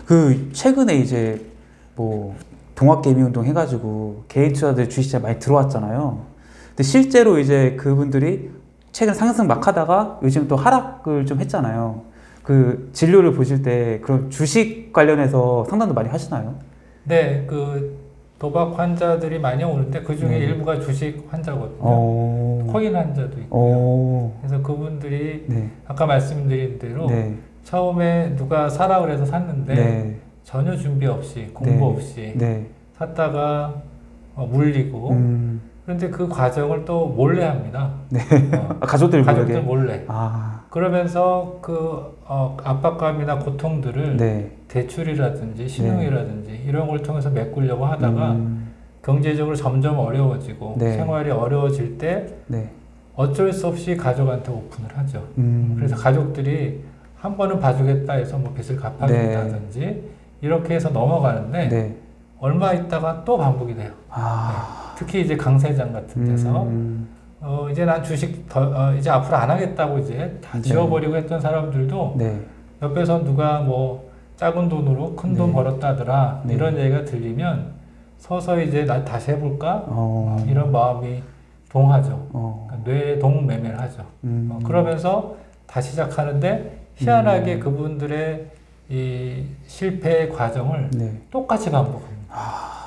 그 최근에 이제 뭐 동학개미운동 해가지고 개인 투자들 주식시장 많이 들어왔잖아요. 근데 실제로 이제 그분들이 최근 상승 막 하다가 요즘 또 하락을 좀 했잖아요. 그 진료를 보실 때 그런 주식 관련해서 상담도 많이 하시나요? 네, 그 도박 환자들이 많이 오는데 그 중에 네. 일부가 주식 환자거든요. 코인 환자도 있고요. 그래서 그분들이 네. 아까 말씀드린 대로 네. 처음에 누가 사라 그래서 샀는데 네. 전혀 준비 없이 공부 없이 네. 샀다가 물리고 그런데 그 과정을 또 몰래 합니다. 네. 가족들 몰래. 그러면서 그 압박감이나 고통들을 네. 대출이라든지 신용이라든지 이런 걸 통해서 메꾸려고 하다가 경제적으로 점점 어려워지고 네. 생활이 어려워질 때 네. 어쩔 수 없이 가족한테 오픈을 하죠. 그래서 가족들이 한 번은 봐주겠다 해서 뭐 빚을 갚아준다든지 네. 이렇게 해서 넘어가는데 네. 얼마 있다가 또 반복이 돼요. 네. 특히 이제 강세장 같은 데서 이제 난 주식 이제 앞으로 안 하겠다고 이제 다 지워버리고 했던 사람들도 네. 옆에서 누가 뭐 작은 돈으로 큰 돈 벌었다더라 이런 얘기가 들리면 서서히 이제 나 다시 해볼까 이런 마음이 동하죠. 그러니까 뇌동 매매를 하죠. 그러면서 다시 시작하는데 희한하게 그분들의 이 실패의 과정을 똑같이 반복합니다.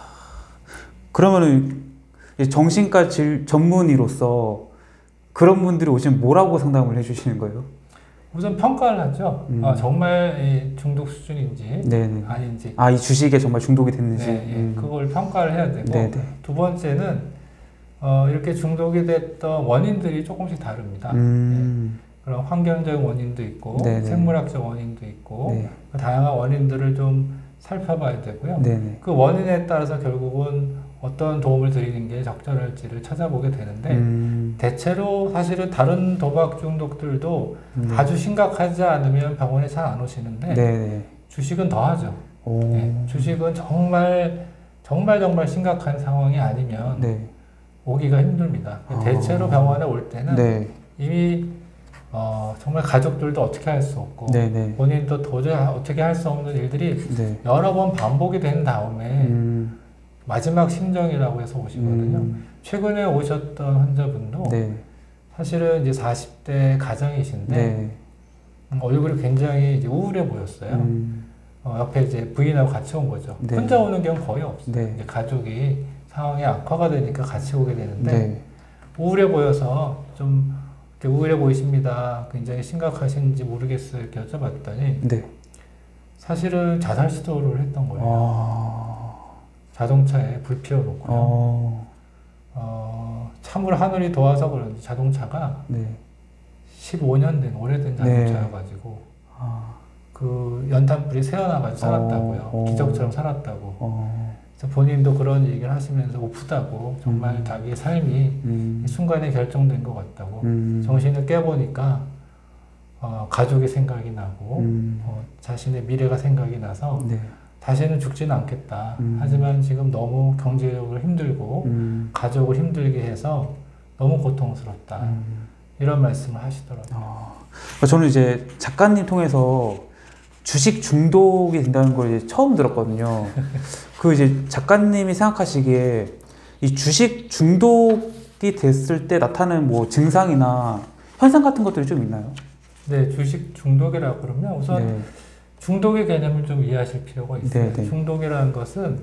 그러면은 정신과 전문의로서 그런 분들이 오시면 뭐라고 상담을 해주시는 거예요? 우선 평가를 하죠. 정말 중독 수준인지 네네. 아닌지. 이 주식에 정말 중독이 됐는지. 그걸 평가를 해야 되고 네네. 두 번째는 이렇게 중독이 됐던 원인들이 조금씩 다릅니다. 그런 환경적 원인도 있고 네네. 생물학적 원인도 있고 다양한 원인들을 좀 살펴봐야 되고요. 네네. 그 원인에 따라서 결국은 어떤 도움을 드리는 게 적절할지를 찾아보게 되는데 대체로 사실은 다른 도박 중독들도 아주 심각하지 않으면 병원에 잘 안 오시는데 주식은 더 하죠. 주식은 정말 심각한 상황이 아니면 오기가 힘듭니다. 대체로 병원에 올 때는 이미 정말 가족들도 어떻게 할 수 없고 본인도 도저히 어떻게 할 수 없는 일들이 여러 번 반복이 된 다음에 마지막 심정이라고 해서 오시거든요. 최근에 오셨던 환자분도 사실은 이제 40대 가장이신데 얼굴이 굉장히 이제 우울해 보였어요. 옆에 이제 부인하고 같이 온 거죠. 혼자 오는 경우 거의 없어요. 이제 가족이 상황이 악화가 되니까 같이 오게 되는데 우울해 보여서 좀 우울해 보이십니다. 굉장히 심각하신지 모르겠어요. 이렇게 여쭤봤더니 사실은 자살 시도를 했던 거예요. 자동차에 불 피워놓고요. 참으로 하늘이 도와서 그런지 자동차가 15년 된 오래된 자동차여가지고 그 연탄불이 새어나가지고 살았다고요. 기적처럼 살았다고. 그래서 본인도 그런 얘기를 하시면서 오프다고 정말 자기의 삶이 순간에 결정된 것 같다고 정신을 깨보니까 가족의 생각이 나고 자신의 미래가 생각이 나서 다시는 죽지는 않겠다. 하지만 지금 너무 경제적으로 힘들고 가족을 힘들게 해서 너무 고통스럽다. 이런 말씀을 하시더라고요. 저는 이제 작가님 통해서 주식 중독이 된다는 걸 이제 처음 들었거든요. 그 이제 작가님이 생각하시기에 이 주식 중독이 됐을 때 나타나는 뭐 증상이나 현상 같은 것들이 좀 있나요? 네, 주식 중독이라고 그러면 우선 중독의 개념을 좀 이해하실 필요가 있어요. 중독이라는 것은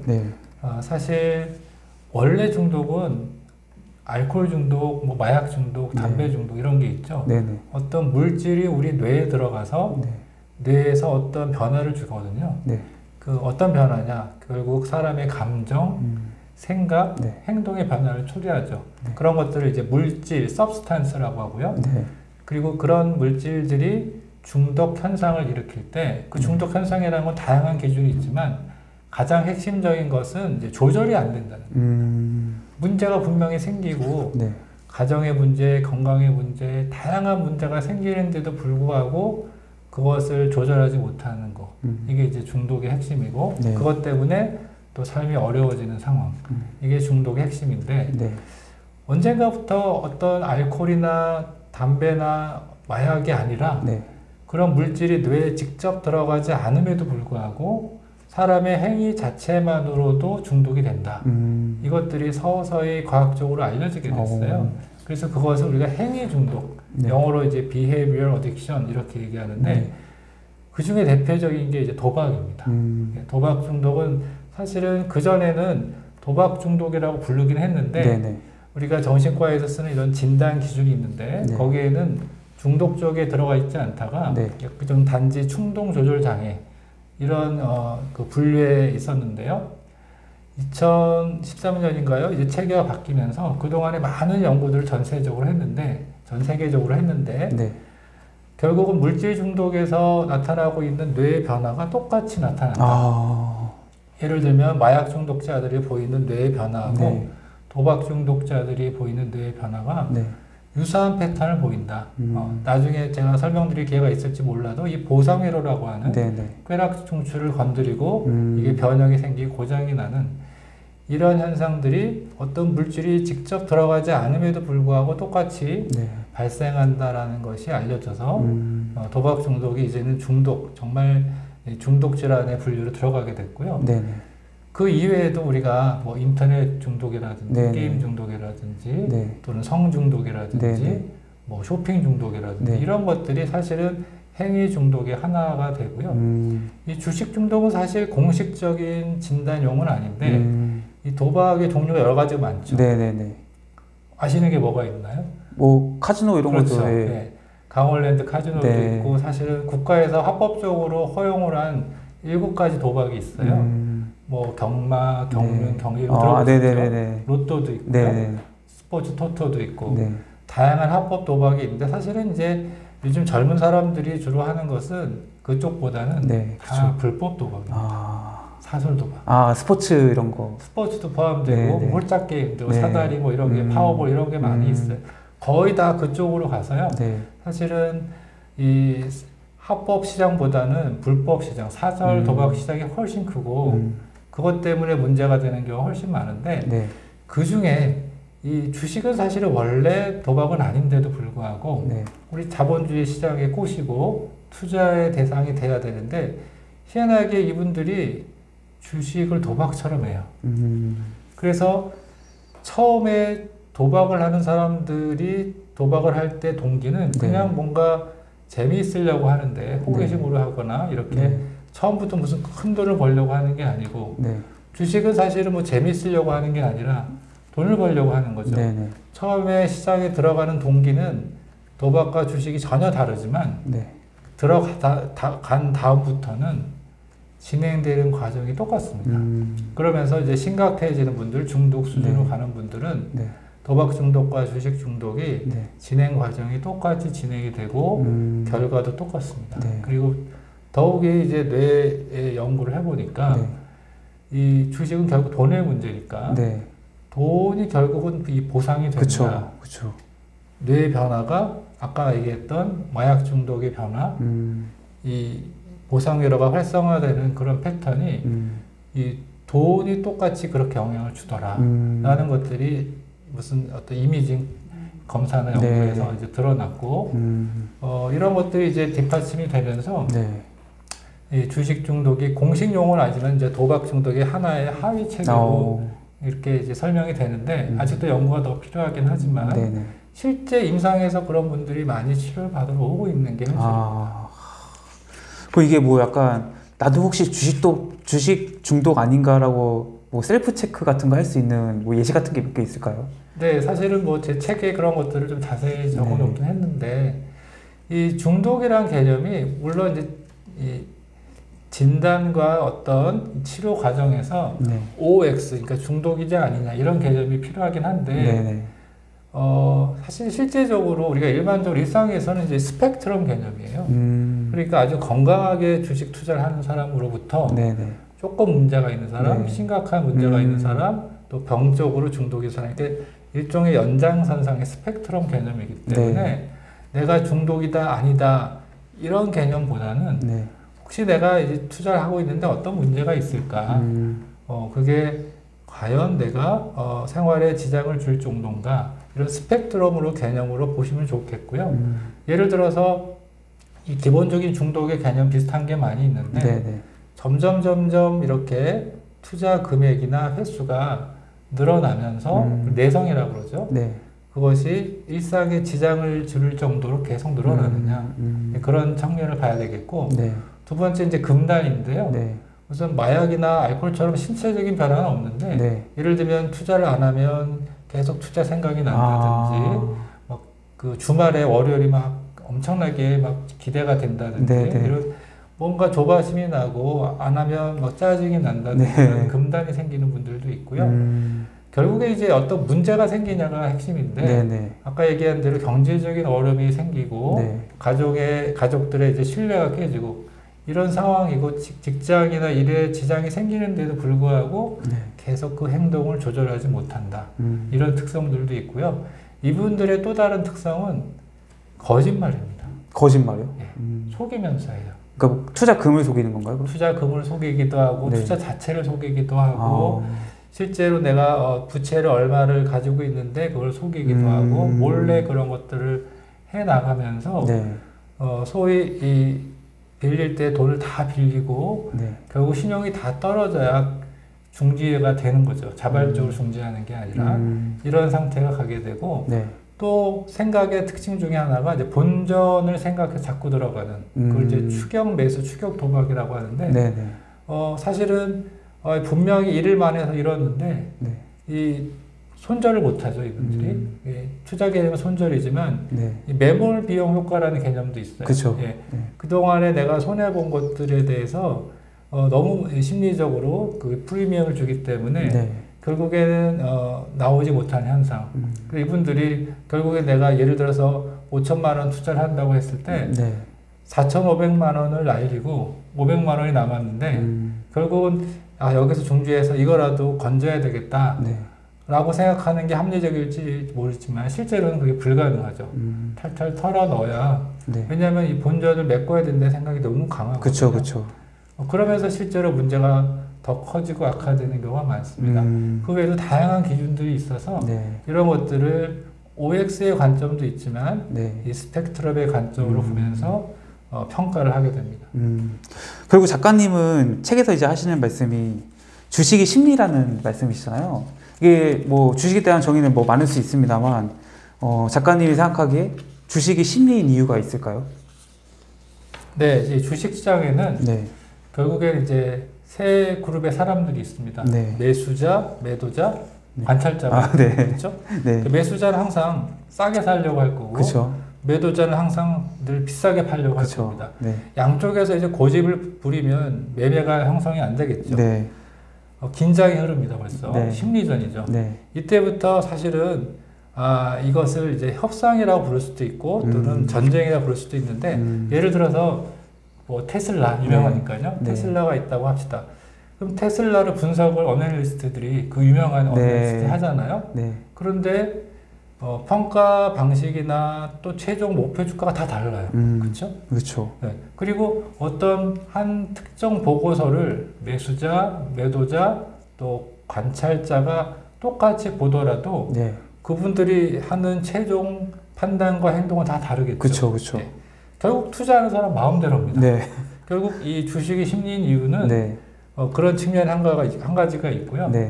사실 원래 중독은 알코올 중독, 뭐 마약 중독, 담배 중독 이런 게 있죠. 어떤 물질이 우리 뇌에 들어가서 뇌에서 어떤 변화를 주거든요. 그 어떤 변화냐? 결국 사람의 감정, 생각, 행동의 변화를 초래하죠. 그런 것들을 이제 물질, substance라고 하고요. 그리고 그런 물질들이 중독 현상을 일으킬 때 그 중독 현상이라는 건 다양한 기준이 있지만 가장 핵심적인 것은 이제 조절이 안 된다는 문제가 분명히 생기고 가정의 문제, 건강의 문제, 다양한 문제가 생기는데도 불구하고 그것을 조절하지 못하는 거 이게 이제 중독의 핵심이고 그것 때문에 또 삶이 어려워지는 상황 이게 중독의 핵심인데 언젠가부터 어떤 알코올이나 담배나 마약이 아니라 그런 물질이 뇌에 직접 들어가지 않음에도 불구하고 사람의 행위 자체만으로도 중독이 된다. 이것들이 서서히 과학적으로 알려지게 됐어요. 그래서 그것을 우리가 행위 중독, 네. 영어로 이제 behavioral addiction 이렇게 얘기하는데 그 중에 대표적인 게 이제 도박입니다. 도박 중독은 사실은 그전에는 도박 중독이라고 부르긴 했는데 네네. 우리가 정신과에서 쓰는 이런 진단 기준이 있는데 네. 거기에는 중독 쪽에 들어가 있지 않다가 네. 좀 단지 충동 조절 장애 이런 그 분류에 있었는데요. 2013년인가요? 이제 체계가 바뀌면서 그동안에 많은 연구들을 전 세계적으로 했는데 네. 결국은 물질 중독에서 나타나고 있는 뇌의 변화가 똑같이 나타난다. 예를 들면 마약 중독자들이 보이는 뇌의 변화하고 네. 도박 중독자들이 보이는 뇌의 변화가 네. 유사한 패턴을 보인다. 나중에 제가 설명드릴 기회가 있을지 몰라도 이 보상회로라고 하는 꾀락 중추를 건드리고 이게 변형이 생기고 고장이 나는 이런 현상들이 어떤 물질이 직접 들어가지 않음에도 불구하고 똑같이 네. 발생한다라는 것이 알려져서 도박 중독이 이제는 중독, 정말 중독 질환의 분류로 들어가게 됐고요. 네네. 그 이외에도 우리가 뭐 인터넷 중독이라든지 네네. 게임 중독이라든지 네. 또는 성 중독이라든지 네네. 뭐 쇼핑 중독이라든지 네. 이런 것들이 사실은 행위 중독의 하나가 되고요. 이 주식 중독은 사실 공식적인 진단용은 아닌데 이 도박의 종류가 여러 가지가 많죠. 네네네. 아시는 게 뭐가 있나요? 뭐 카지노 이런 그렇죠. 것도 네. 강원랜드 카지노도 네. 있고 사실은 국가에서 합법적으로 허용을 한 7가지 도박이 있어요. 뭐 경마, 경륜, 네. 경기 이런 들어보셨죠? 로또도 있고요. 네네. 스포츠 토토도 있고 네. 다양한 합법 도박이 있는데 사실은 이제 요즘 젊은 사람들이 주로 하는 것은 그쪽보다는 네, 다 불법 도박입니다. 사설 도박. 스포츠 이런 거. 스포츠도 포함되고 네, 네. 홀짝 게임도 네. 사다리 뭐 이런 게 파워볼 이런 게 많이 있어요. 거의 다 그쪽으로 가서요. 네. 사실은 이 합법 시장보다는 불법 시장, 사설 도박 시장이 훨씬 크고 그것 때문에 문제가 되는 경우가 훨씬 많은데 네. 그 중에 이 주식은 사실은 원래 도박은 아닌데도 불구하고 네. 우리 자본주의 시장에 꼬시고 투자의 대상이 돼야 되는데 희한하게 이분들이 주식을 도박처럼 해요. 그래서 처음에 도박을 하는 사람들이 도박을 할 때 동기는 그냥 네. 뭔가 재미있으려고 하는데 호기심으로 하거나 이렇게 처음부터 무슨 큰 돈을 벌려고 하는 게 아니고 주식은 사실은 뭐 재미있으려고 하는 게 아니라 돈을 벌려고 하는 거죠. 네네. 처음에 시장에 들어가는 동기는 도박과 주식이 전혀 다르지만 들어간 다음부터는 진행되는 과정이 똑같습니다. 그러면서 이제 심각해지는 분들, 중독 수준으로 가는 분들은 도박 중독과 주식 중독이 진행 과정이 똑같이 진행이 되고 결과도 똑같습니다. 그리고 더욱이 이제 뇌의 연구를 해보니까 이 주식은 결국 돈의 문제니까 돈이 결국은 이 보상이 됩니다. 그쵸. 뇌의 변화가 아까 얘기했던 마약 중독의 변화, 이 보상회로가 활성화되는 그런 패턴이 이 돈이 똑같이 그렇게 영향을 주더라 라는 것들이 무슨 어떤 이미징 검사나 연구에서 이제 드러났고 이런 것들이 이제 뒷받침이 되면서 이 주식 중독이 공식 용어는 아니지만 이제 도박 중독의 하나의 하위 체계로 이렇게 이제 설명이 되는데 아직도 연구가 더 필요하긴 하지만 실제 임상에서 그런 분들이 많이 치료를 받으러 오고 있는 게 현실입니다. 이게 뭐 약간 나도 혹시 주식 중독 아닌가라고 뭐 셀프 체크 같은 거 할 수 있는 뭐 예시 같은 게 몇 개 있을까요? 네, 사실은 뭐 제 책에 그런 것들을 좀 자세히 적어놓긴 했는데 이 중독이란 개념이 물론 이제 이 진단과 어떤 치료 과정에서 OX, 그러니까 중독이냐 아니냐 이런 개념이 필요하긴 한데 사실 실제적으로 우리가 일반적으로 일상에서는 이제 스펙트럼 개념이에요. 그러니까 아주 건강하게 주식 투자를 하는 사람으로부터 조금 문제가 있는 사람, 심각한 문제가 있는 사람, 또 병적으로 중독인 사람, 이렇게 일종의 연장선상의 스펙트럼 개념이기 때문에 내가 중독이다 아니다 이런 개념보다는 혹시 내가 이제 투자를 하고 있는데 어떤 문제가 있을까? 그게 과연 내가 생활에 지장을 줄 정도인가? 이런 스펙트럼으로 개념으로 보시면 좋겠고요. 예를 들어서 이 기본적인 중독의 개념 비슷한 게 많이 있는데 점점 이렇게 투자 금액이나 횟수가 늘어나면서 내성이라고 그러죠. 네. 그것이 일상에 지장을 줄 정도로 계속 늘어나느냐 그런 측면을 봐야 되겠고 네. 두 번째 이제 금단인데요. 네. 우선 마약이나 알코올처럼 신체적인 변화는 없는데 네. 예를 들면 투자를 안 하면 계속 투자 생각이 난다든지 막 그 주말에 월요일이 막 엄청나게 막 기대가 된다든지 네. 네. 이런 뭔가 조바심이 나고 안 하면 막 짜증이 난다든지 네. 금단이 생기는 분들도 있고요. 결국에 이제 어떤 문제가 생기냐가 핵심인데 네네. 아까 얘기한 대로 경제적인 어려움이 생기고 네. 가족들의 이제 신뢰가 깨지고 이런 상황이고 직장이나 일에 지장이 생기는데도 불구하고 네. 계속 그 행동을 조절하지 못한다. 이런 특성들도 있고요. 이분들의 또 다른 특성은 거짓말입니다. 거짓말이요? 네. 속이면서예요. 그러니까 투자금을 속이는 건가요? 그럼? 투자금을 속이기도 하고 네. 투자 자체를 속이기도 하고 실제로 내가 부채를 얼마를 가지고 있는데 그걸 속이기도 하고 몰래 그런 것들을 해나가면서 네. 소위 이 빌릴 때 돈을 다 빌리고 네. 결국 신용이 다 떨어져야 중지가 되는 거죠. 자발적으로 중지하는 게 아니라 이런 상태가 가게 되고 네. 또 생각의 특징 중에 하나가 이제 본전을 생각해 자꾸 들어가는 그걸 이제 추격 매수, 추격 도박이라고 하는데 네네. 사실은 분명히 일을 많이 해서 이뤘는데 네. 이 손절을 못하죠 이분들이. 예, 투자 개념은 손절이지만 네. 이 매몰 비용 효과라는 개념도 있어요. 그쵸. 예, 네. 그동안에 내가 손해본 것들에 대해서 너무 심리적으로 그 프리미엄을 주기 때문에 네. 결국에는 나오지 못한 현상. 이분들이 결국에 내가 예를 들어서 5천만 원 투자를 한다고 했을 때 네. 4,500만 원을 날리고 500만 원이 남았는데 결국은 여기서 중지해서 이거라도 건져야 되겠다 네. 라고 생각하는 게 합리적일지 모르지만 실제로는 그게 불가능하죠. 탈탈 털어 넣어야 네. 왜냐하면 이 본전을 메꿔야 된다는 생각이 너무 강하거든요. 그쵸, 그쵸. 그러면서 실제로 문제가 더 커지고 악화되는 경우가 많습니다. 그 외에도 다양한 기준들이 있어서 네. 이런 것들을 OX의 관점도 있지만 네. 이 스펙트럼의 관점으로 보면서 평가를 하게 됩니다. 그리고 작가님은 책에서 이제 하시는 말씀이 주식이 심리라는 말씀이시잖아요. 이게 뭐 주식에 대한 정의는 뭐 많을 수 있습니다만 작가님이 생각하기에 주식이 심리인 이유가 있을까요? 네, 이제 주식 시장에는 네. 결국엔 이제 세 그룹의 사람들이 있습니다. 네. 매수자, 매도자, 네. 관찰자가 네. 그렇죠? 네. 그 매수자는 항상 싸게 살려고 할 거고 그쵸. 매도자는 항상 늘 비싸게 팔려고 할 그쵸. 겁니다. 네. 양쪽에서 이제 고집을 부리면 매매가 형성이 안 되겠죠. 네. 긴장이 흐릅니다. 벌써 네. 심리전이죠. 네. 이때부터 사실은 이것을 이제 협상이라고 부를 수도 있고 또는 전쟁이라고 부를 수도 있는데 예를 들어서 뭐 테슬라 유명하니까요. 네. 테슬라가 있다고 합시다. 그럼 테슬라를 분석을 어널리스트들이 그 유명한 어널리스트 네. 하잖아요. 네. 그런데 평가 방식이나 또 최종 목표 주가가 다 달라요. 그렇죠? 그렇죠. 네. 그리고 어떤 한 특정 보고서를 매수자, 매도자, 또 관찰자가 똑같이 보더라도 네. 그분들이 하는 최종 판단과 행동은 다 다르겠죠. 그렇죠, 그렇죠. 네. 결국 투자하는 사람 마음대로입니다. 네. 결국 이 주식이 심리인 이유는 네. 그런 측면 한 가지가 있고요. 네.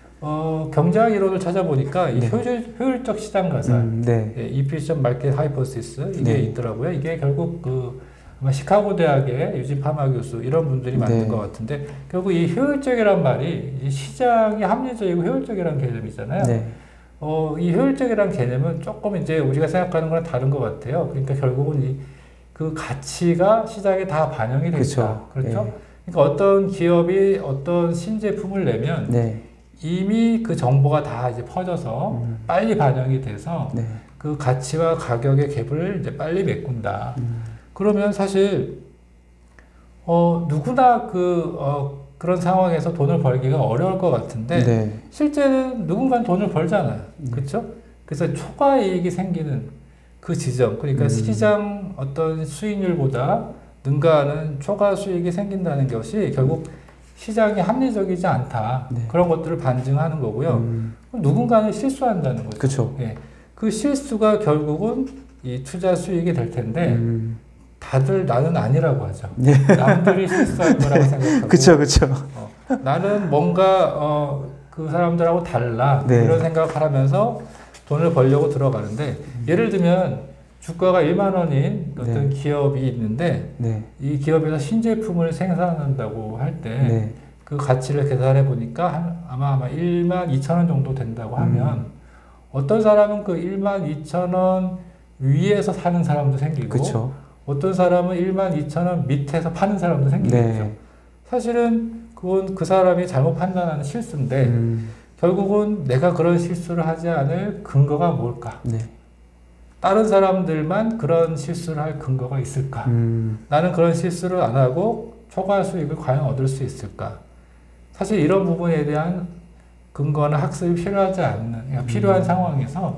경제학 이론을 찾아보니까 이 네. 효율적 시장 가설, 네. Efficient Market Hypothesis 이게 네. 있더라고요. 이게 결국 아마 시카고 대학의 유진 파마 교수 이런 분들이 만든 네. 것 같은데 결국 이 효율적이란 말이 이 시장이 합리적이고 효율적이라는 개념이잖아요. 네. 이 효율적이라는 개념은 조금 이제 우리가 생각하는 거랑 다른 것 같아요. 그러니까 결국은 그 가치가 시장에 다 반영이 된다. 그렇죠. 그렇죠? 네. 그러니까 어떤 기업이 어떤 신제품을 내면 네. 이미 그 정보가 다 이제 퍼져서 빨리 반영이 돼서 네. 그 가치와 가격의 갭을 이제 빨리 메꾼다. 그러면 사실 누구나 그런 상황에서 돈을 벌기가 어려울 것 같은데 네. 실제는 누군가는 돈을 벌잖아요. 그렇죠? 그래서 초과 이익이 생기는 그 지점, 그러니까 시장 어떤 수익률보다 능가하는 초과 수익이 생긴다는 것이 결국 시장이 합리적이지 않다. 네. 그런 것들을 반증하는 거고요. 누군가는 실수한다는 거죠. 그쵸. 예. 그 실수가 결국은 이 투자 수익이 될 텐데 다들 나는 아니라고 하죠. 네. 남들이 실수할 거라고 생각하고. 그쵸, 그쵸. 나는 뭔가 그 사람들하고 달라. 네. 이런 생각을 하면서 돈을 벌려고 들어가는데 예를 들면 주가가 1만 원인 어떤 네. 기업이 있는데 네. 이 기업에서 신제품을 생산한다고 할 때 네. 그 가치를 계산해 보니까 아마 1만 2천 원 정도 된다고 하면 어떤 사람은 그 1만 2천 원 위에서 사는 사람도 생기고 그쵸. 어떤 사람은 1만 2천 원 밑에서 파는 사람도 생기겠죠. 네. 사실은 그건 그 사람이 잘못 판단하는 실수인데 결국은 내가 그런 실수를 하지 않을 근거가 뭘까? 네. 다른 사람들만 그런 실수를 할 근거가 있을까? 나는 그런 실수를 안 하고 초과 수익을 과연 얻을 수 있을까? 사실 이런 부분에 대한 근거나 학습이 필요하지 않는, 그러니까 필요한 상황에서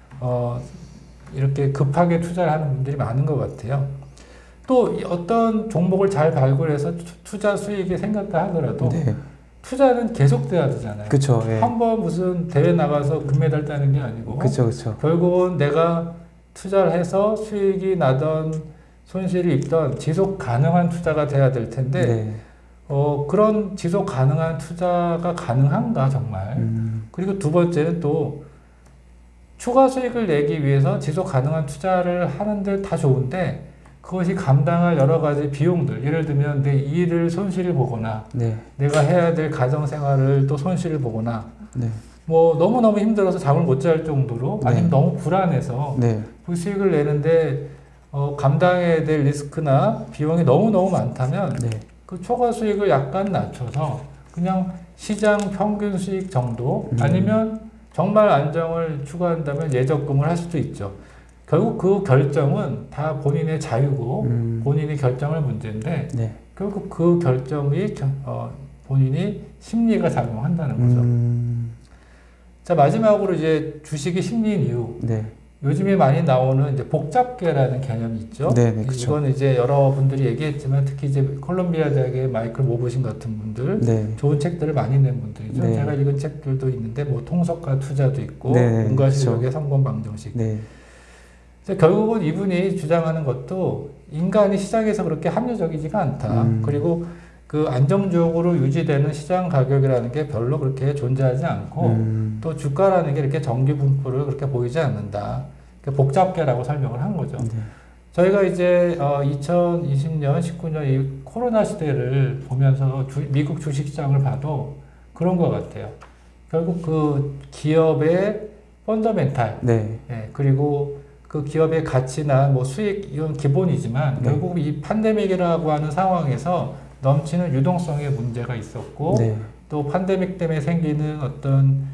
이렇게 급하게 투자를 하는 분들이 많은 것 같아요. 또 어떤 종목을 잘 발굴해서 투자 수익이 생겼다 하더라도 네. 투자는 계속돼야 되잖아요. 그쵸. 예. 한번 무슨 대회 나가서 금메달 따는 게 아니고 그쵸, 그쵸. 결국은 내가 투자를 해서 수익이 나던 손실이 있던 지속 가능한 투자가 돼야 될 텐데 네. 그런 지속 가능한 투자가 가능한가 정말. 그리고 두 번째는 또 추가 수익을 내기 위해서 지속 가능한 투자를 하는데 다 좋은데 그것이 감당할 여러 가지 비용들, 예를 들면 내 일을 손실을 보거나 네. 내가 해야 될 가정생활을 또 손실을 보거나 네. 뭐 너무너무 힘들어서 잠을 못 잘 정도로 네. 아니면 너무 불안해서 네. 그 수익을 내는데 감당해야 될 리스크나 비용이 너무너무 많다면 네. 그 초과 수익을 약간 낮춰서 그냥 시장 평균 수익 정도 아니면 정말 안정을 추구한다면 예적금을 할 수도 있죠. 결국 그 결정은 다 본인의 자유고 본인이 결정할 문제인데 네. 결국 그 결정이 본인이 심리가 작용한다는 거죠. 자, 마지막으로 이제 주식이 심리인 이유. 네. 요즘에 많이 나오는 이제 복잡계라는 개념이 있죠. 네, 네, 그쵸. 이건 이제 여러분들이 얘기했지만 특히 이제 콜롬비아 대학의 마이클 모브신 같은 분들, 네. 좋은 책들을 많이 낸 분들이죠. 네. 제가 읽은 책들도 있는데 뭐 통속과 투자도 있고 네, 문과실력의 성공 방정식. 네. 결국은 이분이 주장하는 것도 인간이 시장에서 그렇게 합리적이지가 않다. 그리고 그 안정적으로 유지되는 시장 가격이라는 게 별로 그렇게 존재하지 않고 또 주가라는 게 이렇게 정기 분포를 그렇게 보이지 않는다. 복잡계라고 설명을 한 거죠. 네. 저희가 이제 2020년, 19년 이 코로나 시대를 보면서 미국 주식시장을 봐도 그런 것 같아요. 결국 그 기업의 펀더멘탈, 네. 네, 그리고 그 기업의 가치나 뭐 수익 이건 기본이지만 네. 결국 이 팬데믹이라고 하는 상황에서 넘치는 유동성의 문제가 있었고 네. 또 팬데믹 때문에 생기는 어떤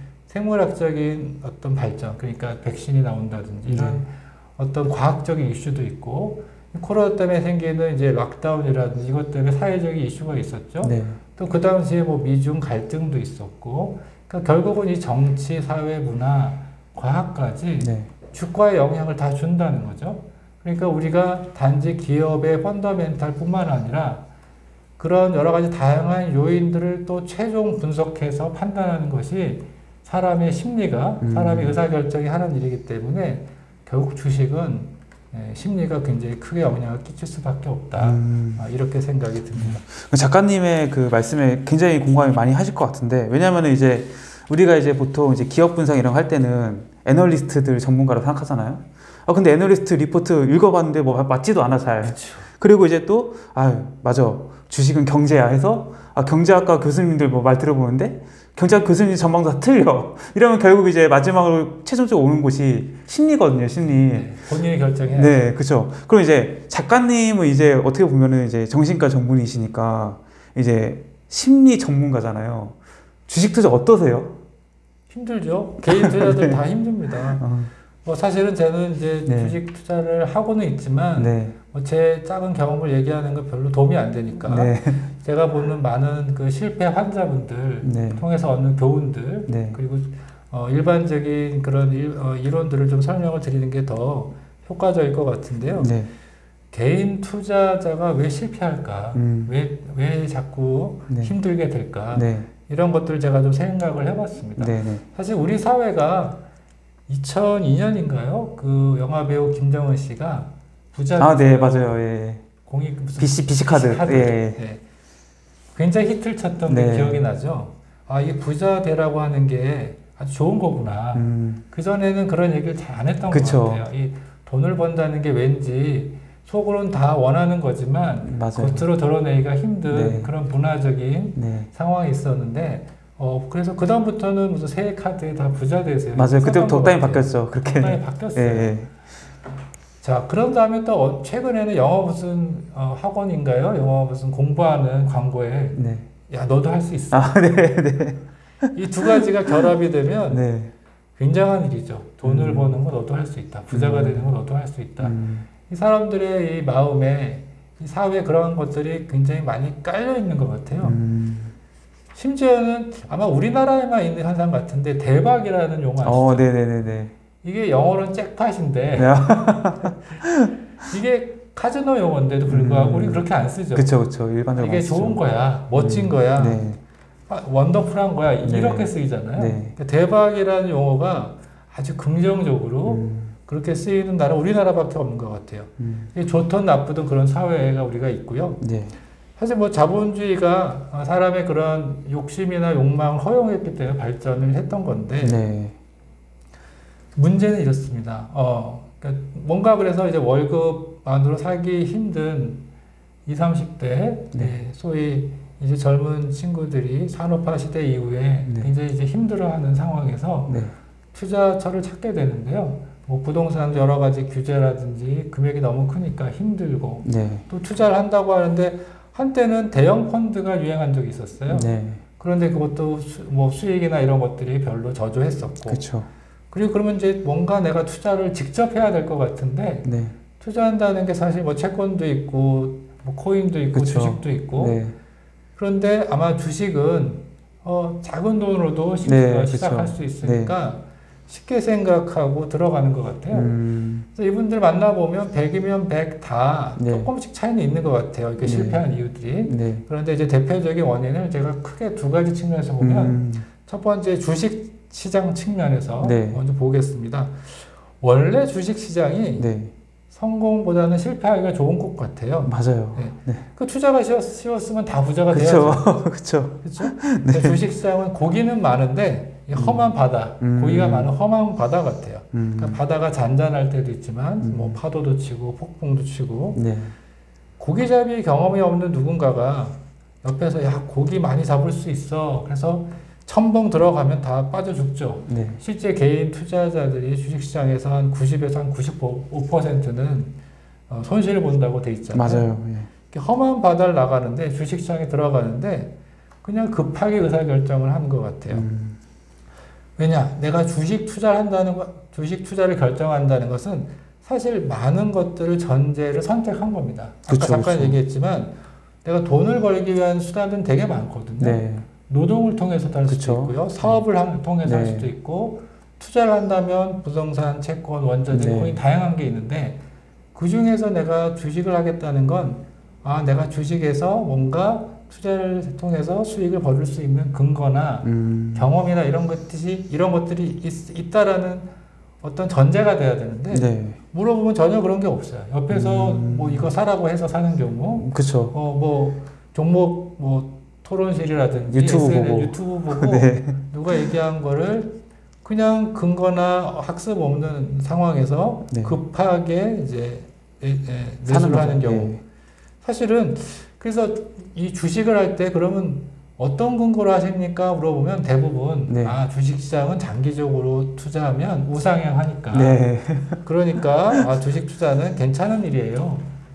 생물학적인 어떤 발전, 그러니까 백신이 나온다든지 이런 네. 어떤 과학적인 이슈도 있고 코로나 때문에 생기는 이제 락다운이라든지 이것 때문에 사회적인 이슈가 있었죠. 네. 또 그 당시에 뭐 미중 갈등도 있었고, 그러니까 결국은 이 정치, 사회, 문화, 과학까지 네. 주가에 영향을 다 준다는 거죠. 그러니까 우리가 단지 기업의 펀더멘탈뿐만 아니라 그런 여러 가지 다양한 요인들을 또 최종 분석해서 판단하는 것이 사람의 심리가, 사람의 의사결정이 하는 일이기 때문에 결국 주식은 심리가 굉장히 크게 영향을 끼칠 수밖에 없다. 이렇게 생각이 듭니다. 작가님의 그 말씀에 굉장히 공감이 많이 하실 것 같은데, 왜냐하면 이제 우리가 이제 보통 이제 기업 분석 이런 거 할 때는 애널리스트들 전문가로 생각하잖아요. 근데 애널리스트 리포트 읽어봤는데 뭐 맞지도 않아 잘. 그렇죠. 그리고 이제 또 맞아, 주식은 경제야 해서 경제학과 교수님들 뭐 말 들어보는데 경제학 교수님 전망도 다 틀려. 이러면 결국 이제 마지막으로 최종적으로 오는 곳이 심리거든요, 심리. 네, 본인이 결정해야. 네, 그렇죠. 그럼 이제 작가님은 이제 어떻게 보면은 이제 정신과 전문의시니까 이제 심리 전문가잖아요. 주식 투자 어떠세요? 힘들죠. 개인 투자들 네. 다 힘듭니다. 뭐 사실은 저는 이제 네. 주식 투자를 하고는 있지만 네. 제 작은 경험을 얘기하는 건 별로 도움이 안 되니까 네. 제가 보는 많은 그 실패 환자분들 네. 통해서 얻는 교훈들 네. 그리고 일반적인 그런 이론들을 좀 설명을 드리는 게 더 효과적일 것 같은데요. 네. 개인 투자자가 왜 실패할까? 왜 자꾸 네. 힘들게 될까? 네. 이런 것들을 제가 좀 생각을 해봤습니다. 네. 네. 사실 우리 사회가 2002년인가요? 그 영화배우 김정은 씨가 부자. 아, 네, 맞아요. 예. 공익 무슨 BC 카드. 예. 네. 굉장히 히트를 쳤던 게 기억이 나죠. 아, 이 부자 되라고 하는 게 아주 좋은 거구나. 그 전에는 그런 얘기를 잘 안 했던 것 같아요. 이 돈을 번다는 게 왠지 속으로는 다 원하는 거지만 겉으로 드러내기가 힘든 그런 문화적인 상황이 있었는데. 그래서 그다음부터는 무슨 새 카드에 다 부자 되세요. 맞아요. 그때부터 덕담이 바뀌었죠. 그렇게. 덕담이 바뀌었어요. 자, 그런 다음에 또 최근에는 영어 무슨 학원인가요? 영어 무슨 공부하는 광고에 야, 너도 할 수 있어. 아, 네. 이 두 가지가 결합이 되면 굉장한 일이죠. 돈을 버는 거 너도 할 수 있다. 부자가 되는 거 너도 할 수 있다. 이 사람들의 이 마음에 이 사회에 그런 것들이 굉장히 많이 깔려 있는 것 같아요. 심지어는 아마 우리나라에만 있는 현상 같은데 대박이라는 용어 아시죠? 네네네. 이게 영어로는 잭팟인데 이게 카지노 용어인데도 불구하고 우리 그렇게 안 쓰죠. 그쵸. 일반적으로 이게 좋은 거야, 멋진 거야, 원더풀한 거야 이렇게 쓰이잖아요. 그러니까 대박이라는 용어가 아주 긍정적으로 그렇게 쓰이는 나라 우리나라밖에 없는 것 같아요. 좋든 나쁘든 그런 사회가 우리가 있고요. 사실 뭐 자본주의가 사람의 그런 욕심이나 욕망을 허용했기 때문에 발전을 했던 건데 문제는 이렇습니다. 그러니까 뭔가 그래서 이제 월급만으로 살기 힘든 20, 30대 소위 이제 젊은 친구들이 산업화 시대 이후에 굉장히 이제 힘들어하는 상황에서 투자처를 찾게 되는데요. 뭐 부동산 여러 가지 규제라든지 금액이 너무 크니까 힘들고 또 투자를 한다고 하는데 한때는 대형 펀드가 유행한 적이 있었어요. 그런데 그것도 뭐 수익이나 이런 것들이 별로 저조했었고. 그리고 그러면 이제 뭔가 내가 투자를 직접 해야 될 것 같은데 투자한다는 게 사실 뭐 채권도 있고 뭐 코인도 있고 주식도 있고 그런데 아마 주식은 작은 돈으로도 시작할 수 있으니까 쉽게 생각하고 들어가는 것 같아요. 그래서 이분들 만나보면 100이면 100 다 조금씩 차이는 있는 것 같아요. 이렇게 실패한 이유들이. 그런데 이제 대표적인 원인을 제가 크게 두 가지 측면에서 보면 첫 번째 주식 시장 측면에서 먼저 보겠습니다. 원래 주식 시장이 성공보다는 실패하기가 좋은 것 같아요. 맞아요. 그 투자가 쉬웠으면 다 부자가 돼야죠. 그렇죠. 주식 시장은 고기는 많은데 험한 바다, 고기가 많은 험한 바다 같아요. 그러니까 바다가 잔잔할 때도 있지만 뭐 파도도 치고 폭풍도 치고 고기잡이 경험이 없는 누군가가 옆에서 야 고기 많이 잡을 수 있어. 그래서 첨벙 들어가면 다 빠져 죽죠. 실제 개인 투자자들이 주식시장에서 한 90에서 한 95%는 손실을 본다고 돼 있잖아요. 맞아요. 험한 바다를 나가는데 주식시장에 들어가는데 그냥 급하게 의사결정을 하는 것 같아요. 왜냐? 내가 주식 투자를 결정한다는 것은 사실 많은 것들을 전제를 선택한 겁니다. 아까 잠깐 얘기했지만 내가 돈을 벌기 위한 수단은 되게 많거든요. 노동을 통해서도 할 수도 있고요. 사업을 통해서 할 수도 있고 투자를 한다면 부동산, 채권, 원자재, 코인 다양한 게 있는데 그 중에서 내가 주식을 하겠다는 건 내가 주식에서 뭔가 투자를 통해서 수익을 벌을 수 있는 근거나 경험이나 이런 것들이 있다라는 어떤 전제가 돼야 되는데 물어보면 전혀 그런 게 없어요. 옆에서 뭐 이거 사라고 해서 사는 경우, 뭐 종목 뭐 토론실이라든지 유튜브 보고 누가 얘기한 거를 그냥 근거나 학습 없는 상황에서 급하게 이제 매수를 하는 경우. 사실은 그래서 이 주식을 할 때 그러면 어떤 근거로 하십니까? 물어보면 대부분 주식시장은 장기적으로 투자하면 우상향하니까 그러니까 주식 투자는 괜찮은 일이에요.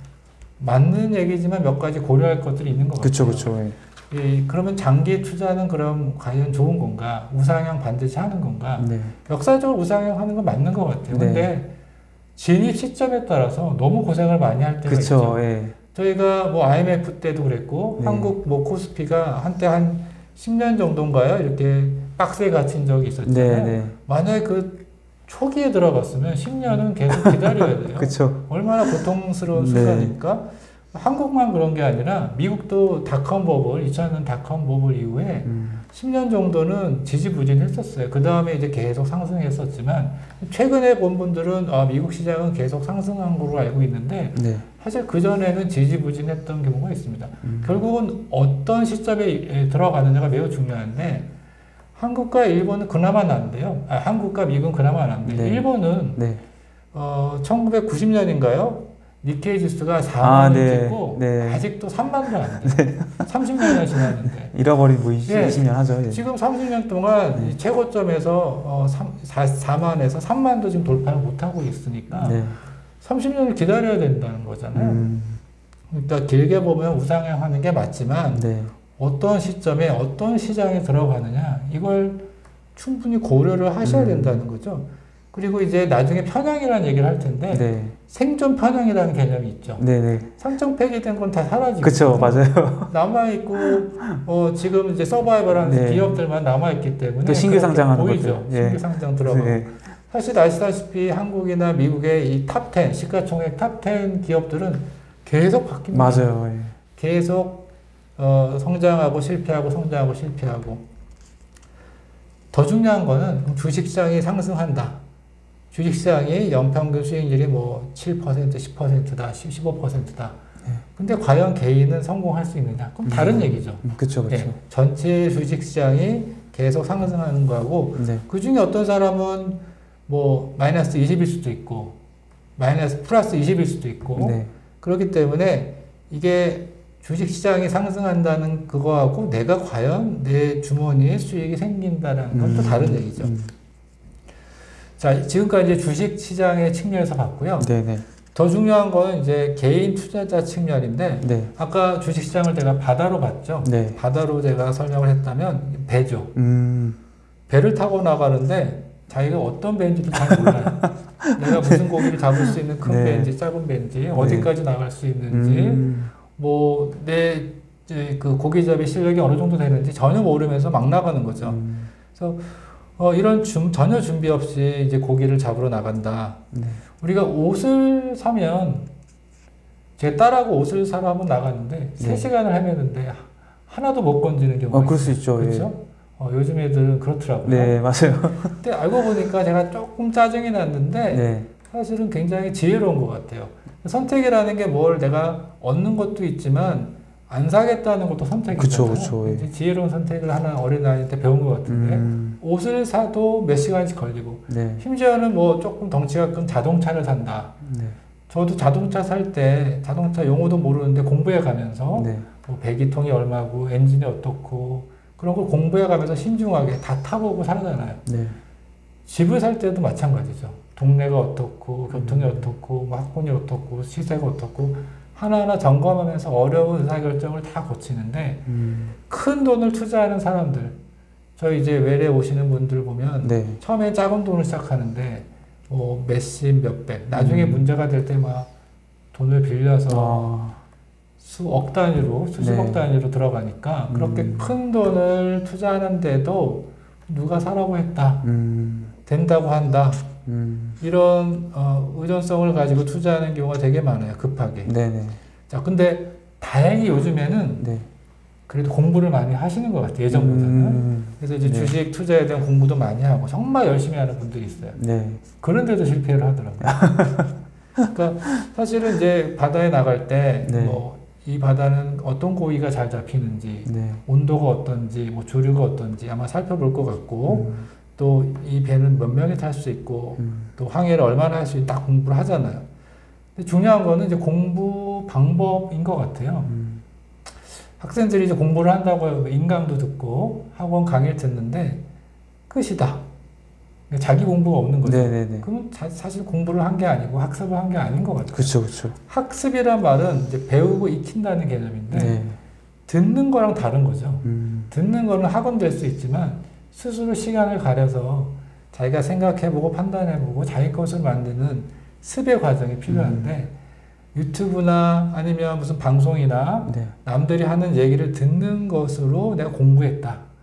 맞는 얘기지만 몇 가지 고려할 것들이 있는 것 같아요. 그러면 장기 투자는 그럼 과연 좋은 건가? 우상향 반드시 하는 건가? 역사적으로 우상향 하는 건 맞는 것 같아요. 근데 진입 시점에 따라서 너무 고생을 많이 할 때가 있죠. 저희가 뭐 IMF 때도 그랬고 한국 뭐 코스피가 한때 한 10년 정도인가요? 이렇게 박스에 갇힌 적이 있었잖아요. 만약에 그 초기에 들어갔으면 10년은 계속 기다려야 돼요. 얼마나 고통스러운 순간입니까? 한국만 그런 게 아니라 미국도 닷컴 버블, 2000년 닷컴 버블 이후에 10년 정도는 지지부진했었어요. 그 다음에 이제 계속 상승했었지만 최근에 본 분들은 미국 시장은 계속 상승한 걸로 알고 있는데 네. 사실 그 전에는 지지부진했던 경우가 있습니다. 결국은 어떤 시점에 들어가느냐가 매우 중요한데 한국과 일본은 그나마 난데요. 한국과 미국은 그나마 난데 네. 일본은 네. 1990년인가요? 니케이 지수가 4만을 찍고 네. 아직도 3만도 안 돼. 네. 30년이나 지났는데. 잃어버린 뭐 20년 하죠. 예. 지금 30년 동안 이 최고점에서 4만에서 3만도 지금 돌파를 못하고 있으니까 30년을 기다려야 된다는 거잖아요. 그러니까 길게 보면 우상향하는 게 맞지만 어떤 시점에 어떤 시장에 들어가느냐 이걸 충분히 고려를 하셔야 된다는 거죠. 그리고 이제 나중에 편향이라는 얘기를 할 텐데 생존 편향이라는 개념이 있죠. 상장 폐기된 건 다 사라지고 그렇죠, 맞아요. 남아 있고 지금 이제 서바이벌한 기업들만 남아 있기 때문에 또 신규 상장하는 보이죠. 신규 상장 들어가고 사실 아시다시피 한국이나 미국의 이 탑10 시가총액 탑10 기업들은 계속 바뀝니다. 맞아요. 계속 성장하고 실패하고 성장하고 실패하고. 더 중요한 거는 주식시장이 상승한다. 주식시장이 연평균 수익률이 뭐 7%, 10%다, 15%다. 근데 과연 개인은 성공할 수 있느냐? 그럼 다른 얘기죠. 그렇죠. 전체 주식시장이 계속 상승하는 거하고 그 중에 어떤 사람은 뭐 마이너스 20일 수도 있고 마이너스 플러스 20일 수도 있고 그렇기 때문에 이게 주식시장이 상승한다는 그거하고 내가 과연 내 주머니에 수익이 생긴다는 건 또 다른 얘기죠. 자, 지금까지 이제 주식시장의 측면에서 봤고요. 더 중요한 거는 이제 개인 투자자 측면인데 아까 주식시장을 제가 바다로 봤죠. 바다로 제가 설명을 했다면 배죠. 배를 타고 나가는데 자기가 어떤 배인지도 잘 몰라요. 내가 무슨 고기를 잡을 수 있는 큰 배인지 작은 배인지 어디까지 나갈 수 있는지 뭐 내 그 고기잡이 실력이 어느 정도 되는지 전혀 모르면서 막 나가는 거죠. 그래서 이런 전혀 준비 없이 이제 고기를 잡으러 나간다. 우리가 옷을 사면 제 딸하고 옷을 사러 한번 나갔는데 3시간을 헤매는데 하나도 못 건지는 경우가 그럴 수 있죠. 그렇죠? 요즘 애들은 그렇더라고요. 맞아요. 근데 알고 보니까 제가 조금 짜증이 났는데 사실은 굉장히 지혜로운 것 같아요. 선택이라는 게 뭘 내가 얻는 것도 있지만 안 사겠다는 것도 선택이잖아요. 그쵸. 지혜로운 선택을 하나 어린아이한테 배운 것 같은데 옷을 사도 몇 시간씩 걸리고 심지어는 뭐 조금 덩치가 큰 자동차를 산다. 저도 자동차 살 때 자동차 용어도 모르는데 공부해 가면서 뭐 배기통이 얼마고 엔진이 어떻고 그런 걸 공부해 가면서 신중하게 다 타보고 살잖아요. 집을 살 때도 마찬가지죠. 동네가 어떻고 교통이 어떻고 뭐 학군이 어떻고 시세가 어떻고 하나하나 점검하면서 어려운 의사결정을 다 거치는데 큰 돈을 투자하는 사람들 저희 이제 외래 오시는 분들 보면 처음에 작은 돈을 시작하는데 뭐 몇십 몇백 나중에 문제가 될 때 막 돈을 빌려서 수억 단위로 수십억 단위로 들어가니까 그렇게 큰 돈을 투자하는데도 누가 사라고 했다 된다고 한다 이런 의존성을 가지고 투자하는 경우가 되게 많아요. 급하게. 자, 근데 다행히 요즘에는 그래도 공부를 많이 하시는 것 같아요. 예전보다는. 그래서 이제 주식 투자에 대한 공부도 많이 하고 정말 열심히 하는 분들이 있어요. 그런데도 실패를 하더라고요. 그러니까 사실은 이제 바다에 나갈 때 뭐 이 바다는 어떤 고기가 잘 잡히는지 온도가 어떤지 뭐 조류가 어떤지 아마 살펴볼 것 같고 또 이 배는 몇 명이 탈 수 있고 또 항해를 얼마나 할 수 있는지 딱 공부를 하잖아요. 근데 중요한 거는 이제 공부 방법인 것 같아요. 학생들이 이제 공부를 한다고 인강도 듣고 학원 강의를 듣는데 끝이다. 자기 공부가 없는 거죠. 그러면 사실 공부를 한 게 아니고 학습을 한 게 아닌 것 같아요. 그렇죠. 학습이란 말은 이제 배우고 익힌다는 개념인데 듣는 거랑 다른 거죠. 듣는 거는 학원 될 수 있지만 스스로 시간을 가려서 자기가 생각해보고 판단해보고 자기 것을 만드는 습의 과정이 필요한데 유튜브나 아니면 무슨 방송이나 남들이 하는 얘기를 듣는 것으로 내가 공부했다.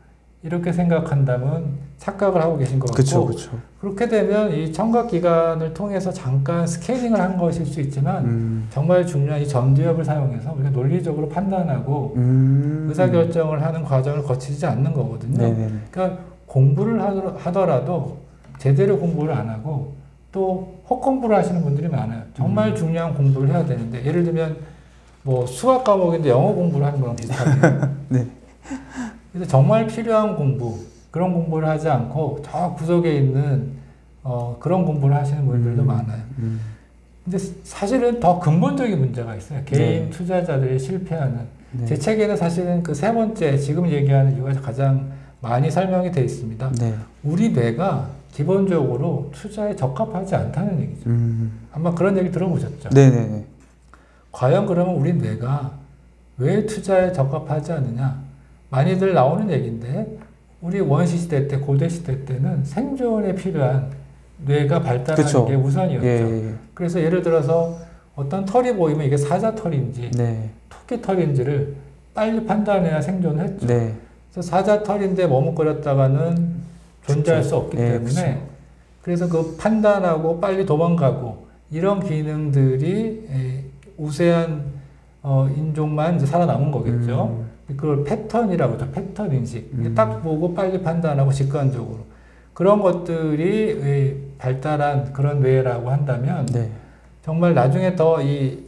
이렇게 생각한다면 착각을 하고 계신 것 같고 그렇게 되면 이 청각기관을 통해서 잠깐 스캐닝을 한 것일 수 있지만 정말 중요한 이 전두엽을 사용해서 우리가 논리적으로 판단하고 의사결정을 하는 과정을 거치지 않는 거거든요. 그러니까 공부를 하더라도 제대로 공부를 안 하고 또 헛공부를 하시는 분들이 많아요. 정말 중요한 공부를 해야 되는데 예를 들면 뭐 수학 과목인데 영어 공부를 하는 거랑 비슷하게 네. 그래서 정말 필요한 공부 그런 공부를 하지 않고 저 구석에 있는 그런 공부를 하시는 분들도 많아요. 근데 사실은 더 근본적인 문제가 있어요. 개인 투자자들이 실패하는 제 책에는 사실은 그 세 번째 지금 얘기하는 이유가 가장 많이 설명이 되어 있습니다. 우리 뇌가 기본적으로 투자에 적합하지 않다는 얘기죠. 아마 그런 얘기 들어보셨죠? 네네. 과연 그러면 우리 뇌가 왜 투자에 적합하지 않느냐? 많이들 나오는 얘기인데 우리 원시시대 때, 고대시대 때는 생존에 필요한 뇌가 발달하는 게 우선이었죠. 그래서 예를 들어서 어떤 털이 보이면 이게 사자털인지 토끼털인지를 빨리 판단해야 생존을 했죠. 그래서 사자털인데 머뭇거렸다가는 존재할 수 없기 때문에 그래서 그 판단하고 빨리 도망가고 이런 기능들이 우세한 인종만 이제 살아남은 거겠죠. 그걸 패턴이라고 하죠. 패턴 인식. 딱 보고 빨리 판단하고 직관적으로. 그런 것들이 발달한 그런 뇌라고 한다면 정말 나중에 더 이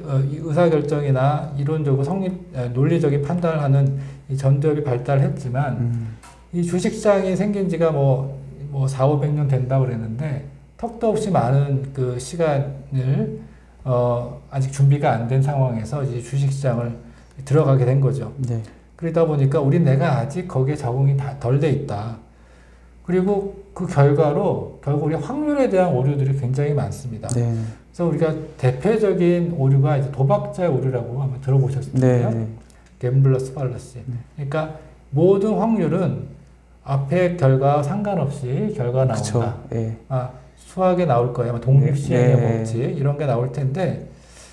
의사결정이나 이론적으로 논리적인 판단을 하는 이 전두엽이 발달했지만 이 주식시장이 생긴 지가 뭐 400~500년 된다고 그랬는데 턱도 없이 많은 그 시간을 아직 준비가 안 된 상황에서 이제 주식시장을 들어가게 된 거죠. 그러다 보니까 우리 뇌가 아직 거기에 적응이 다 덜 돼 있다. 그리고 그 결과로 결국 우리 확률에 대한 오류들이 굉장히 많습니다. 그래서 우리가 대표적인 오류가 이제 도박자의 오류라고 한번 들어보셨을 텐데요. 갬블러스 팔러시. 그러니까 모든 확률은 앞에 결과와 상관없이 결과가 나온다. 수학에 나올 거예요. 독립시행의 법칙 이런 게 나올 텐데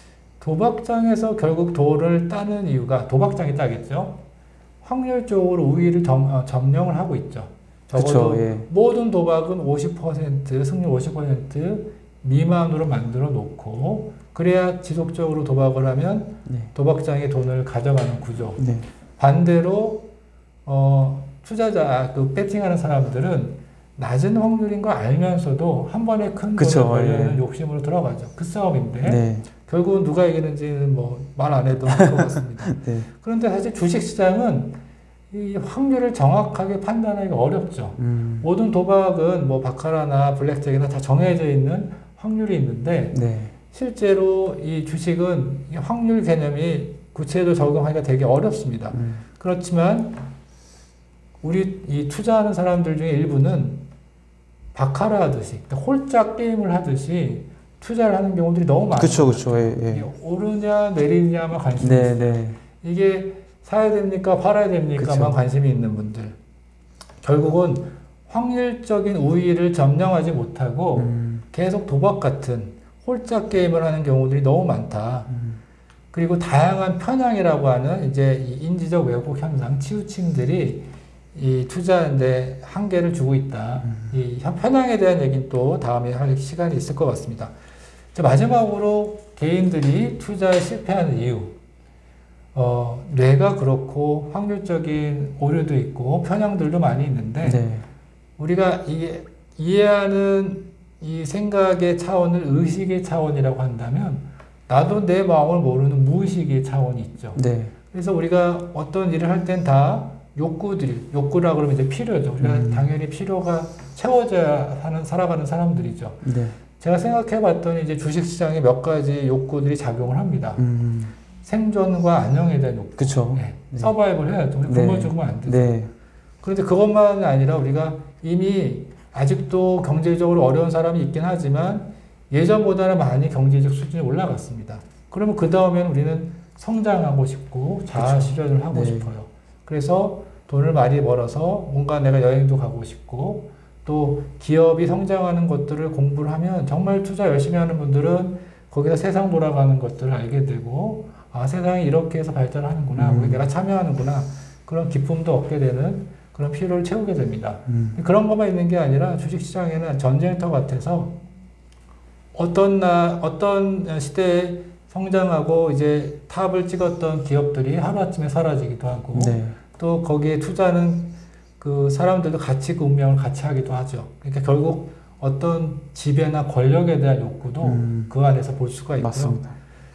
도박장에서 결국 도를 따는 이유가 도박장이 따겠죠. 확률적으로 우위를 점령을 하고 있죠. 적어도 모든 도박은 50% 승률 50% 미만으로 만들어 놓고 그래야 지속적으로 도박을 하면 도박장의 돈을 가져가는 구조. 반대로 투자자, 그 배팅하는 사람들은 낮은 확률인 걸 알면서도 한 번에 큰 돈을 벌려는 욕심으로 들어가죠. 그 싸움인데 결국은 누가 이기는지는 뭐 말 안 해도 알 것 같습니다. 그런데 사실 주식시장은 이 확률을 정확하게 판단하기가 어렵죠. 모든 도박은 뭐 바카라나 블랙잭이나 다 정해져 있는 확률이 있는데 실제로 이 주식은 확률 개념이 구체적으로 적용하기가 되게 어렵습니다. 그렇지만 우리 이 투자하는 사람들 중에 일부는 바카라 하듯이 홀짝 게임을 하듯이 투자를 하는 경우들이 너무 많아요. 오르냐 내리냐만 관심이 있어요. 이게 사야 됩니까 팔아야 됩니까만 관심이 있는 분들 결국은 확률적인 우위를 점령하지 못하고 계속 도박 같은 홀짝 게임을 하는 경우들이 너무 많다. 그리고 다양한 편향이라고 하는 이제 이 인지적 왜곡 현상, 치우침들이 이 투자인데 한계를 주고 있다. 이 편향에 대한 얘기는 또 다음에 할 시간이 있을 것 같습니다. 자, 마지막으로 개인들이 투자에 실패하는 이유. 뇌가 그렇고 확률적인 오류도 있고 편향들도 많이 있는데 우리가 이해하는 이 생각의 차원을 의식의 차원이라고 한다면 나도 내 마음을 모르는 무의식의 차원이 있죠. 그래서 우리가 어떤 일을 할 땐 다 욕구라고 그러면 이제 필요죠. 우리가 당연히 필요가 채워져야 살아가는 사람들이죠. 제가 생각해 봤더니 이제 주식시장에 몇 가지 욕구들이 작용을 합니다. 생존과 안녕에 대한 욕구. 서바이벌 해야죠. 우리 굶어 죽으면 안 되죠. 그런데 그것만 아니라 우리가 이미 아직도 경제적으로 어려운 사람이 있긴 하지만 예전보다는 많이 경제적 수준이 올라갔습니다. 그러면 그 다음엔 우리는 성장하고 싶고 자아 실현을 하고 싶어요. 그래서 돈을 많이 벌어서 뭔가 내가 여행도 가고 싶고 또 기업이 성장하는 것들을 공부를 하면 정말 투자 열심히 하는 분들은 거기다 세상 돌아가는 것들을 알게 되고 세상이 이렇게 해서 발전하는구나. 내가 참여하는구나. 그런 기쁨도 얻게 되는 그런 필요를 채우게 됩니다. 그런 것만 있는 게 아니라 주식시장에는 전쟁터 같아서 어떤 시대에 성장하고 이제 탑을 찍었던 기업들이 하루아침에 사라지기도 하고 네. 또 거기에 투자하는 그 사람들도 같이 그 운명을 같이 하기도 하죠. 그러니까 결국 어떤 지배나 권력에 대한 욕구도 그 안에서 볼 수가 있고요. 맞습니다.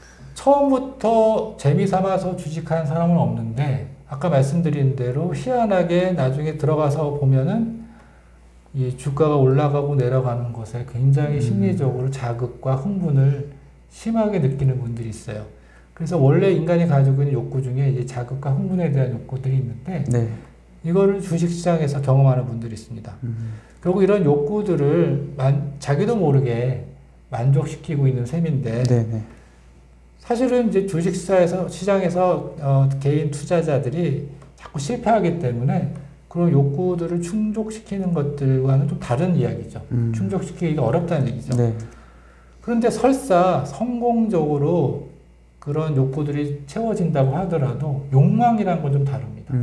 처음부터 재미삼아서 주식하는 사람은 없는데 아까 말씀드린 대로 희한하게 나중에 들어가서 보면은 이 주가가 올라가고 내려가는 것에 굉장히 심리적으로 자극과 흥분을 심하게 느끼는 분들이 있어요. 그래서 원래 인간이 가지고 있는 욕구 중에 이제 자극과 흥분에 대한 욕구들이 있는데 네. 이거를 주식시장에서 경험하는 분들이 있습니다. 결국 이런 욕구들을 자기도 모르게 만족시키고 있는 셈인데 네네. 사실은 이제 주식시장에서 개인 투자자들이 자꾸 실패하기 때문에 그런 욕구들을 충족시키는 것들과는 좀 다른 이야기죠. 충족시키기가 어렵다는 얘기죠. 네. 그런데 설사 성공적으로 그런 욕구들이 채워진다고 하더라도 욕망이란 건 좀 다릅니다.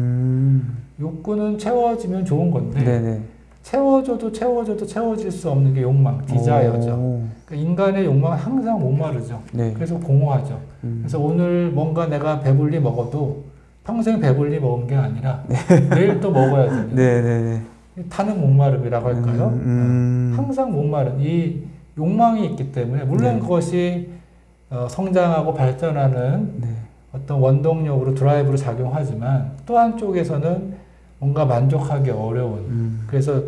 욕구는 채워지면 좋은 건데 네네. 채워줘도 채워질 수 없는 게 욕망, 디자이어죠. 그러니까 인간의 욕망은 항상 목마르죠. 네. 그래서 공허하죠. 그래서 오늘 뭔가 내가 배불리 먹어도 평생 배불리 먹은 게 아니라 네. 내일 또 먹어야 되는 네. 타는 목마름이라고 할까요? 항상 목마른 이 욕망이 있기 때문에 물론 네. 그것이 성장하고 발전하는 네. 어떤 원동력으로 드라이브로 작용하지만 또 한쪽에서는 뭔가 만족하기 어려운 그래서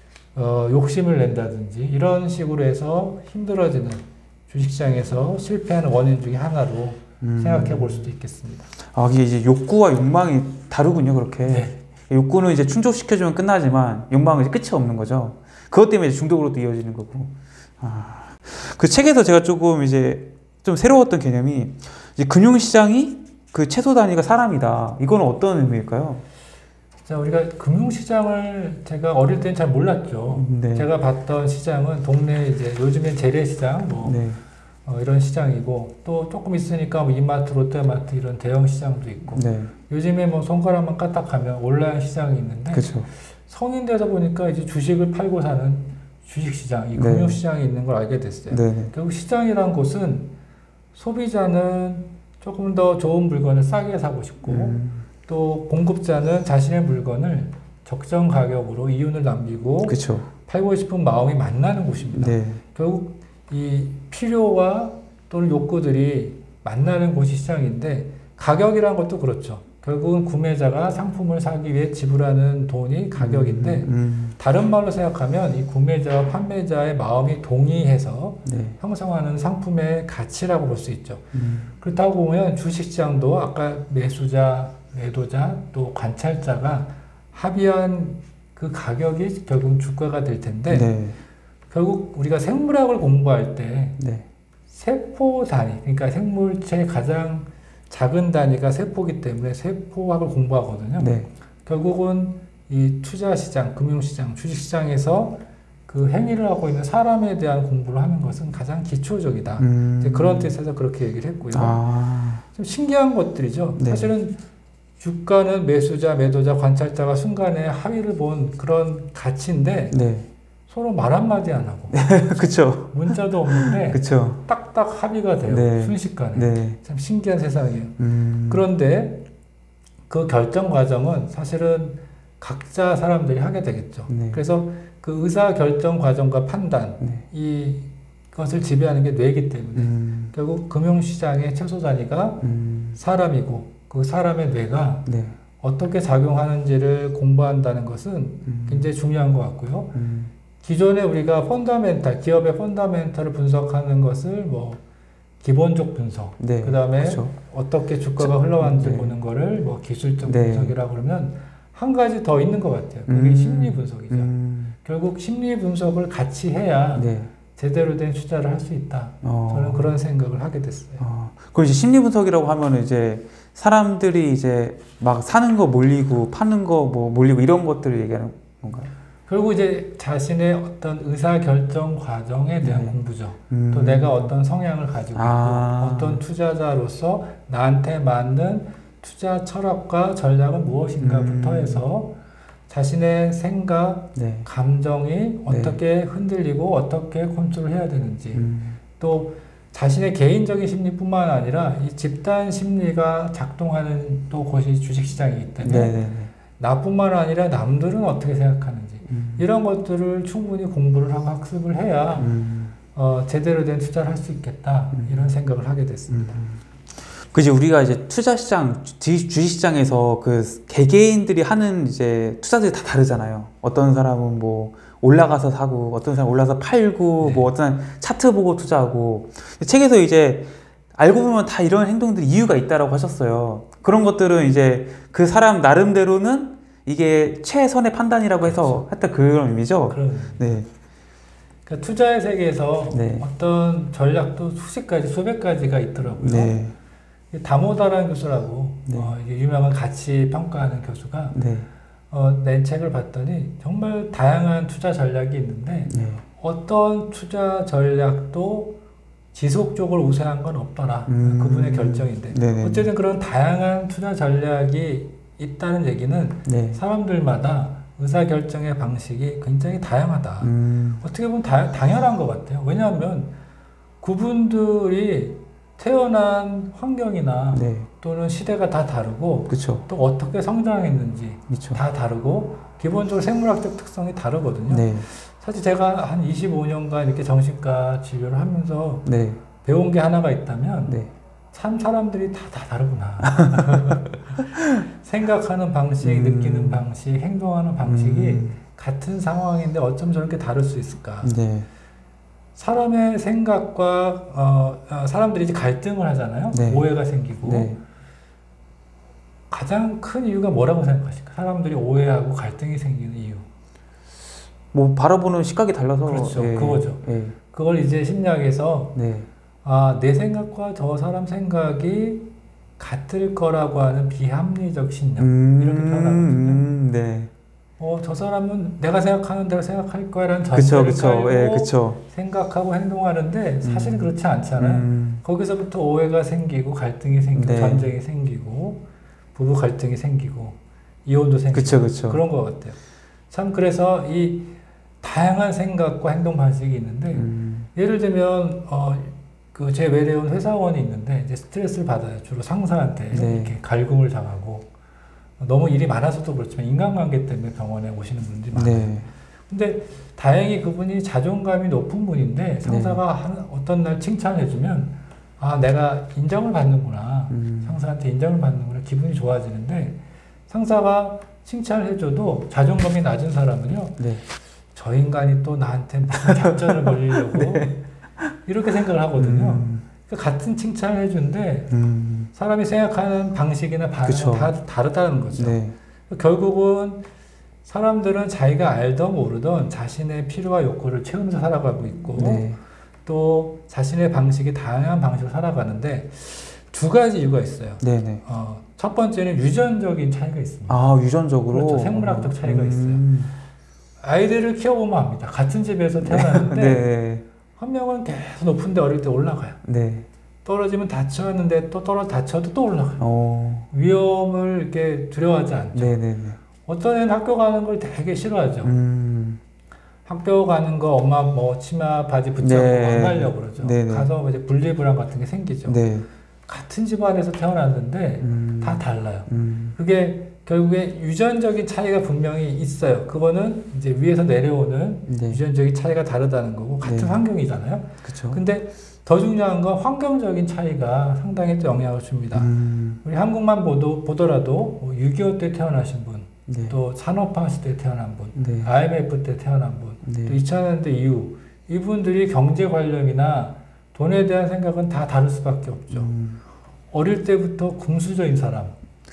욕심을 낸다든지 이런 식으로 해서 힘들어지는 주식시장에서 실패하는 원인 중에 하나로 생각해 볼 수도 있겠습니다. 아, 이게 이제 욕구와 욕망이 다르군요, 그렇게. 네. 욕구는 이제 충족시켜주면 끝나지만 욕망은 이제 끝이 없는 거죠. 그것 때문에 중독으로 또 이어지는 거고. 아, 그 책에서 제가 조금 이제 좀 새로웠던 개념이 이제 금융시장이 그 최소 단위가 사람이다. 이거는 어떤 의미일까요? 자, 우리가 금융시장을 제가 어릴 때는 잘 몰랐죠. 네. 제가 봤던 시장은 동네 이제 요즘엔 재래시장 뭐 네. 이런 시장이고 또 조금 있으니까 뭐 이마트, 롯데마트 이런 대형 시장도 있고 네. 요즘에 뭐 손가락만 까딱하면 온라인 시장이 있는데 그쵸. 성인 돼서 보니까 이제 주식을 팔고 사는 주식시장, 이 금융시장이 네. 있는 걸 알게 됐어요. 네. 결국 시장이란 곳은 소비자는 조금 더 좋은 물건을 싸게 사고 싶고 또 공급자는 자신의 물건을 적정 가격으로 이윤을 남기고 그쵸. 팔고 싶은 마음이 만나는 곳입니다. 네. 결국 이 필요와 또는 욕구들이 만나는 곳이 시장인데 가격이라는 것도 그렇죠. 결국은 구매자가 상품을 사기 위해 지불하는 돈이 가격인데 다른 말로 생각하면 이 구매자와 판매자의 마음이 동의해서 네. 형성하는 상품의 가치라고 볼 수 있죠. 그렇다고 보면 주식시장도 아까 매수자, 매도자, 또 관찰자가 합의한 그 가격이 결국 주가가 될 텐데 네. 결국 우리가 생물학을 공부할 때 네. 세포 단위, 그러니까 생물체의 가장 작은 단위가 세포이기 때문에 세포학을 공부하거든요. 네. 결국은 이 투자시장, 금융시장, 주식시장에서 그 행위를 하고 있는 사람에 대한 공부를 하는 것은 가장 기초적이다. 그런 뜻에서 그렇게 얘기를 했고요. 좀 신기한 것들이죠. 네. 사실은 주가는 매수자, 매도자, 관찰자가 순간에 합의를 본 그런 가치인데 네. 서로 말 한마디 안 하고 그쵸. 문자도 없는데 그쵸. 딱딱 합의가 돼요. 네. 순식간에. 네. 참 신기한 세상이에요. 그런데 그 결정 과정은 사실은 각자 사람들이 하게 되겠죠. 네. 그래서 그 의사 결정 과정과 판단 네. 이것을 지배하는 게 뇌이기 때문에 결국 금융시장의 최소 단위가 사람이고 그 사람의 뇌가 네. 어떻게 작용하는지를 공부한다는 것은 굉장히 중요한 것 같고요. 기존에 우리가 펀더멘탈, 기업의 펀더멘탈을 분석하는 것을 뭐 기본적 분석, 네, 그 다음에 그렇죠. 어떻게 주가가 흘러왔는지 네. 보는 거를 뭐 기술적 네. 분석이라고 그러면 한 가지 더 있는 것 같아요. 그게 심리 분석이죠. 결국 심리 분석을 같이 해야 네. 제대로 된 투자를 할 수 있다. 저는 그런 생각을 하게 됐어요. 그럼 이제 심리 분석이라고 하면 이제 사람들이 이제 막 사는 거 몰리고 파는 거 뭐 몰리고 이런 것들을 얘기하는 건가요? 결국 이제 자신의 어떤 의사결정 과정에 대한 네. 공부죠. 또 내가 어떤 성향을 가지고 있고 어떤 투자자로서 나한테 맞는 투자 철학과 전략은 무엇인가부터 해서 자신의 생각, 네. 감정이 어떻게 흔들리고 어떻게 컨트롤해야 되는지 또 자신의 개인적인 심리뿐만 아니라 이 집단 심리가 작동하는 또 곳이 주식시장이기 때문에 네. 나뿐만 아니라 남들은 어떻게 생각하는지 이런 것들을 충분히 공부를 하고 학습을 해야 제대로 된 투자를 할 수 있겠다 이런 생각을 하게 됐습니다. 그지 우리가 이제 투자시장, 주식시장에서 그 개개인들이 하는 이제 투자들이 다 다르잖아요. 어떤 사람은 뭐 올라가서 사고, 어떤 사람은 올라가서 팔고, 뭐 어떤 사람은 차트 보고 투자하고. 책에서 이제 알고 보면 다 이런 행동들이 이유가 있다라고 하셨어요. 그런 것들은 이제 그 사람 나름대로는 이게 최선의 판단이라고 해서 했던 그런 의미죠. 네. 그러니까 투자의 세계에서 어떤 전략도 수십 가지, 수백 가지가 있더라고요. 네. 다모다라는 교수라고 유명한 가치 평가하는 교수가 낸 책을 봤더니 정말 다양한 투자 전략이 있는데 어떤 투자 전략도 지속적으로 우세한 건 없더라. 그분의 결정인데 어쨌든 그런 다양한 투자 전략이 있다는 얘기는 사람들마다 의사결정의 방식이 굉장히 다양하다. 어떻게 보면 당연한 것 같아요. 왜냐하면 그분들이 태어난 환경이나 또는 시대가 다 다르고 또 어떻게 성장했는지 다 다르고 기본적으로 생물학적 특성이 다르거든요. 사실 제가 한 25년간 이렇게 정신과 진료를 하면서 배운 게 하나가 있다면 참 사람들이 다 다르구나. 생각하는 방식, 느끼는 방식, 행동하는 방식이 같은 상황인데 어쩜 저렇게 다를 수 있을까. 사람의 생각과 사람들이 이제 갈등을 하잖아요. 오해가 생기고 가장 큰 이유가 뭐라고 생각하실까? 사람들이 오해하고 갈등이 생기는 이유. 뭐 바라보는 시각이 달라서 그렇죠. 그거죠. 그걸 이제 심리학에서 내 생각과 저 사람 생각이 같을 거라고 하는 비합리적 신념 이렇게 표현하거든요. 저 사람은 내가 생각하는 대로 생각할 거야라는 전제를 깔고 생각하고 행동하는데 사실은 그렇지 않잖아요. 거기서부터 오해가 생기고 갈등이 생기고 전쟁이 생기고 부부 갈등이 생기고 이혼도 생기고 그런 것 같아요. 참 그래서 이 다양한 생각과 행동 방식이 있는데 예를 들면 그 제 외래에 온 회사원이 있는데 이제 스트레스를 받아요. 주로 상사한테 이렇게 갈굼을 당하고 너무 일이 많아서도 그렇지만 인간관계 때문에 병원에 오시는 분들이 많아요. 근데 다행히 그분이 자존감이 높은 분인데 상사가 어떤 날 칭찬해주면 내가 인정을 받는구나. 상사한테 인정을 받는구나. 기분이 좋아지는데 상사가 칭찬을 해줘도 자존감이 낮은 사람은요. 저 인간이 또 나한테 무슨 작전을 벌이려고 이렇게 생각을 하거든요. 그러니까 같은 칭찬을 해주는데 사람이 생각하는 방식이나 반응은 다 다르다는 거죠. 결국은 사람들은 자기가 알던 모르던 자신의 필요와 욕구를 채우면서 살아가고 있고 또 자신의 방식이 다양한 방식으로 살아가는데 두 가지 이유가 있어요. 첫 번째는 유전적인 차이가 있습니다. 유전적으로? 그렇죠. 생물학적 차이가 있어요. 아이들을 키워보면 압니다. 같은 집에서 태어났는데 한 명은 계속 높은데 어릴 때 올라가요. 떨어지면 다쳤는데 또 다쳐도 또 올라가요. 위험을 이렇게 두려워하지 않죠. 어떤 애는 학교 가는 걸 되게 싫어하죠. 학교 가는 거 엄마 뭐 치마 바지 붙잡고 안 가려고 그러죠. 가서 이제 분리불안 같은 게 생기죠. 같은 집안에서 태어났는데 다 달라요. 그게 결국에 유전적인 차이가 분명히 있어요. 그거는 이제 위에서 내려오는 유전적인 차이가 다르다는 거고 같은 환경이잖아요. 근데 더 중요한 건 환경적인 차이가 상당히 또 영향을 줍니다. 우리 한국만 보더라도 6.25 때 태어나신 분, 또 산업화 시대에 태어난 분, IMF 때 태어난 분, 또 2000년대 이후 이분들이 경제 관념이나 돈에 대한 생각은 다 다를 수밖에 없죠. 어릴 때부터 금수저인 사람,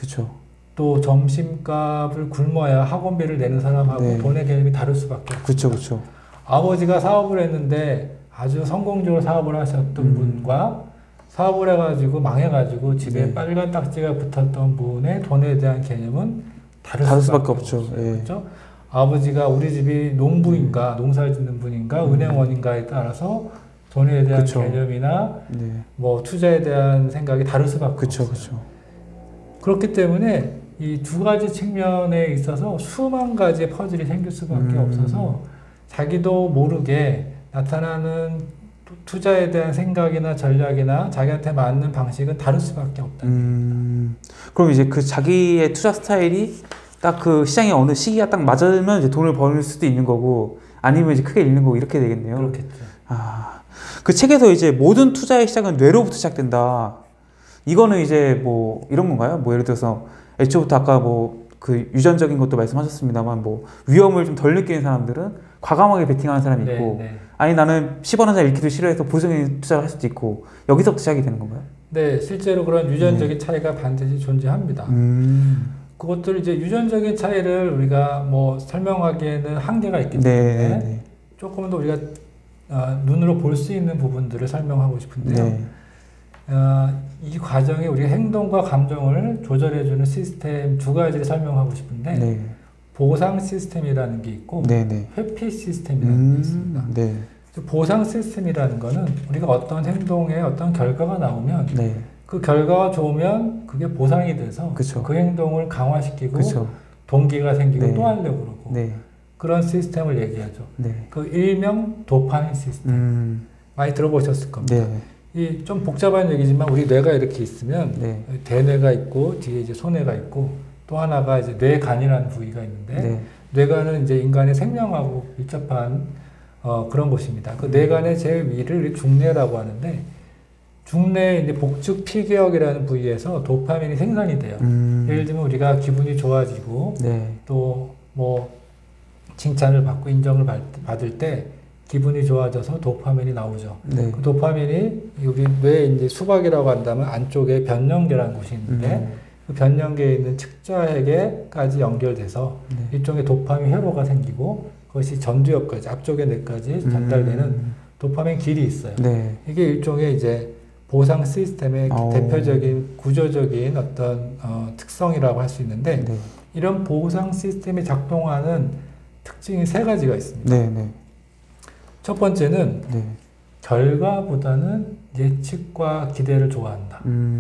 또 점심값을 굶어야 학원비를 내는 사람하고 돈의 개념이 다를 수밖에 없죠. 아버지가 사업을 했는데 아주 성공적으로 사업을 하셨던 분과 사업을 해가지고 망해가지고 집에 빨간 딱지가 붙었던 분의 돈에 대한 개념은 다를 수밖에 없죠. 그렇죠? 아버지가 우리 집이 농부인가 농사를 짓는 분인가 은행원인가에 따라서 돈에 대한 개념이나 뭐 투자에 대한 생각이 다를 수밖에 없어요. 그렇기 때문에 이 두 가지 측면에 있어서 수만 가지의 퍼즐이 생길 수밖에 없어서 자기도 모르게 나타나는 투자에 대한 생각이나 전략이나 자기한테 맞는 방식은 다를 수밖에 없다. 그럼 이제 그 자기의 투자 스타일이 딱 그 시장에 어느 시기가 딱 맞으면 이제 돈을 벌 수도 있는 거고 아니면 이제 크게 잃는 거고 이렇게 되겠네요. 그렇겠죠. 그 책에서 이제 모든 투자의 시작은 뇌로부터 시작된다. 이거는 이제 뭐 이런 건가요? 뭐 예를 들어서 애초부터 아까 뭐 그 유전적인 것도 말씀하셨습니다만 뭐 위험을 좀 덜 느끼는 사람들은 과감하게 베팅하는 사람이 있고 아니 나는 10원 한 장 잃기도 싫어해서 보수적인 투자를 할 수도 있고 여기서부터 시작이 되는 건가요? 네, 실제로 그런 유전적인 차이가 반드시 존재합니다. 그것들 이제 유전적인 차이를 우리가 뭐 설명하기에는 한계가 있기 때문에 조금 더 우리가 눈으로 볼 수 있는 부분들을 설명하고 싶은데요. 이 과정에 우리가 행동과 감정을 조절해주는 시스템 두 가지를 설명하고 싶은데 보상 시스템이라는 게 있고 회피 시스템이라는 게 있습니다. 보상 시스템이라는 거는 우리가 어떤 행동에 어떤 결과가 나오면 그 결과가 좋으면 그게 보상이 돼서 그 행동을 강화시키고 동기가 생기고 또 하려고 그러고 그런 시스템을 얘기하죠. 그 일명 도파민 시스템 많이 들어보셨을 겁니다. 이 좀 복잡한 얘기지만 우리 뇌가 이렇게 있으면 대뇌가 있고 뒤에 이제 소뇌가 있고 또 하나가 이제 뇌간이라는 부위가 있는데 뇌간은 이제 인간의 생명하고 밀접한 그런 곳입니다. 그 뇌간의 제일 위를 중뇌라고 하는데 중뇌의 이제 복축 피계역이라는 부위에서 도파민이 생산이 돼요. 예를 들면 우리가 기분이 좋아지고 또 뭐 칭찬을 받고 인정을 받을 때 기분이 좋아져서 도파민이 나오죠. 그 도파민이 우리 뇌에 이제 수박이라고 한다면 안쪽에 변연계라는 곳이 있는데 그 변연계에 있는 측좌에게까지 연결돼서 일종의 도파민 회로가 생기고 그것이 전두엽까지 앞쪽의 뇌까지 전달되는 도파민 길이 있어요. 이게 일종의 이제 보상 시스템의 대표적인 구조적인 어떤 특성이라고 할 수 있는데 이런 보상 시스템이 작동하는 특징이 세 가지가 있습니다. 첫 번째는 결과보다는 예측과 기대를 좋아한다.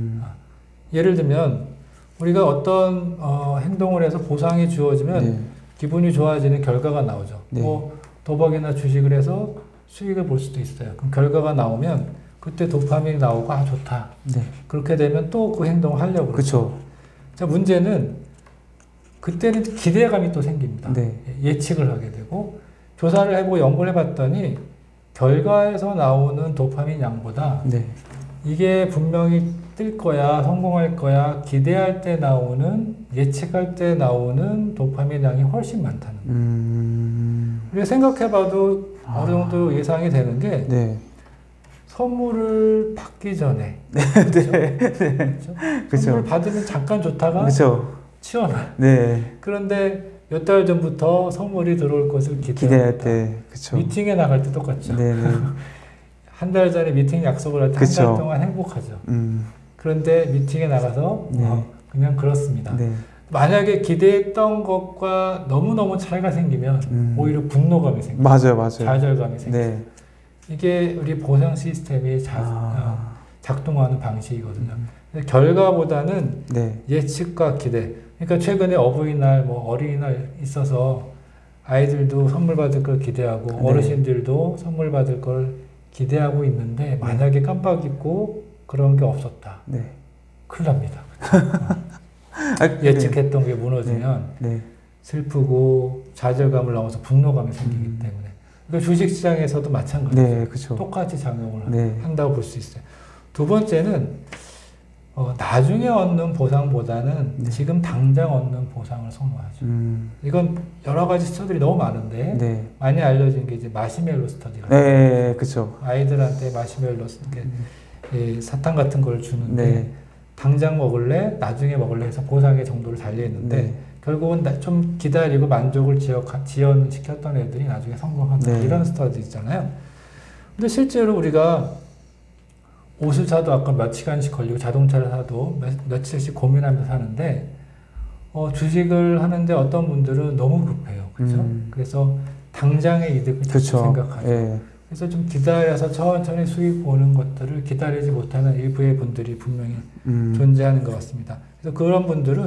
예를 들면 우리가 어떤 행동을 해서 보상이 주어지면 기분이 좋아지는 결과가 나오죠. 뭐 도박이나 주식을 해서 수익을 볼 수도 있어요. 그럼 결과가 나오면 그때 도파민이 나오고 아 좋다. 그렇게 되면 또 그 행동을 하려고 그러죠. 자, 문제는 그때는 기대감이 또 생깁니다. 예측을 하게 되고 조사를 해보고 연구를 해봤더니 결과에서 나오는 도파민 양보다 이게 분명히 뜰 거야, 성공할 거야, 기대할 때 나오는, 예측할 때 나오는 도파민 양이 훨씬 많다는 거예요. 우리가 생각해봐도 어느 정도 예상이 되는 게 선물을 받기 전에 선물을 받으면 잠깐 좋다가 치워놔. 그런데 몇 달 전부터 선물이 들어올 것을 기대할 때 미팅에 나갈 때 똑같죠. 한 달 전에 미팅 약속을 할 때 한 달 동안 행복하죠. 그런데 미팅에 나가서 그냥 그렇습니다. 만약에 기대했던 것과 너무너무 차이가 생기면 오히려 분노감이 생겨요. 좌절감이 생겨요. 이게 우리 보상 시스템이 작동하는 방식이거든요. 결과보다는 예측과 기대. 그러니까 최근에 어버이날, 뭐 어린이날 있어서 아이들도 선물 받을 걸 기대하고 어르신들도 선물 받을 걸 기대하고 있는데 만약에 깜빡 잊고 그런 게 없었다. 큰일 납니다. 예측했던 게 무너지면 슬프고 좌절감을 넘어서 분노감이 생기기 때문에. 그러니까 주식시장에서도 마찬가지죠. 똑같이 작용을 한다고 볼 수 있어요. 두 번째는 나중에 얻는 보상보다는 지금 당장 얻는 보상을 선호하죠. 이건 여러 가지 스터디들이 너무 많은데 많이 알려진 게 이제 마시멜로 스터디가 아이들한테 마시멜로 이렇게 사탕 같은 걸 주는데 당장 먹을래, 나중에 먹을래 해서 보상의 정도를 달리했는데 결국은 좀 기다리고 만족을 지연시켰던 애들이 나중에 성공한다. 이런 스터디 있잖아요. 근데 실제로 우리가 옷을 사도 아까 몇 시간씩 걸리고 자동차를 사도 며칠씩 고민하면서 사는데 주식을 하는데 어떤 분들은 너무 급해요. 그렇죠? 그래서 당장의 이득을 생각하죠. 그래서 좀 기다려서 천천히 수익 보는 것들을 기다리지 못하는 일부의 분들이 분명히 존재하는 것 같습니다. 그래서 그런 분들은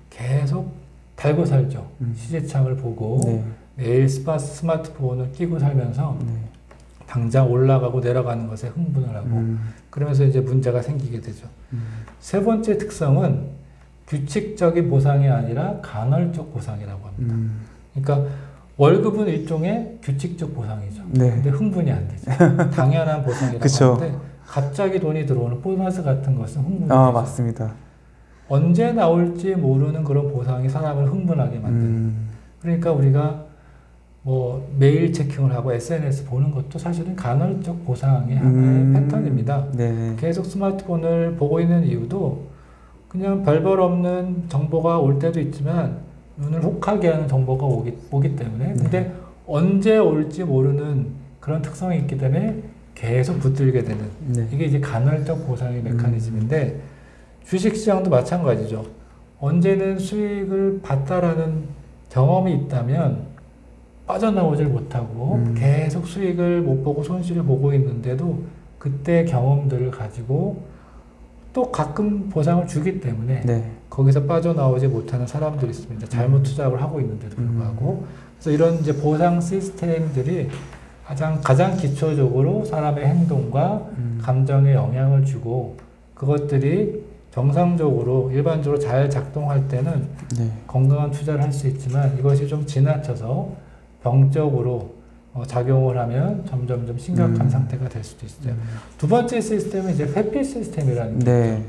계속 달고 살죠. 시제창을 보고 네. 매일 스마트폰을 끼고 살면서 네. 당장 올라가고 내려가는 것에 흥분을 하고 그러면서 이제 문제가 생기게 되죠. 세 번째 특성은 규칙적인 보상이 아니라 간헐적 보상이라고 합니다. 그러니까 월급은 일종의 규칙적 보상이죠. 네. 근데 흥분이 안 되죠. 당연한 보상이라고 하는데 갑자기 돈이 들어오는 보너스 같은 것은 흥분이 되죠. 맞습니다. 언제 나올지 모르는 그런 보상이 사람을 흥분하게 만드는. 그러니까 우리가 뭐 메일 체킹을 하고 SNS 보는 것도 사실은 간헐적 보상의 하나의 패턴입니다. 네. 계속 스마트폰을 보고 있는 이유도 그냥 별별 없는 정보가 올 때도 있지만 눈을 혹하게 하는 정보가 오기 때문에 근데 언제 올지 모르는 그런 특성이 있기 때문에 계속 붙들게 되는 이게 이제 간헐적 보상의 메커니즘인데 주식시장도 마찬가지죠. 언제는 수익을 봤다라는 경험이 있다면 빠져나오질 못하고 계속 수익을 못 보고 손실을 보고 있는데도 그때 경험들을 가지고 또 가끔 보상을 주기 때문에 거기서 빠져나오지 못하는 사람들이 있습니다. 잘못 투자를 하고 있는데도 불구하고 그래서 이런 이제 보상 시스템들이 가장 기초적으로 사람의 행동과 감정에 영향을 주고 그것들이 정상적으로 일반적으로 잘 작동할 때는 건강한 투자를 할 수 있지만 이것이 좀 지나쳐서 병적으로 작용을 하면 점점점 심각한 상태가 될 수도 있어요. 두 번째 시스템은 이제 회피 시스템이라는 게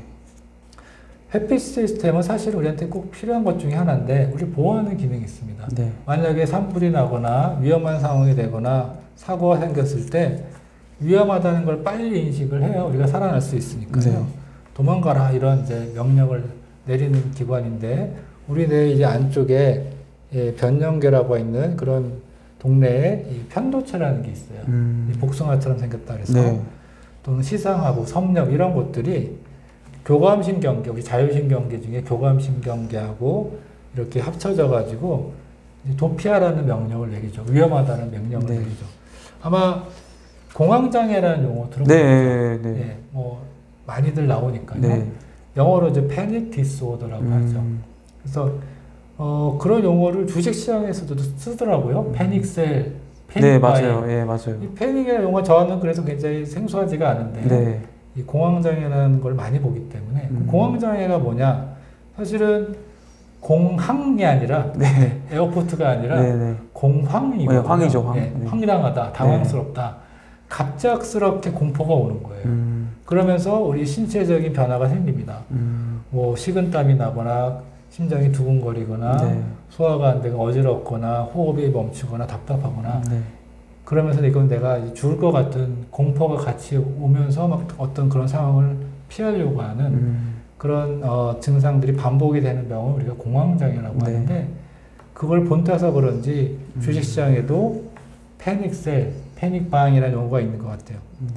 회피 시스템은 사실 우리한테 꼭 필요한 것 중에 하나인데 우리 보호하는 기능이 있습니다. 만약에 산불이 나거나 위험한 상황이 되거나 사고가 생겼을 때 위험하다는 걸 빨리 인식을 해야 우리가 살아날 수 있으니까요. 도망가라 이런 이제 명령을 내리는 기관인데 우리 뇌 이제 안쪽에 변연계라고 있는 그런 동네에 이 편도체라는 게 있어요. 이 복숭아처럼 생겼다 그래서 또는 시상하고 섬력 이런 것들이 교감신경계, 우리 자율신경계 중에 교감신경계하고 이렇게 합쳐져 가지고 도피하라는 명령을 내리죠. 위험하다는 명령을 내리죠. 아마 공황장애라는 용어 들어보셨죠? 뭐 많이들 나오니까요. 영어로 이제 패닉 디스오더라고 하죠. 그래서 그런 용어를 주식시장에서도 쓰더라고요. 패닉셀, 패닉 바이. 맞아요. 이 패닉이라는 용어 저는 그래서 굉장히 생소하지가 않은데 이 공황장애라는 걸 많이 보기 때문에 공황장애가 뭐냐? 사실은 공항이 아니라 에어포트가 아니라 공황이거든요. 황이죠, 황당하다, 당황스럽다. 갑작스럽게 공포가 오는 거예요. 그러면서 우리 신체적인 변화가 생깁니다. 뭐 식은땀이 나거나 심장이 두근거리거나 소화가 안 되고 어지럽거나 호흡이 멈추거나 답답하거나 그러면서 이건 내가 죽을 것 같은 공포가 같이 오면서 막 어떤 그런 상황을 피하려고 하는 그런 증상들이 반복이 되는 병을 우리가 공황장애라고 하는데 그걸 본따서 그런지 주식시장에도 패닉셀, 패닉바잉이라는 용어가 있는 것 같아요.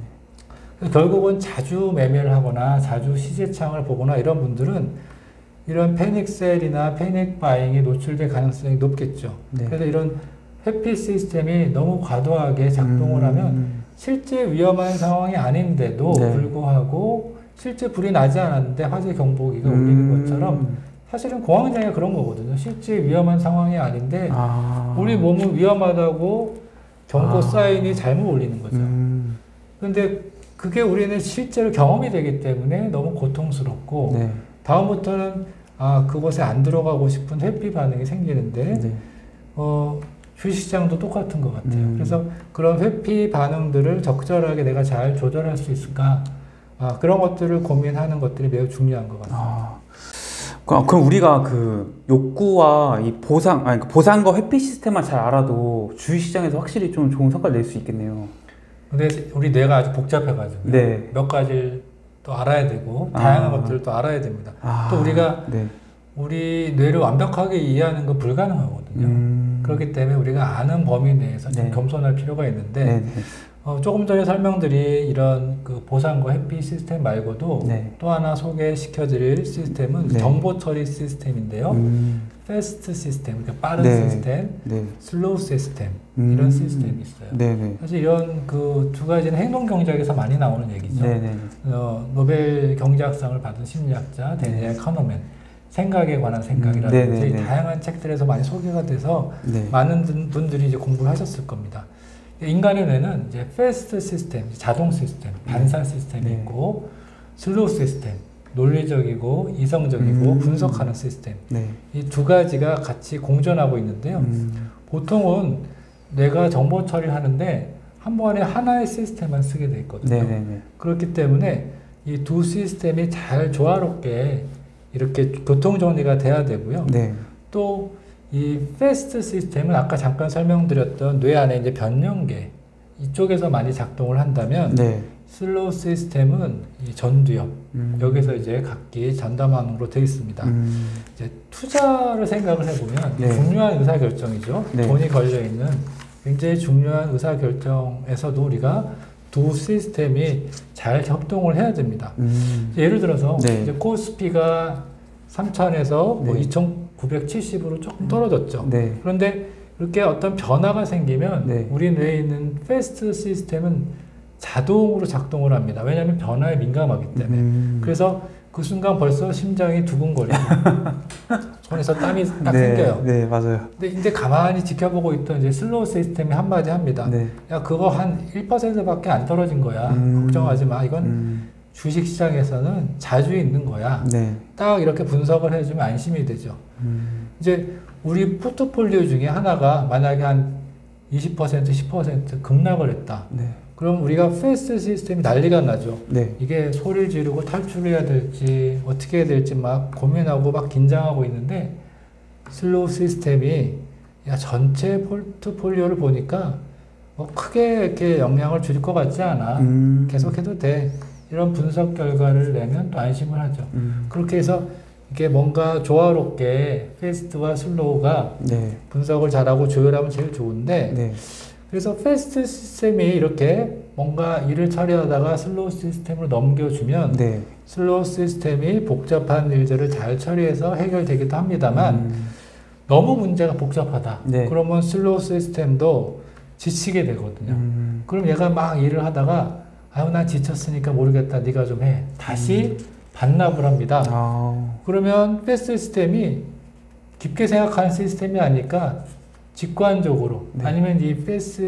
결국은 자주 매매를 하거나 자주 시세창을 보거나 이런 분들은 이런 패닉셀이나 패닉바잉에 노출될 가능성이 높겠죠. 그래서 이런 회피 시스템이 너무 과도하게 작동을 하면 실제 위험한 상황이 아닌데도 불구하고 실제 불이 나지 않았는데 화재 경보기가 울리는 것처럼 사실은 공황장애가 그런 거거든요. 실제 위험한 상황이 아닌데 우리 몸은 위험하다고 경고 사인이 잘못 울리는 거죠. 그런데 그게 우리는 실제로 경험이 되기 때문에 너무 고통스럽고 다음부터는 그곳에 안 들어가고 싶은 회피 반응이 생기는데 주식시장도 똑같은 것 같아요. 그래서 그런 회피 반응들을 적절하게 내가 잘 조절할 수 있을까 그런 것들을 고민하는 것들이 매우 중요한 것 같습니다. 그럼 우리가 그 욕구와 이 보상과 회피 시스템만 잘 알아도 주식시장에서 확실히 좀 좋은 성과를 낼 수 있겠네요. 근데 우리 뇌가 아주 복잡해가지고 몇 가지를 또 알아야 되고 다양한 것들을 또 알아야 됩니다. 또 우리가 우리 뇌를 완벽하게 이해하는 건 불가능하거든요. 그렇기 때문에 우리가 아는 범위 내에서 좀 겸손할 필요가 있는데 조금 전에 설명드린 이런 그 보상과 회피 시스템 말고도 또 하나 소개시켜드릴 시스템은 정보 처리 시스템인데요. 패스트 시스템, 그러니까 빠른 시스템, 슬로우 시스템 이런 시스템이 있어요. 사실 이런 그 두 가지는 행동 경제학에서 많이 나오는 얘기죠. 노벨 경제학상을 받은 심리학자 데니엘 카너맨 생각에 관한 생각이라든지 다양한 책들에서 많이 소개가 돼서 많은 분들이 이제 공부를 하셨을 겁니다. 인간의 뇌는 이제 패스트 시스템, 자동 시스템, 반사 시스템이 있고 슬로우 시스템, 논리적이고 이성적이고 분석하는 시스템, 이 두 가지가 같이 공존하고 있는데요. 보통은 뇌가 정보 처리하는데 한 번에 하나의 시스템만 쓰게 돼 있거든요. 그렇기 때문에 이 두 시스템이 잘 조화롭게 이렇게 교통 정리가 돼야 되고요. 또 이 패스트 시스템은 아까 잠깐 설명드렸던 뇌 안에 이제 변연계 이쪽에서 많이 작동을 한다면 슬로우 시스템은 이 전두엽 여기서 이제 각기 전담환으로 되어 있습니다. 이제 투자를 생각을 해보면 중요한 의사결정이죠. 돈이 걸려있는 굉장히 중요한 의사결정에서도 우리가 두 시스템이 잘 협동을 해야 됩니다. 예를 들어서 이제 코스피가 3,000에서 뭐 2,970으로 조금 떨어졌죠. 그런데 이렇게 어떤 변화가 생기면 우리 뇌에 있는 패스트 시스템은 자동으로 작동을 합니다. 왜냐하면 변화에 민감하기 때문에. 그래서 그 순간 벌써 심장이 두근거리고 손에서 땀이 딱 생겨요. 맞아요. 근데 가만히 지켜보고 있던 이제 슬로우 시스템이 한마디 합니다. 야, 그거 한 1%밖에 안 떨어진 거야. 걱정하지 마. 이건 주식시장에서는 자주 있는 거야. 딱 이렇게 분석을 해주면 안심이 되죠. 이제 우리 포트폴리오 중에 하나가 만약에 한 20%, 10% 급락을 했다. 그럼 우리가 패스트 시스템이 난리가 나죠. 이게 소리를 지르고 탈출해야 될지 어떻게 해야 될지 막 고민하고 막 긴장하고 있는데 슬로우 시스템이 야, 전체 포트폴리오를 보니까 뭐 크게 이렇게 영향을 줄 것 같지 않아. 계속해도 돼. 이런 분석 결과를 내면 또 안심을 하죠. 그렇게 해서 이게 뭔가 조화롭게 패스트와 슬로우가 분석을 잘하고 조율하면 제일 좋은데 그래서 패스트 시스템이 이렇게 뭔가 일을 처리하다가 슬로우 시스템으로 넘겨주면 슬로우 시스템이 복잡한 일들을 잘 처리해서 해결되기도 합니다만 너무 문제가 복잡하다. 그러면 슬로우 시스템도 지치게 되거든요. 그럼 얘가 막 일을 하다가 아유, 난 지쳤으니까 모르겠다. 네가 좀 해. 다시 반납을 합니다. 그러면 패스트 시스템이 깊게 생각하는 시스템이 아니까 직관적으로 아니면 이 패스트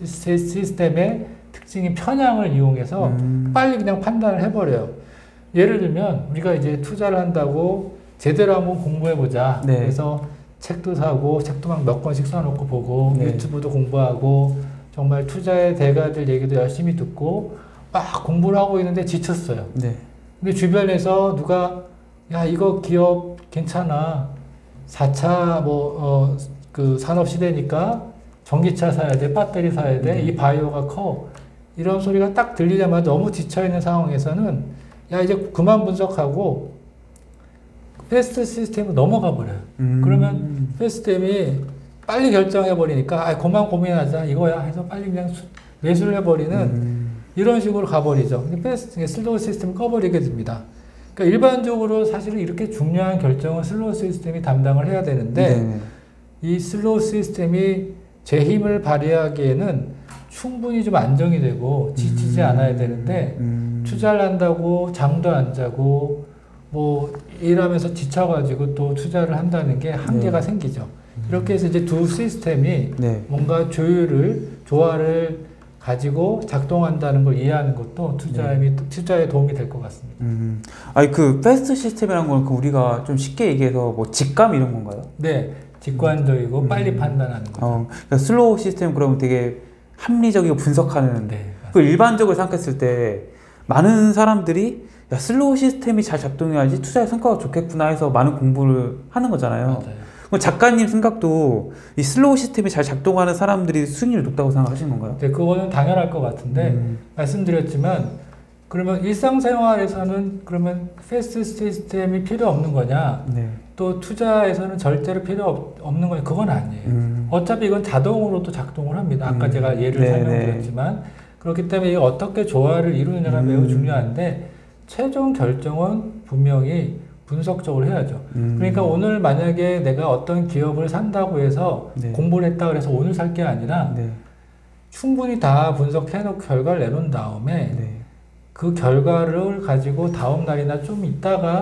시스템의 특징인 편향을 이용해서 빨리 그냥 판단을 해버려요. 예를 들면 우리가 이제 투자를 한다고 제대로 한번 공부해보자. 그래서 책도 사고 책도 막 몇 권씩 사놓고 보고 유튜브도 공부하고 정말 투자의 대가들 얘기도 열심히 듣고 막 공부를 하고 있는데 지쳤어요. 근데 주변에서 누가 야, 이거 기업 괜찮아. 4차 그 산업 시대니까 전기차 사야 돼, 배터리 사야 돼, 이 바이오가 커. 이런 소리가 딱 들리자마자 너무 지쳐있는 상황에서는 야, 이제 그만 분석하고 패스트 시스템으로 넘어가 버려요. 그러면 패스트 시스템이 빨리 결정해버리니까 아, 그만 고민하자 이거야 해서 빨리 그냥 매수를 해버리는 이런 식으로 가버리죠. 패스트 슬로우 시스템을 꺼버리게 됩니다. 그러니까 일반적으로 사실은 이렇게 중요한 결정은 슬로우 시스템이 담당을 해야 되는데 이 슬로우 시스템이 제 힘을 발휘하기에는 충분히 좀 안정이 되고 지치지 않아야 되는데 투자를 한다고 잠도 안 자고 뭐 일하면서 지쳐가지고 또 투자를 한다는 게 한계가 생기죠. 이렇게 해서 이제 두 시스템이 뭔가 조화를 가지고 작동한다는 걸 이해하는 것도 투자에 도움이 될 것 같습니다. 아니 그 패스트 시스템이라는 건 우리가 좀 쉽게 얘기해서 뭐 직감 이런 건가요? 네, 직관적이고 빨리 판단하는 거죠. 그러니까 슬로우 시스템 그러면 되게 합리적이고 분석하는. 그 일반적으로 생각했을 때 많은 사람들이 야, 슬로우 시스템이 잘 작동해야지 투자의 성과가 좋겠구나 해서 많은 공부를 하는 거잖아요. 맞아요. 그럼 작가님 생각도 이 슬로우 시스템이 잘 작동하는 사람들이 수익률이 높다고 생각하시는 건가요? 네, 그거는 당연할 것 같은데 말씀드렸지만 그러면 일상생활에서는 그러면 패스트 시스템이 필요 없는 거냐? 또 투자에서는 절대로 필요 없는 거냐? 그건 아니에요. 어차피 이건 자동으로도 작동을 합니다. 아까 제가 예를 설명드렸지만 그렇기 때문에 이게 어떻게 조화를 이루느냐가 매우 중요한데 최종 결정은 분명히 분석적으로 해야죠. 그러니까 오늘 만약에 내가 어떤 기업을 산다고 해서 공부를 했다 그래서 오늘 살 게 아니라 충분히 다 분석해놓고 결과를 내놓은 다음에 그 결과를 가지고 다음 날이나 좀 있다가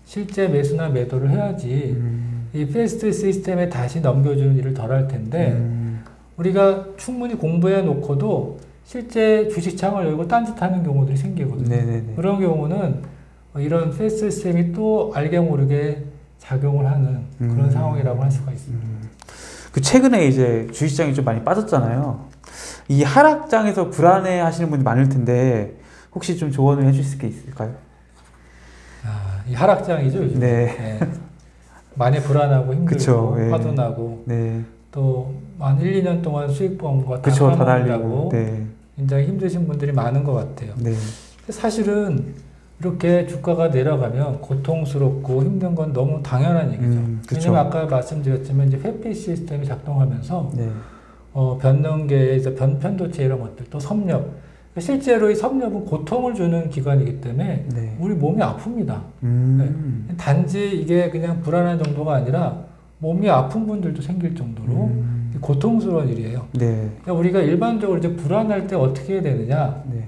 실제 매수나 매도를 해야지 이 패스트 시스템에 다시 넘겨주는 일을 덜 할 텐데 우리가 충분히 공부해 놓고도 실제 주식창을 열고 딴짓하는 경우들이 생기거든요. 네네네. 그런 경우는 이런 패스트 시스템이 또 알게 모르게 작용을 하는 그런 상황이라고 할 수가 있습니다. 그 최근에 이제 주식시장이 좀 많이 빠졌잖아요. 이 하락장에서 불안해 하시는 분이 많을 텐데 혹시 좀 조언을 해주실 수 있을까요? 이 하락장이죠, 요즘. 네. 많이 불안하고 힘들고 그쵸, 네. 화도 나고 네. 또 한 1, 2년 동안 수익범과 다 그쵸, 다 날리고 네. 굉장히 힘드신 분들이 많은 것 같아요. 네. 사실은 이렇게 주가가 내려가면 고통스럽고 힘든 건 너무 당연한 얘기죠. 왜냐면 아까 말씀드렸지만 이제 회피 시스템이 작동하면서 네. 변동계에서 편도체 이런 것들 또 섭렵, 실제로 이 섭렵은 고통을 주는 기관이기 때문에 네. 우리 몸이 아픕니다. 네. 단지 이게 그냥 불안한 정도가 아니라 몸이 아픈 분들도 생길 정도로 고통스러운 일이에요. 네. 그러니까 우리가 일반적으로 이제 불안할 때 어떻게 해야 되느냐? 네.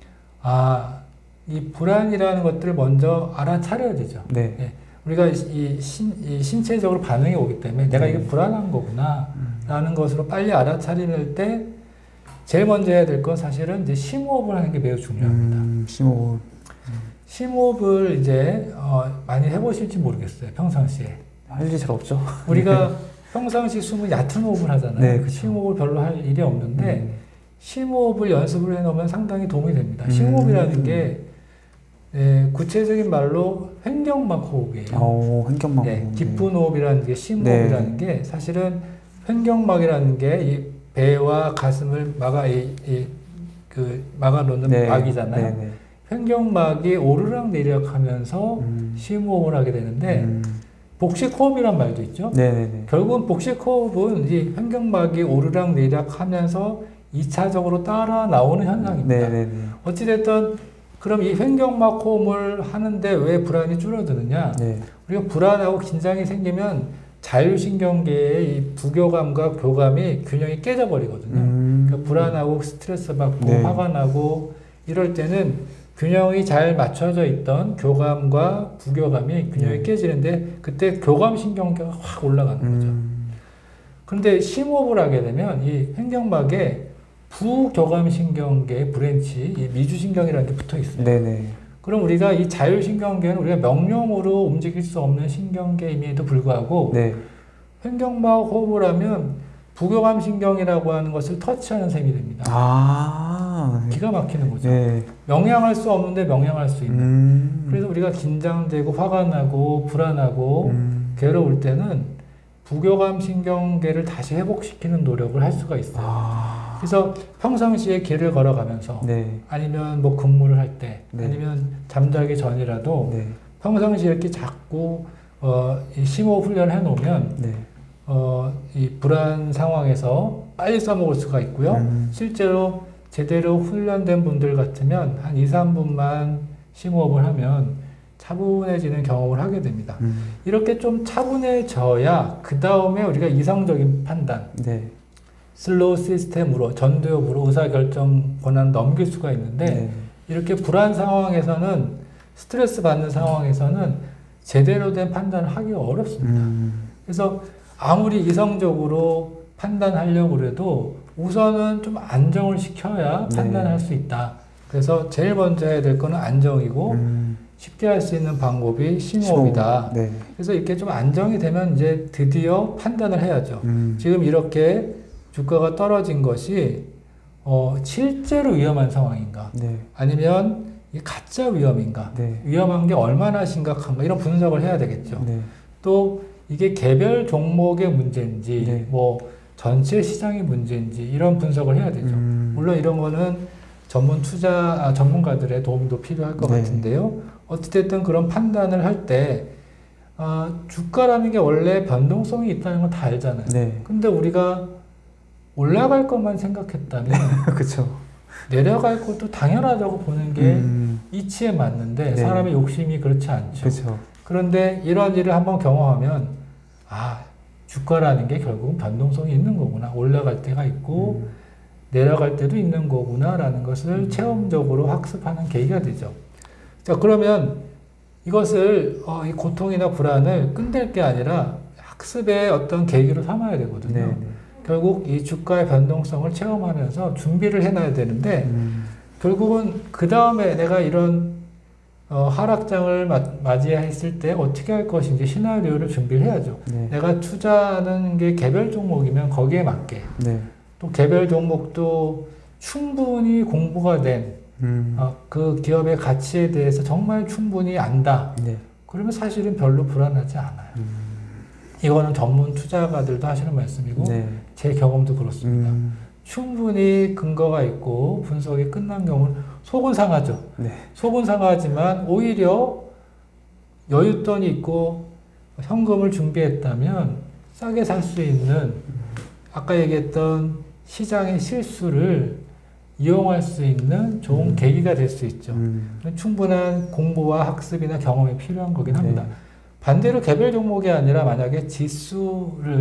이 불안이라는 것들을 먼저 알아차려야 되죠. 네. 네. 우리가 이 신체적으로 반응이 오기 때문에 내가 이게 불안한 거구나 라는 것으로 빨리 알아차릴 때 제일 먼저 해야 될 건 사실은 이제 심호흡을 하는 게 매우 중요합니다. 심호흡. 심호흡을 이제 많이 해보실지 모르겠어요. 평상시에. 할 일이 잘 없죠. 우리가 평상시 숨을 얕은 호흡을 하잖아요. 네, 그 심호흡을 별로 할 일이 없는데 심호흡을 연습을 해놓으면 상당히 도움이 됩니다. 심호흡이라는 게 구체적인 말로 횡격막 호흡이에요. 횡격막 네, 호흡. 깊은 호흡이라는 게 심호흡이라는 게 사실은 횡격막이라는 게 이 배와 가슴을 막아놓는 막이잖아요. 횡격막이 오르락내리락하면서 심호흡을 하게 되는데 복식호흡이란 말도 있죠. 결국은 복식호흡은 이 횡격막이 오르락내리락하면서 2차적으로 따라 나오는 현상입니다. 어찌됐든 그럼 이 횡격막 호흡을 하는데 왜 불안이 줄어드느냐? 우리가 불안하고 긴장이 생기면 자율신경계의 이 부교감과 교감이 균형이 깨져버리거든요. 그러니까 불안하고 스트레스 받고 화가 나고 이럴 때는 균형이 잘 맞춰져 있던 교감과 부교감이 균형이 깨지는데 그때 교감신경계가 확 올라가는 거죠. 그런데 심호흡을 하게 되면 이 횡격막에 부교감신경계의 브랜치, 이 미주신경이라는 게 붙어 있어요. 그럼 우리가 이 자율신경계는 우리가 명령으로 움직일 수 없는 신경계임에도 불구하고 횡격막 호흡을 하면 부교감신경이라고 하는 것을 터치하는 셈이 됩니다. 기가 막히는 거죠. 명령할 수 없는데 명령할 수 있는. 그래서 우리가 긴장되고 화가 나고 불안하고 괴로울 때는 부교감신경계를 다시 회복시키는 노력을 할 수가 있어요. 그래서 평상시에 길을 걸어가면서 아니면 뭐 근무를 할 때 아니면 잠자기 전이라도 평상시에 이렇게 자꾸 이 심호흡 훈련을 해놓으면 이 불안 상황에서 빨리 써먹을 수가 있고요. 실제로 제대로 훈련된 분들 같으면 한 2, 3분만 심호흡을 하면 차분해지는 경험을 하게 됩니다. 이렇게 좀 차분해져야 그 다음에 우리가 이성적인 판단 슬로우 시스템으로 전두엽으로 의사결정 권한을 넘길 수가 있는데 이렇게 불안 상황에서는 스트레스 받는 상황에서는 제대로 된 판단을 하기 어렵습니다. 그래서 아무리 이성적으로 판단하려고 해도 우선은 좀 안정을 시켜야 판단할 수 있다. 그래서 제일 먼저 해야 될 거는 안정이고 쉽게 할 수 있는 방법이 심호흡이다. 그래서 이렇게 좀 안정이 되면 이제 드디어 판단을 해야죠. 지금 이렇게 주가가 떨어진 것이 실제로 위험한 상황인가 아니면 가짜 위험인가 위험한 게 얼마나 심각한가 이런 분석을 해야 되겠죠. 또 이게 개별 종목의 문제인지 뭐 전체 시장의 문제인지 이런 분석을 해야 되죠. 물론 이런 거는 전문가들의 도움도 필요할 것 같은데요. 어찌됐든 그런 판단을 할 때 주가라는 게 원래 변동성이 있다는 건 다 알잖아요. 근데 우리가 올라갈 것만 생각했다면 내려갈 것도 당연하다고 보는 게 이치에 맞는데 사람의 욕심이 그렇지 않죠. 그런데 이런 일을 한번 경험하면 주가라는 게 결국은 변동성이 있는 거구나. 올라갈 때가 있고 내려갈 때도 있는 거구나 라는 것을 체험적으로 학습하는 계기가 되죠. 자, 그러면 이것을 이 고통이나 불안을 끝낼 게 아니라 학습의 어떤 계기로 삼아야 되거든요. 네. 결국 이 주가의 변동성을 체험하면서 준비를 해놔야 되는데 결국은 그 다음에 내가 이런 하락장을 맞이했을 때 어떻게 할 것인지 시나리오를 준비를 해야죠. 네. 내가 투자하는 게 개별 종목이면 거기에 맞게 네. 또 개별 종목도 충분히 공부가 된 그 기업의 가치에 대해서 정말 충분히 안다. 네. 그러면 사실은 별로 불안하지 않아요. 이거는 전문 투자가들도 하시는 말씀이고 네. 제 경험도 그렇습니다. 충분히 근거가 있고 분석이 끝난 경우는 속은 상하죠. 네. 속은 상하지만 오히려 여윳돈이 있고 현금을 준비했다면 싸게 살 수 있는 아까 얘기했던 시장의 실수를 이용할 수 있는 좋은 계기가 될 수 있죠. 충분한 공부와 학습이나 경험이 필요한 거긴 합니다. 네. 반대로 개별 종목이 아니라 만약에 지수를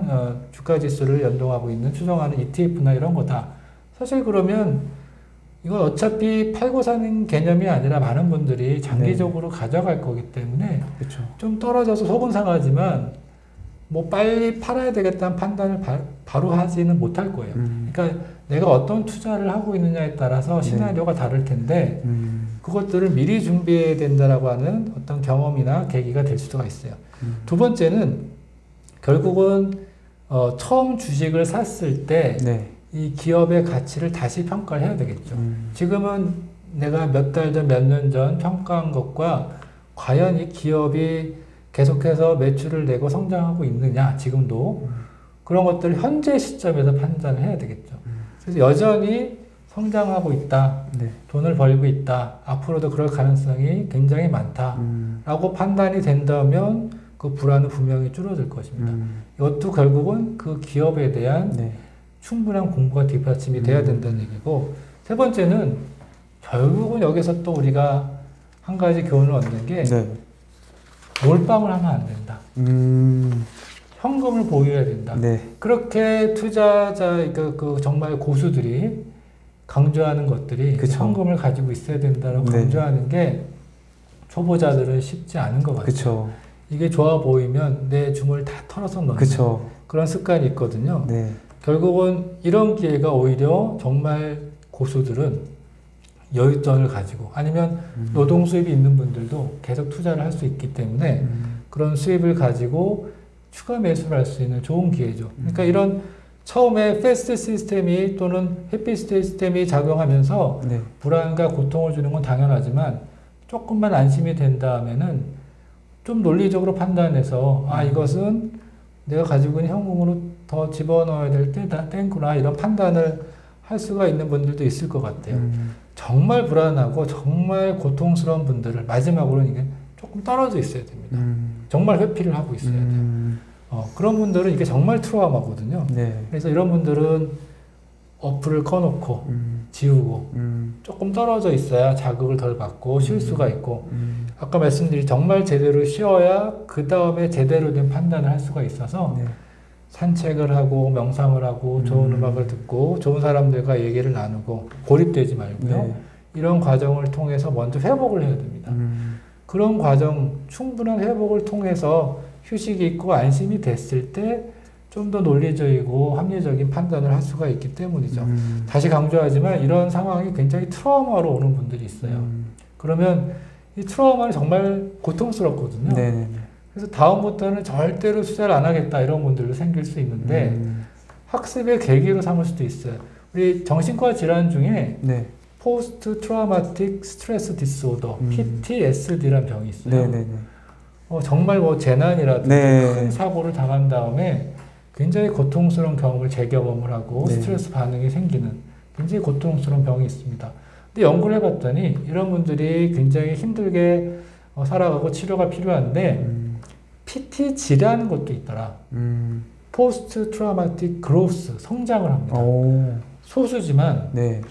주가 지수를 연동하고 있는 추정하는 ETF나 이런 거다. 사실 그러면 이건 어차피 팔고 사는 개념이 아니라 많은 분들이 장기적으로 네. 가져갈 거기 때문에 그쵸. 좀 떨어져서 속은 상하지만 뭐 빨리 팔아야 되겠다는 판단을 바로 하지는 못할 거예요. 그러니까 내가 어떤 투자를 하고 있느냐에 따라서 시나리오가 네. 다를 텐데 그것들을 미리 준비해야 된다라고 하는 어떤 경험이나 계기가 될 수가 있어요. 두 번째는 결국은 처음 주식을 샀을 때 이 기업의 가치를 다시 평가를 해야 되겠죠. 지금은 내가 몇 달 전, 몇 년 전 평가한 것과 과연 이 기업이 계속해서 매출을 내고 성장하고 있느냐, 지금도 그런 것들을 현재 시점에서 판단을 해야 되겠죠. 그래서 여전히 성장하고 있다, 네. 돈을 벌고 있다, 앞으로도 그럴 가능성이 굉장히 많다라고 판단이 된다면 그 불안은 분명히 줄어들 것입니다. 이것도 결국은 그 기업에 대한 네. 충분한 공부가 뒷받침이 돼야 된다는 얘기고, 세 번째는 결국은 여기서 또 우리가 한 가지 교훈을 얻는 게 네. 몰빵을 하면 안 된다. 현금을 보유해야 된다. 네. 그렇게 투자자, 그 정말 고수들이 강조하는 것들이 그쵸. 현금을 가지고 있어야 된다라고 네. 강조하는 게 초보자들은 쉽지 않은 것 같아요. 그쵸. 이게 좋아 보이면 내 주머니를 다 털어서 넣는 그쵸. 그런 습관이 있거든요. 네. 결국은 이런 기회가 오히려 정말 고수들은 여윳돈을 가지고 아니면 노동 수입이 있는 분들도 계속 투자를 할 수 있기 때문에 그런 수입을 가지고 추가 매수를 할 수 있는 좋은 기회죠. 그러니까 이런 처음에 패스트 시스템이 또는 해피 시스템이 작용하면서 네. 불안과 고통을 주는 건 당연하지만 조금만 안심이 된 다음에는 좀 논리적으로 판단해서 이것은 내가 가지고 있는 현금으로 더 집어넣어야 될 때구나 이런 판단을 할 수가 있는 분들도 있을 것 같아요. 정말 불안하고 정말 고통스러운 분들을 마지막으로는 이게 조금 떨어져 있어야 됩니다. 정말 회피를 하고 있어야 돼요. 그런 분들은 이게 정말 트라우마거든요. 네. 그래서 이런 분들은 어플을 꺼놓고 지우고 조금 떨어져 있어야 자극을 덜 받고 쉴 수가 있고 아까 말씀드린 정말 제대로 쉬어야 그 다음에 제대로 된 판단을 할 수가 있어서 네. 산책을 하고 명상을 하고 좋은 음악을 듣고 좋은 사람들과 얘기를 나누고 고립되지 말고요. 네. 이런 과정을 통해서 먼저 회복을 해야 됩니다. 그런 과정, 충분한 회복을 통해서 휴식이 있고 안심이 됐을 때 좀 더 논리적이고 합리적인 판단을 할 수가 있기 때문이죠. 다시 강조하지만 이런 상황이 굉장히 트라우마로 오는 분들이 있어요. 그러면 이 트라우마는 정말 고통스럽거든요. 네네네. 그래서 다음부터는 절대로 투자를 안 하겠다 이런 분들도 생길 수 있는데 학습의 계기로 삼을 수도 있어요. 우리 정신과 질환 중에 네. 포스트 트라우마틱 스트레스 디스오더 PTSD라는 병이 있어요. 네네네. 정말 뭐 재난이라든지 네. 큰 사고를 당한 다음에 굉장히 고통스러운 경험을 재경험을 하고 네. 스트레스 반응이 생기는 굉장히 고통스러운 병이 있습니다. 근데 연구를 해봤더니 이런 분들이 굉장히 힘들게 살아가고 치료가 필요한데 PTG라는 것도 있더라. 포스트 트라우마틱 그로스, 성장을 합니다. 오. 소수지만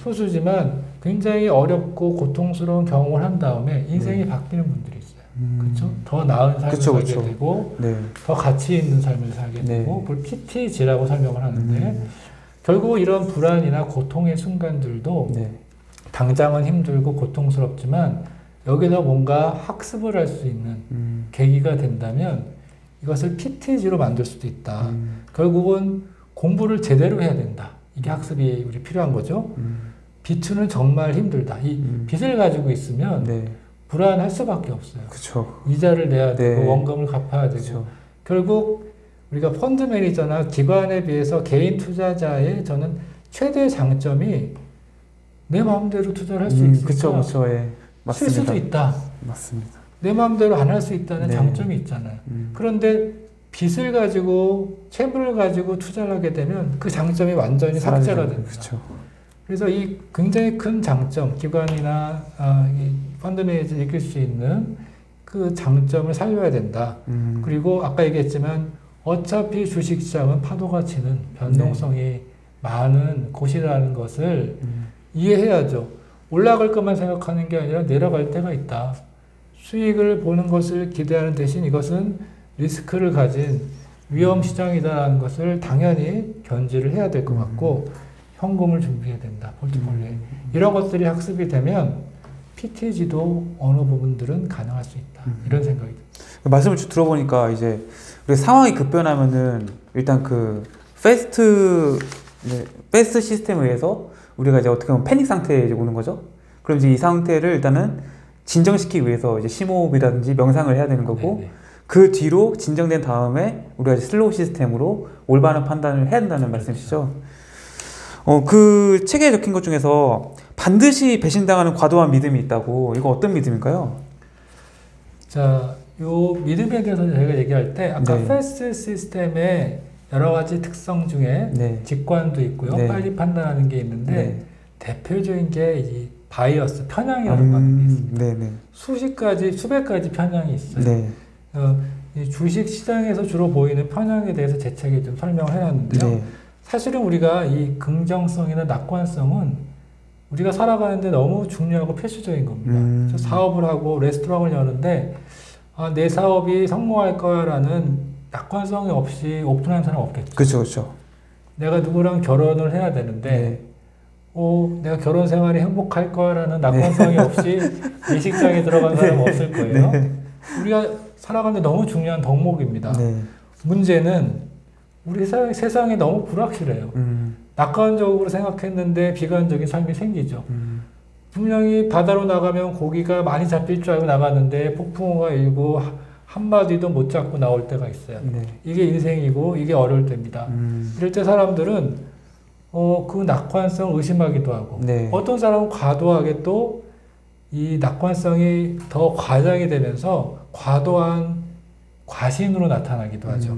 굉장히 어렵고 고통스러운 경험을 한 다음에 인생이 바뀌는 분들이 있어요. 그렇죠? 더 나은 삶을 살게 되고 네. 더 가치 있는 삶을 살게 되고 그걸 PTG라고 설명을 하는데 결국 이런 불안이나 고통의 순간들도 네. 당장은 힘들고 고통스럽지만 여기서 뭔가 학습을 할 수 있는 계기가 된다면 이것을 PTG로 만들 수도 있다. 결국은 공부를 제대로 해야 된다. 이게 학습이 우리 필요한 거죠. B2는 정말 힘들다. 이 빚을 가지고 있으면 네. 불안할 수밖에 없어요. 그쵸. 이자를 내야 되고 네. 원금을 갚아야 되고 그쵸. 결국 우리가 펀드 매니저나 기관에 비해서 개인 투자자의 저는 최대 장점이 내 마음대로 투자를 할 수 있으니까 그쵸, 그쵸. 예. 쓸 맞습니다. 수도 있다. 맞습니다. 내 마음대로 안 할 수 있다는 네. 장점이 있잖아요. 그런데 빚을 가지고 채무를 가지고 투자를 하게 되면 그 장점이 완전히 삭제가 됩니다. 그쵸. 그래서 이 굉장히 큰 장점, 기관이나 이 펀드 매니저가 이길 수 있는 그 장점을 살려야 된다. 그리고 아까 얘기했지만 어차피 주식시장은 파도가 치는 변동성이 많은 곳이라는 것을 이해해야죠. 올라갈 것만 생각하는 게 아니라 내려갈 때가 있다. 수익을 보는 것을 기대하는 대신 이것은 리스크를 가진 위험 시장이다라는 것을 당연히 견지를 해야 될 것 같고 현금을 준비해야 된다. 포트폴리오에. 이런 것들이 학습이 되면 PTG도 어느 부분들은 가능할 수 있다. 이런 생각이 듭니다. 말씀을 쭉 들어보니까 이제 우리 상황이 급변하면은 일단 그 패스트 시스템에 의해서 우리가 이제 어떻게 보면 패닉 상태에 이제 오는 거죠. 그럼 이제 이 상태를 일단은 진정시키기 위해서 이제 심호흡이라든지 명상을 해야 되는 거고 네네. 그 뒤로 진정된 다음에 우리가 이제 슬로우 시스템으로 올바른 판단을 해야 된다는 말씀이시죠. 그 책에 적힌 것 중에서 반드시 배신당하는 과도한 믿음이 있다고. 이거 어떤 믿음일까요? 자, 요 믿음에 대해서 저희가 얘기할 때 아까 네. 패스트 시스템의 여러 가지 특성 중에 네. 직관도 있고요. 네. 빨리 판단하는 게 있는데 네. 대표적인 게 이 바이어스, 편향이라고 하는 게 있습니다. 네네. 수백 가지 편향이 있어요. 네. 이 주식 시장에서 주로 보이는 편향에 대해서 제 책에 좀 설명을 해놨는데요. 네. 사실은 우리가 이 긍정성이나 낙관성은 우리가 살아가는데 너무 중요하고 필수적인 겁니다. 저 사업을 하고 레스토랑을 여는데 내 사업이 성공할 거야라는 낙관성이 없이 오픈하는 사람 없겠죠. 그렇죠, 그렇죠. 내가 누구랑 결혼을 해야 되는데 네. 내가 결혼 생활이 행복할 거야라는 낙관성이 없이 예식장에 들어간 사람은 없을 거예요. 네. 우리가 살아가는데 너무 중요한 덕목입니다. 네. 문제는 우리 세상이 너무 불확실해요. 낙관적으로 생각했는데 비관적인 삶이 생기죠. 분명히 바다로 나가면 고기가 많이 잡힐 줄 알고 나가는데 폭풍우가 일고 한마디도 못 잡고 나올 때가 있어요. 네. 이게 인생이고 이게 어려울 때입니다. 이럴 때 사람들은 그 낙관성을 의심하기도 하고 네. 어떤 사람은 과도하게 또 이 낙관성이 더 과장이 되면서 과도한 과신으로 나타나기도 하죠.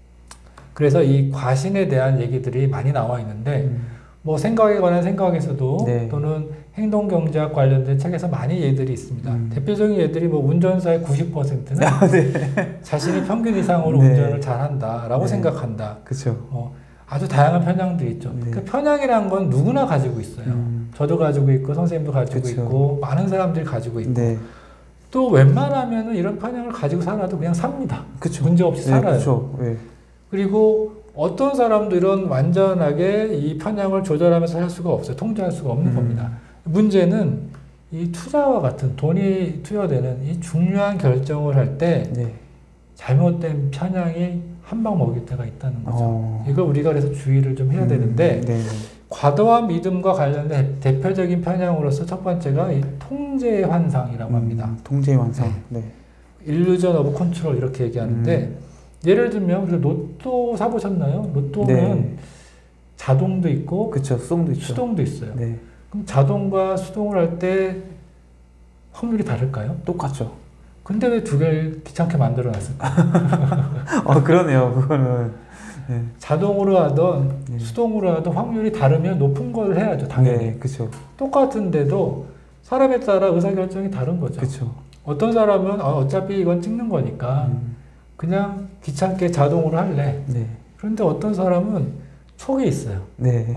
그래서 이 과신에 대한 얘기들이 많이 나와 있는데 뭐 생각에 관한 생각에서도 네. 또는 행동경제학 관련된 책에서 많이 예들이 있습니다. 대표적인 예들이 뭐 운전사의 90%는 네. 자신이 평균 이상으로 네. 운전을 잘한다라고 네. 생각한다. 그렇죠. 아주 다양한 편향들이 있죠. 네. 그 편향이라는 건 누구나 가지고 있어요. 저도 가지고 있고 선생님도 가지고 그쵸. 있고 많은 사람들이 가지고 있고 네. 또 웬만하면은 이런 편향을 가지고 살아도 그냥 삽니다. 그쵸. 문제 없이 네, 살아요. 그쵸. 네. 그리고 어떤 사람도 이런 완전하게 이 편향을 조절하면서 할 수가 없어요. 통제할 수가 없는 겁니다. 문제는 이 투자와 같은 돈이 투여되는 이 중요한 결정을 할 때 네. 잘못된 편향이 한 방 먹일 때가 있다는 거죠. 이걸 우리가 그래서 주의를 좀 해야 되는데 네. 과도한 믿음과 관련된 대표적인 편향으로서 첫 번째가 이 통제 환상이라고 합니다. 통제 환상. 네. 일루전 오브 컨트롤 이렇게 얘기하는데 예를 들면 우리가 로또 사보셨나요? 로또는 네. 자동도 있고 그쵸. 수동도 있죠. 수동도 있어요. 네. 그럼 자동과 수동을 할 때 확률이 다를까요? 똑같죠. 근데 왜 두 개를 귀찮게 만들어 놨을까요? 그러네요. 그거는. 네. 자동으로 하던 네. 수동으로 하던 확률이 다르면 높은 걸 해야죠. 당연히. 네, 그쵸. 똑같은데도 사람에 따라 의사결정이 다른 거죠. 그쵸. 어떤 사람은 어차피 이건 찍는 거니까 그냥 귀찮게 자동으로 할래. 네. 그런데 어떤 사람은 촉이 있어요. 네.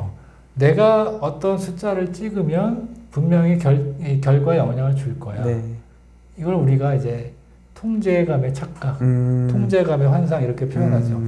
내가 어떤 숫자를 찍으면 분명히 결과에 영향을 줄 거야. 네. 이걸 이걸 우리가 이제 통제감의 착각, 통제감의 환상 이렇게 표현하죠.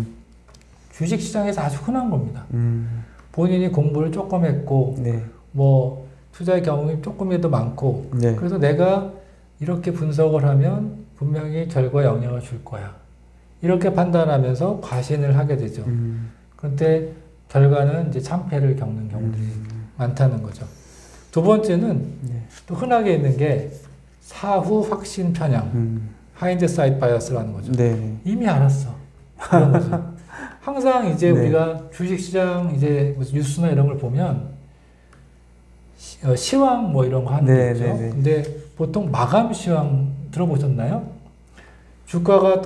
주식시장에서 아주 흔한 겁니다. 본인이 공부를 조금 했고 네. 뭐 투자의 경험이 조금이라도 많고 네. 그래서 내가 이렇게 분석을 하면 분명히 결과에 영향을 줄 거야. 이렇게 판단하면서 과신을 하게 되죠. 그런데 결과는 이제 참패를 겪는 경우들이 많다는 거죠. 두 번째는 또 흔하게 있는 게 사후 확신 편향, 하인드사이트 바이어스라는 거죠. 이미 알았어. 그런 거죠. 항상 이제 우리가 주식시장 이제 무슨 뉴스나 이런 걸 보면 시황 뭐 이런 거 하는 게 있죠. 근데 보통 마감 시황 들어보셨나요? 주가가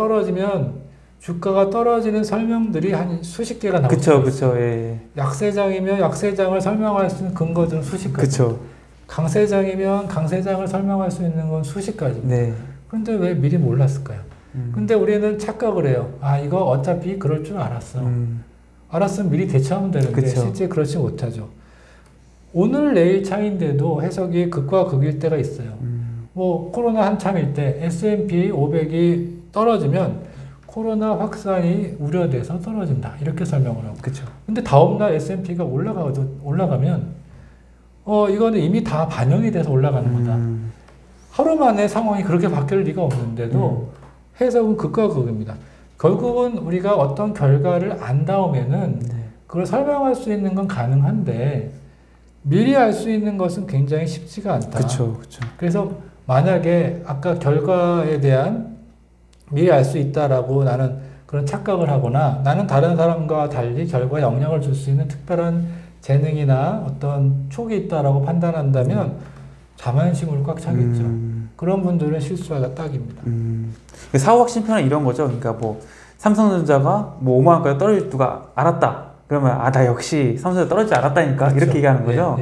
떨어지는 설명들이 한 수십 개가 나오죠. 그쵸. 예. 약세장이면 약세장을 설명할 수 있는 근거들은 수십 가지. 그쵸. 강세장이면 강세장을 설명할 수 있는 건 수십 가지. 그런데 왜 미리 몰랐을까요? 근데 우리는 착각을 해요. 아, 이거 어차피 그럴 줄 알았어. 알았으면 미리 대처하면 되는데 실제 그렇지 못하죠. 오늘 내일 차이인데도 해석이 극과 극일 때가 있어요. 뭐 코로나 한참일 때 S&P 500이 떨어지면 코로나 확산이 우려돼서 떨어진다. 이렇게 설명을 하고. 근데 다음날 S&P가 올라가면 이거는 이미 다 반영이 돼서 올라가는 거다. 하루 만에 상황이 그렇게 바뀔 리가 없는데도 해석은 극과 극입니다. 결국은 우리가 어떤 결과를 안 다음에는 그걸 설명할 수 있는 건 가능한데 미리 알 수 있는 것은 굉장히 쉽지가 않다. 그래서 만약에 아까 결과에 대한 미리 알 수 있다라고 나는 그런 착각을 하거나 나는 다른 사람과 달리 결과에 영향을 줄 수 있는 특별한 재능이나 어떤 촉이 있다라고 판단한다면 자만심으로 꽉 차겠죠. 그런 분들은 실수하기가 딱입니다. 사후 확신 편은 이런 거죠. 그러니까 뭐 삼성전자가 뭐 5만 원까지 떨어질 누가 알았다. 그러면 나 역시 삼성전자 떨어지지 않았다니까 이렇게 얘기하는 거죠.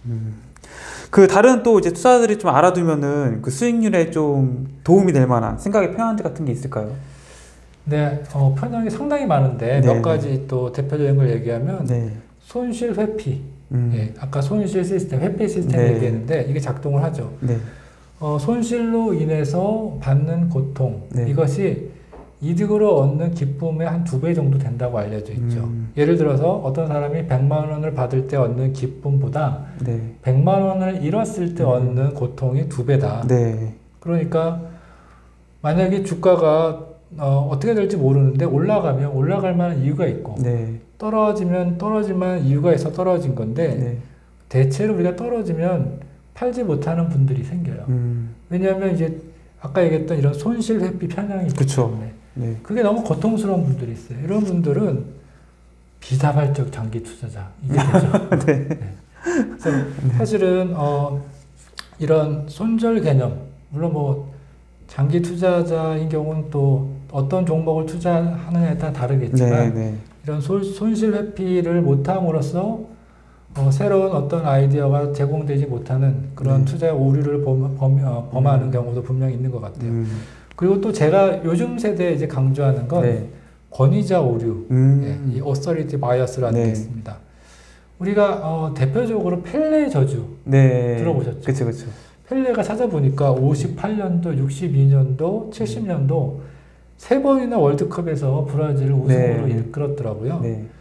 그 다른 또 이제 투자자들이 좀 알아두면은 그 수익률에 좀 도움이 될 만한 생각의 편향들 같은 게 있을까요? 네, 편향이 상당히 많은데 몇 가지 또 대표적인 걸 얘기하면 손실 회피. 아까 손실 시스템, 회피 시스템 얘기했는데 이게 작동을 하죠. 손실로 인해서 받는 고통, 이것이 이득으로 얻는 기쁨의 한 2배 정도 된다고 알려져 있죠. 예를 들어서 어떤 사람이 100만 원을 받을 때 얻는 기쁨보다 100만 원을 잃었을 때 얻는 고통이 2배다. 그러니까 만약에 주가가 어떻게 될지 모르는데 올라가면 올라갈 만한 이유가 있고 떨어지면 떨어질 만한 이유가 있어 떨어진 건데 대체로 우리가 떨어지면 팔지 못하는 분들이 생겨요. 왜냐하면 이제 아까 얘기했던 이런 손실 회피 편향이 있기 때문에 그게 너무 고통스러운 분들이 있어요. 이런 분들은 비자발적 장기 투자자 이게 되죠. 그래서 사실은 이런 손절 개념 물론 뭐 장기 투자자인 경우는 또 어떤 종목을 투자하느냐에 따라 다르겠지만 이런 손실 회피를 못함으로써 새로운 어떤 아이디어가 제공되지 못하는 그런 투자의 오류를 범하는 경우도 분명히 있는 것 같아요. 그리고 또 제가 요즘 세대에 이제 강조하는 건 권위자 오류, 이 authority bias라는 게 있습니다. 우리가 대표적으로 펠레 저주 들어보셨죠? 그쵸. 펠레가 찾아보니까 58년도, 62년도, 70년도 3번이나 월드컵에서 브라질을 우승으로 이끌었더라고요.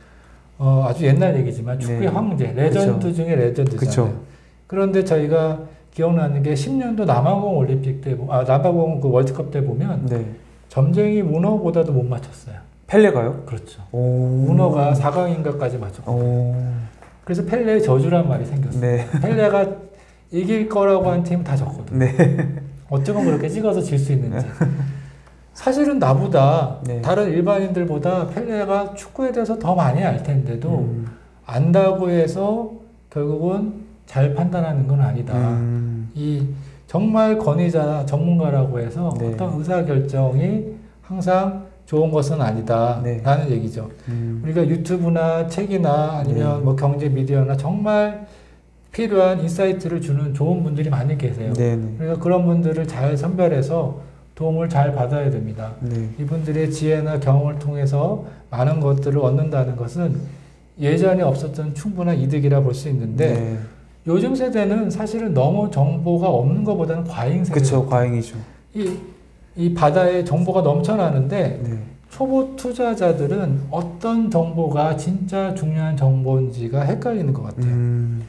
아주 옛날 얘기지만 축구의 황제, 레전드 중에 레전드잖아요. 그런데 저희가 기억나는 게 10년도 남아공 올림픽 때, 남아공 그 월드컵 때 보면 점쟁이 문어보다도 못 맞췄어요. 펠레가요? 그렇죠. 문어가 4강인가까지 맞췄고. 그래서 펠레의 저주란 말이 생겼어요. 펠레가 이길 거라고 한 팀 다 졌거든요. 어쩌면 그렇게 찍어서 질 수 있는지. 사실은 나보다 다른 일반인들보다 펠레가 축구에 대해서 더 많이 알 텐데도 안다고 해서 결국은 잘 판단하는 건 아니다. 이 정말 권위자 전문가라고 해서 어떤 의사결정이 항상 좋은 것은 아니다 라는 얘기죠. 우리가 유튜브나 책이나 아니면 뭐 경제 미디어나 정말 필요한 인사이트를 주는 좋은 분들이 많이 계세요. 그러니까 그런 분들을 잘 선별해서 도움을 잘 받아야 됩니다. 이분들의 지혜나 경험을 통해서 많은 것들을 얻는다는 것은 예전에 없었던 충분한 이득이라 볼 수 있는데 요즘 세대는 사실은 너무 정보가 없는 것보다는 과잉 세대. 그쵸, 과잉이죠. 이 바다에 정보가 넘쳐나는데 초보 투자자들은 어떤 정보가 진짜 중요한 정보인지가 헷갈리는 것 같아요.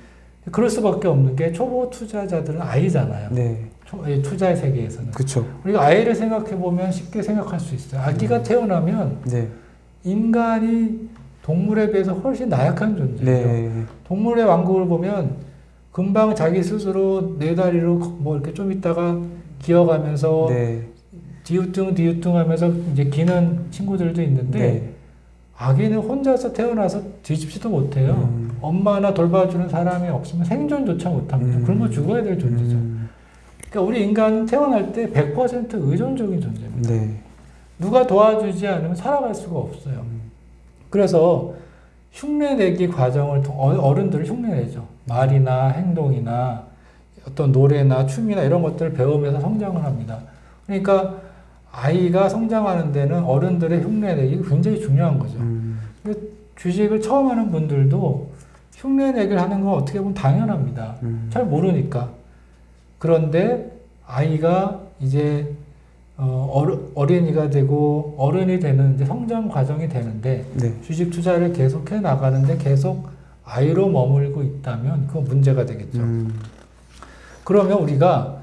그럴 수밖에 없는 게 초보 투자자들은 아이잖아요. 네. 투자의 세계에서는. 그렇죠. 우리가 아이를 생각해 보면 쉽게 생각할 수 있어요. 아기가 태어나면 네. 인간이 동물에 비해서 훨씬 나약한 존재예요. 네. 동물의 왕국을 보면 금방 자기 스스로 네 다리로 뭐 이렇게 좀 있다가 기어가면서 네. 디우뚱 하면서 이제 기는 친구들도 있는데 네. 아기는 혼자서 태어나서 뒤집지도 못해요. 엄마나 돌봐주는 사람이 없으면 생존조차 못합니다. 그러면 죽어야 될 존재죠. 그러니까 우리 인간은 태어날 때 100% 의존적인 존재입니다. 네. 누가 도와주지 않으면 살아갈 수가 없어요. 그래서 흉내내기 과정을 어른들을 흉내내죠. 말이나 행동이나 어떤 노래나 춤이나 이런 것들을 배우면서 성장을 합니다. 그러니까 아이가 성장하는 데는 어른들의 흉내내기가 굉장히 중요한 거죠. 주식을 처음 하는 분들도 흉내내기를 하는 건 어떻게 보면 당연합니다. 잘 모르니까. 그런데 아이가 이제 어린이가 되고 어른이 되는 이제 성장 과정이 되는데 네. 주식 투자를 계속해 나가는데 계속 아이로 머물고 있다면 그건 문제가 되겠죠. 그러면 우리가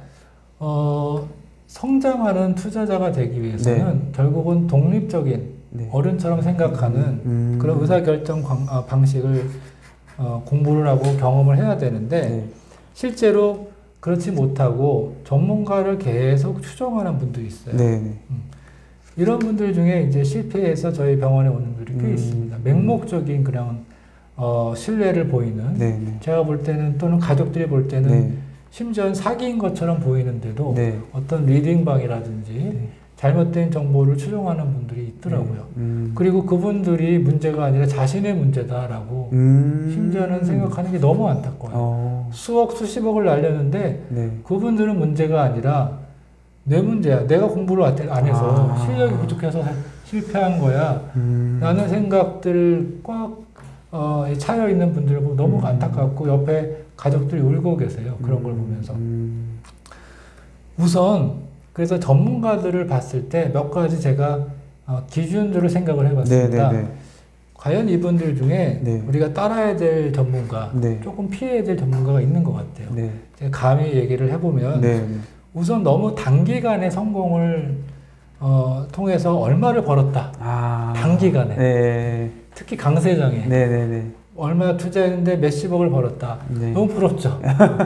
성장하는 투자자가 되기 위해서는 네. 결국은 독립적인 네. 어른처럼 생각하는 그런 의사결정 방식을 공부를 하고 경험을 해야 되는데 네. 실제로 그렇지 못하고 전문가를 계속 추종하는 분들이 있어요. 네. 이런 분들 중에 이제 실패해서 저희 병원에 오는 분들이 꽤 있습니다. 맹목적인 그냥 신뢰를 보이는 네. 제가 볼 때는 또는 가족들이 볼 때는 네. 심지어 사기인 것처럼 보이는데도 네. 어떤 리딩방이라든지 네. 잘못된 정보를 추종하는 분들이 있더라고요. 그리고 그분들이 문제가 아니라 자신의 문제다라고 심지어는 생각하는 게 너무 안타까워요. 수억, 수십억을 날렸는데 네. 그분들은 문제가 아니라 내 문제야. 내가 공부를 안 해서 실력이 부족해서 실패한 거야. 라는 생각들 꽉 차여 있는 분들을 보면 너무 안타깝고 옆에 가족들이 울고 계세요. 그런 걸 보면서. 우선 그래서 전문가들을 봤을 때 몇 가지 제가 기준들을 생각을 해봤습니다. 네. 과연 이분들 중에 네. 우리가 따라야 될 전문가, 네. 조금 피해야 될 전문가가 있는 것 같아요. 네. 제가 감히 얘기를 해보면 네. 우선 너무 단기간에 성공을 통해서 얼마를 벌었다. 단기간에. 네. 특히 강세장에. 네. 얼마 투자했는데 몇십억을 벌었다. 네. 너무 부럽죠.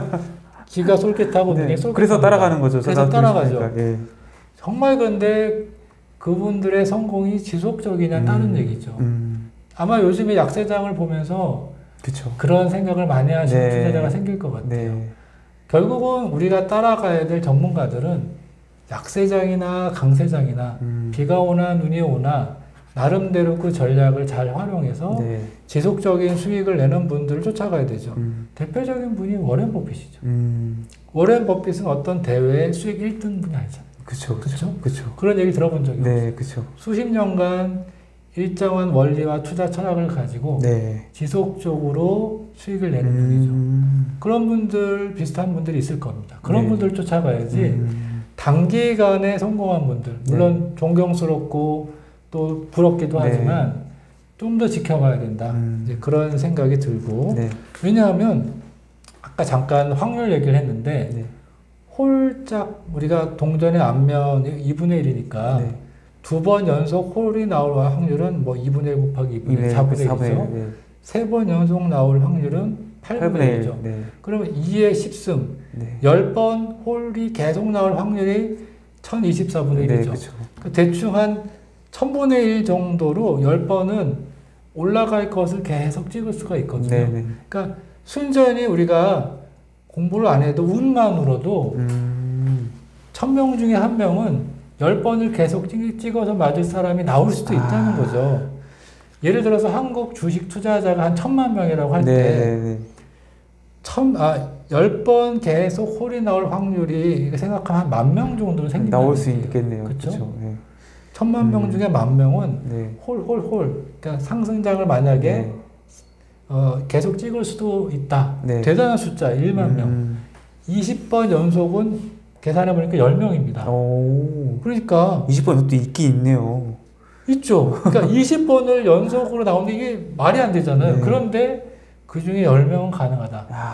기가 솔깃하고 네. 눈이 솔깃합니다. 그래서 따라가는 거죠. 그래서 따라가죠. 네. 정말 그런데 그분들의 성공이 지속적이냐 다른 얘기죠. 아마 요즘에 약세장을 보면서 그쵸. 그런 생각을 많이 하시는 네. 투자자가 생길 것 같아요. 네. 결국은 우리가 따라가야 될 전문가들은 약세장이나 강세장이나 비가 오나 눈이 오나 나름대로 그 전략을 잘 활용해서 네. 지속적인 수익을 내는 분들을 쫓아가야 되죠. 대표적인 분이 워렌 버핏이죠. 워렌 버핏은 어떤 대회의 수익 1등 분이 아니잖아요. 그쵸. 그런 얘기 들어본 적이 없어요. 네, 그쵸. 수십 년간 일정한 원리와 투자 철학을 가지고 네. 지속적으로 수익을 내는 분이죠. 그런 분들, 비슷한 분들이 있을 겁니다. 그런 네. 분들 쫓아가야지 단기간에 성공한 분들, 물론 존경스럽고 또 부럽기도 하지만 좀 더 지켜봐야 된다. 이제 그런 생각이 들고 네. 왜냐하면 아까 잠깐 확률 얘기를 했는데 네. 홀짝 우리가 동전의 앞면 2분의 1이니까 네. 두 번 연속 홀이 나올 확률은 뭐 2분의 1 곱하기 2분의 1, 4분의 1이죠. 네. 세 번 연속 나올 확률은 8분의 1이죠. 네. 그러면 2의 10승, 네. 10번 홀이 계속 나올 확률이 1024분의 1이죠. 네, 그쵸. 대충 한 1000분의 1 정도로 10번은 올라갈 것을 계속 찍을 수가 있거든요. 네. 그러니까 순전히 우리가 공부를 안 해도 운만으로도 1000명 중에 한 명은 10번을 계속 찍어서 맞을 사람이 나올 수도 있다는 거죠. 예를 들어서 한국 주식 투자자가 한 1000만 명이라고 할 때 10번 계속 홀이 나올 확률이 생각하면 한 10,000명 정도는 생긴다는 나올 수 얘기예요. 있겠네요. 그렇죠? 네. 1000만 명 중에 10,000명은 네. 홀. 그러니까 상승장을 만약에 계속 찍을 수도 있다. 네. 대단한 숫자 1만 명. 20번 연속은 계산해보니까 10명입니다. 그러니까 20번 또 있긴 있네요. 있죠. 그러니까 20번을 연속으로 나오는데 이게 말이 안 되잖아요. 네. 그런데 그 중에 10명은 가능하다.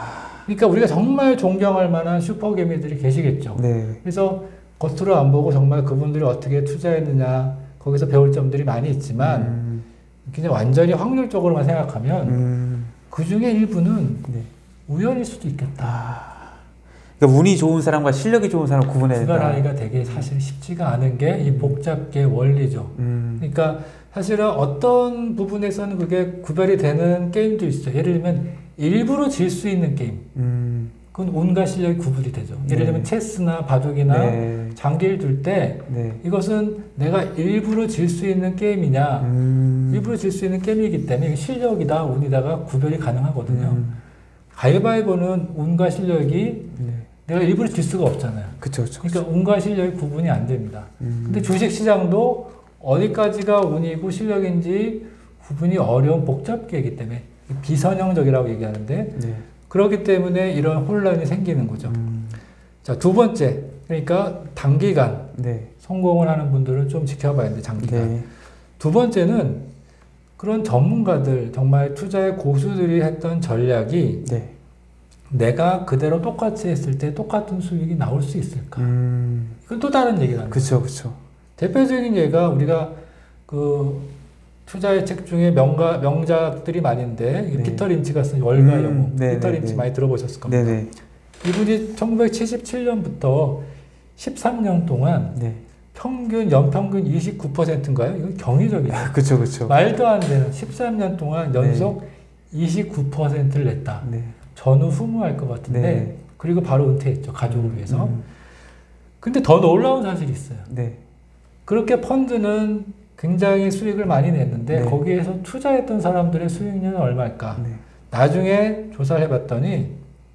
그러니까 우리가 정말 존경할 만한 슈퍼개미들이 계시겠죠. 네. 그래서 겉으로 안 보고 정말 그분들이 어떻게 투자했느냐 거기서 배울 점들이 많이 있지만 그냥 완전히 확률적으로만 생각하면 그 중에 일부는 네. 우연일 수도 있겠다. 그러니까 운이 좋은 사람과 실력이 좋은 사람 구분해야 된다. 구별하기가 되게 사실 쉽지가 않은 게 이 복잡계 원리죠. 그러니까 사실은 어떤 부분에서는 그게 구별이 되는 게임도 있어요. 예를 들면 일부러 질 수 있는 게임. 그건 운과 실력이 구분이 되죠. 예를 들면 체스나 바둑이나 네. 장기를 둘 때 네. 이것은 내가 일부러 질 수 있는 게임이냐 일부러 질 수 있는 게임이기 때문에 실력이다 운이다가 구별이 가능하거든요. 가위바위보는 운과 실력이 내가 일부러 질 수가 없잖아요. 그쵸. 그러니까 운과 실력이 구분이 안 됩니다. 근데 주식시장도 어디까지가 운이고 실력인지 구분이 어려운 복잡계이기 때문에 비선형적이라고 얘기하는데 네. 그렇기 때문에 이런 혼란이 생기는 거죠. 자, 두 번째, 그러니까 단기간 네. 성공을 하는 분들은 좀 지켜봐야 되는데 장기간. 네. 두 번째는 그런 전문가들, 정말 투자의 고수들이 했던 전략이 네. 내가 그대로 똑같이 했을 때 똑같은 수익이 나올 수 있을까? 이건 또 다른 얘기다. 그렇죠. 대표적인 예가 우리가 그 투자의 책 중에 명작들이 많은데 네. 피터 린치가 쓴 월가 영웅 피터 린치 많이 들어보셨을 겁니다. 네네. 이분이 1977년부터 13년 동안 네. 연평균 29%인가요? 이건 경이적이죠. 그렇죠. 말도 안 되는 13년 동안 연속 네. 29%를 냈다. 네. 전후후무할 것 같은데 네. 그리고 바로 은퇴했죠. 가족을 위해서. 근데 더 놀라운 사실이 있어요. 네. 그렇게 펀드는 굉장히 수익을 많이 냈는데 네. 거기에서 투자했던 사람들의 수익률은 얼마일까? 네. 나중에 조사를 해봤더니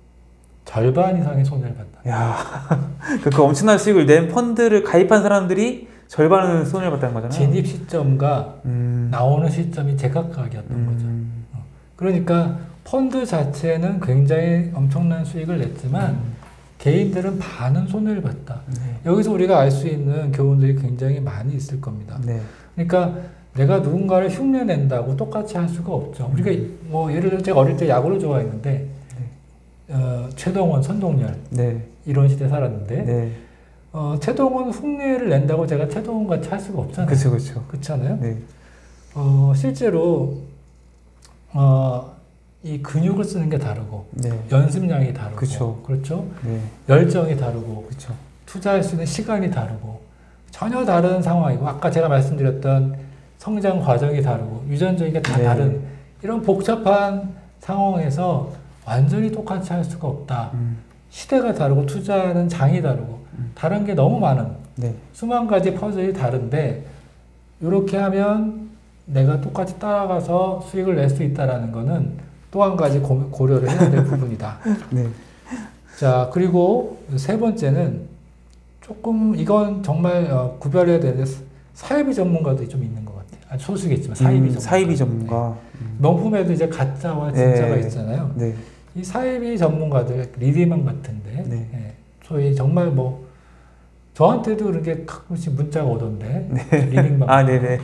절반 이상의 손해를 봤다. 야, 그 엄청난 수익을 낸 펀드를 가입한 사람들이 절반은 손해를 봤다는 거잖아요. 진입 시점과 나오는 시점이 제각각이었던 거죠. 그러니까 펀드 자체는 굉장히 엄청난 수익을 냈지만 개인들은 많은 손해를 봤다. 네. 여기서 우리가 알 수 있는 교훈들이 굉장히 많이 있을 겁니다. 네. 그러니까 내가 누군가를 흉내낸다고 똑같이 할 수가 없죠. 우리가 뭐 예를 들어 제가 어릴 때 야구를 좋아했는데 최동원, 선동열 네. 이런 시대에 살았는데 네. 최동원 흉내를 낸다고 제가 최동원 같이 할 수가 없잖아요. 그렇죠. 그렇잖아요. 네. 실제로 이 근육을 쓰는 게 다르고 네. 연습량이 다르고 그렇죠. 네. 열정이 다르고 그쵸. 투자할 수 있는 시간이 다르고 전혀 다른 상황이고 아까 제가 말씀드렸던 성장 과정이 다르고 유전적인 게 다 네. 다른 이런 복잡한 상황에서 완전히 똑같이 할 수가 없다. 시대가 다르고 투자하는 장이 다르고 다른 게 너무 많은 네. 수만 가지 퍼즐이 다른데 이렇게 하면 내가 똑같이 따라가서 수익을 낼 수 있다는 거는 또 한 가지 고려를 해야 될 부분이다. 네. 자, 그리고 세 번째는 조금 이건 정말 구별해야 되는데 사이비 전문가들이 좀 있는 것 같아요. 아주 소수겠지만 사이비 전문가. 네. 명품에도 이제 가짜와 진짜가 네. 있잖아요. 네. 이 사이비 전문가들 리디만 같은데 네. 네. 소위 정말 뭐 저한테도 그렇게 가끔씩 문자가 오던데 네. 리딩방. 아, 네네.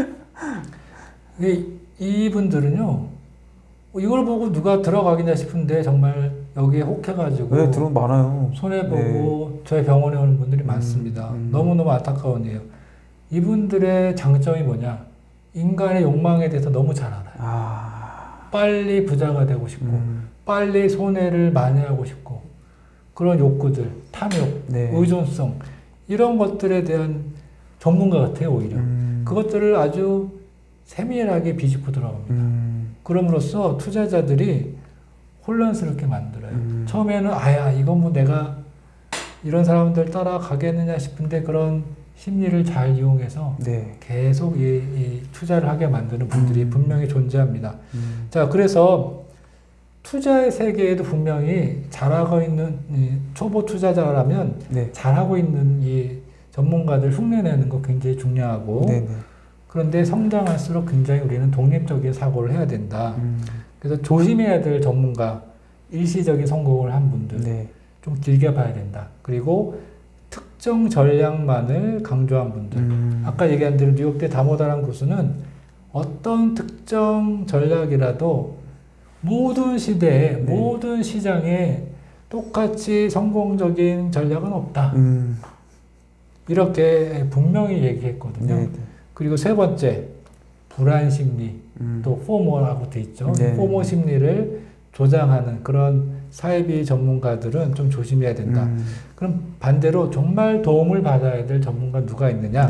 이분들은요. 이걸 보고 누가 들어가겠냐 싶은데 정말 여기에 혹해가지고 네, 들어온 많아요. 손해보고 네. 저희 병원에 오는 분들이 많습니다. 너무너무 안타까운 일이에요. 이분들의 장점이 뭐냐? 인간의 욕망에 대해서 너무 잘 알아요. 빨리 부자가 되고 싶고 빨리 손해를 만회하고 싶고 그런 욕구들, 탐욕, 네. 의존성 이런 것들에 대한 전문가 같아요. 오히려 그것들을 아주 세밀하게 비집고 들어갑니다. 그럼으로써 투자자들이 혼란스럽게 만들어요. 처음에는 이건 뭐 내가 이런 사람들 따라가겠느냐 싶은데 그런 심리를 잘 이용해서 네. 계속 이 투자를 하게 만드는 분들이 분명히 존재합니다. 자, 그래서 투자의 세계에도 분명히 잘하고 있는 초보 투자자라면 네. 잘하고 있는 이 전문가들 흉내내는 거 굉장히 중요하고 네네. 그런데 성장할수록 굉장히 우리는 독립적인 사고를 해야 된다. 그래서 조심해야 될 전문가, 일시적인 성공을 한 분들 네. 좀 길게 봐야 된다. 그리고 특정 전략만을 강조한 분들. 아까 얘기한 대로 뉴욕대 다모다란 교수는 어떤 특정 전략이라도 모든 시대에 모든 시장에 똑같이 성공적인 전략은 없다. 이렇게 분명히 얘기했거든요. 그리고 세 번째, 불안 심리, 또 포모라고 돼 있죠. 포모 심리를 조장하는 그런 사회비 전문가들은 좀 조심해야 된다. 그럼 반대로 정말 도움을 받아야 될 전문가 누가 있느냐?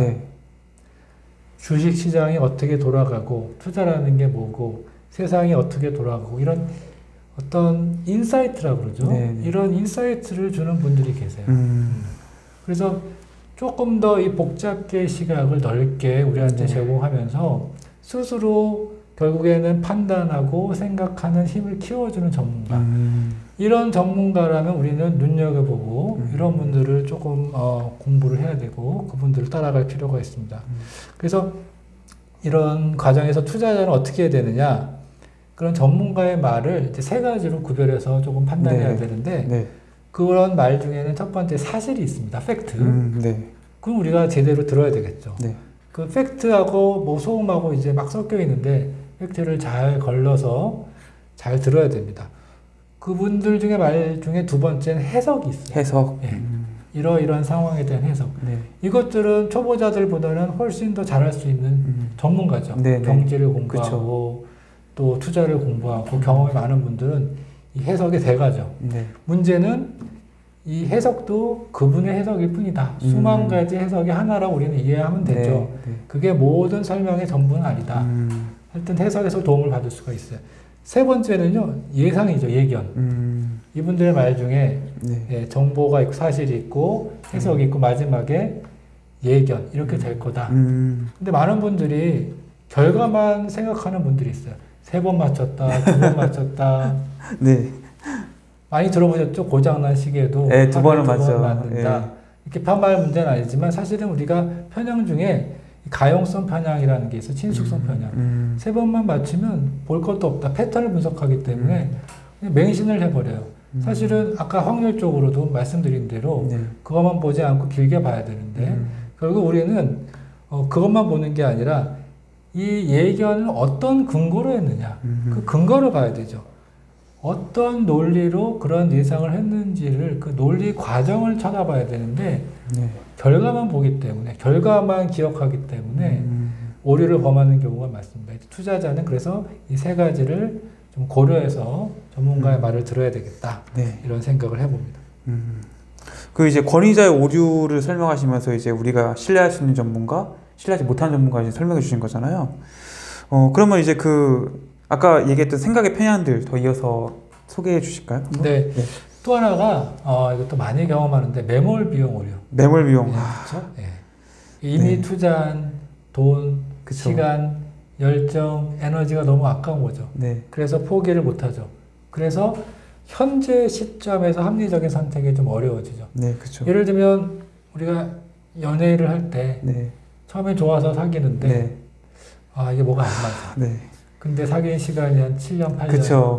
주식 시장이 어떻게 돌아가고 투자라는 게 뭐고 세상이 어떻게 돌아가고 이런 어떤 인사이트라고 그러죠. 이런 인사이트를 주는 분들이 계세요. 그래서 조금 더 이 복잡계 시각을 넓게 우리한테 제공하면서 스스로 결국에는 판단하고 생각하는 힘을 키워주는 전문가. 이런 전문가라면 우리는 눈여겨보고 이런 분들을 조금 공부를 해야 되고 그분들을 따라갈 필요가 있습니다. 그래서 이런 과정에서 투자자는 어떻게 해야 되느냐? 그런 전문가의 말을 이제 세 가지로 구별해서 조금 판단해야 되는데 그런 말 중에는 첫 번째 사실이 있습니다. 팩트. 그럼 우리가 제대로 들어야 되겠죠. 그 팩트하고 뭐 소음하고 이제 막 섞여 있는데 팩트를 잘 걸러서 잘 들어야 됩니다. 그분들 중에 말 중에 두 번째는 해석이 있어요. 해석. 이러이러한 상황에 대한 해석. 이것들은 초보자들보다는 훨씬 더 잘할 수 있는 전문가죠. 경제를 공부하고 또 투자를 공부하고 경험이 많은 분들은 이 해석이 돼가죠. 문제는 이 해석도 그분의 해석일 뿐이다. 수만 가지 해석이 하나라고 우리는 이해하면 되죠. 그게 모든 설명의 전부는 아니다. 하여튼 해석에서 도움을 받을 수가 있어요. 세 번째는요, 예상이죠, 예견. 이분들의 말 중에 정보가 있고 사실이 있고 해석이 있고 마지막에 예견, 이렇게 될 거다. 근데 많은 분들이 결과만 생각하는 분들이 있어요. 3번 맞췄다, 2번 맞췄다. 많이 들어보셨죠? 고장난 시계도 2번은 맞는다. 이렇게 편말 문제는 아니지만 사실은 우리가 편향 중에 가용성 편향이라는 게 있어. 친숙성 편향. 3번만 맞추면 볼 것도 없다. 패턴을 분석하기 때문에 그냥 맹신을 해버려요. 사실은 아까 확률적으로도 말씀드린 대로 그것만 보지 않고 길게 봐야 되는데 결국 우리는 그것만 보는 게 아니라 이 예견을 어떤 근거로 했느냐. 그 근거를 봐야 되죠. 어떤 논리로 그런 예상을 했는지를 그 논리 과정을 찾아봐야 되는데 결과만 보기 때문에 결과만 기억하기 때문에 오류를 범하는 경우가 많습니다. 투자자는 그래서 이 세 가지를 좀 고려해서 전문가의 말을 들어야 되겠다. 이런 생각을 해봅니다. 그 이제 권위자의 오류를 설명하시면서 이제 우리가 신뢰할 수 있는 전문가, 신뢰하지 못하는 전문가 이제 설명해 주신 거잖아요. 그러면 이제 그 아까 얘기했던 생각의 편향들 더 이어서 소개해 주실까요? 또 하나가 이것도 많이 경험하는데 매몰 비용 오류. 매몰 비용. 그렇죠? 이미 투자한 돈, 시간, 열정, 에너지가 너무 아까운 거죠. 그래서 포기를 못하죠. 그래서 현재 시점에서 합리적인 선택이 좀 어려워지죠. 예를 들면 우리가 연애를 할 때 처음에 좋아서 사귀는데 이게 뭐가 안 맞아. 근데 사귄 시간이 한 7년, 8년.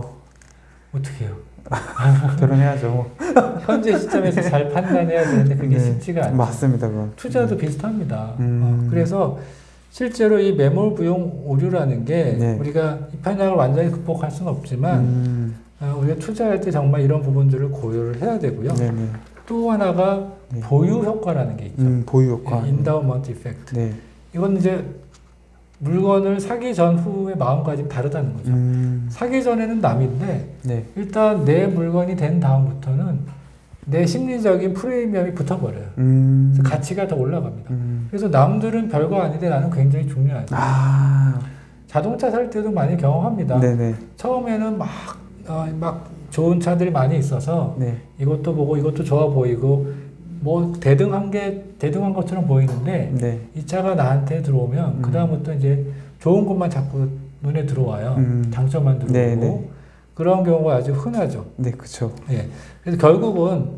어떻게 해요? 결혼해야죠. 현재 시점에서 잘 판단해야 되는데 그게 쉽지가 않죠. 맞습니다. 그건. 투자도 비슷합니다. 그래서 실제로 이 매몰 비용 오류라는 게 우리가 이 편향을 완전히 극복할 수는 없지만 우리가 투자할 때 정말 이런 부분들을 고려를 해야 되고요. 또 하나가 보유 효과라는 게 있죠. 보유 효과. 인다우먼트 이펙트. 이건 이제 물건을 사기 전후의 마음가짐이 다르다는 거죠. 사기 전에는 남인데 일단 내 물건이 된 다음부터는 내 심리적인 프리미엄이 붙어버려요. 그래서 가치가 더 올라갑니다. 그래서 남들은 별거 아닌데 나는 굉장히 중요하죠. 자동차 살 때도 많이 경험합니다. 처음에는 막 좋은 차들이 많이 있어서 이것도 보고 이것도 좋아 보이고 뭐 대등한 것처럼 보이는데 이 차가 나한테 들어오면 그 다음부터 이제 좋은 것만 자꾸 눈에 들어와요. 장점만 들어오고 그런 경우가 아주 흔하죠. 그렇죠. 그래서 결국은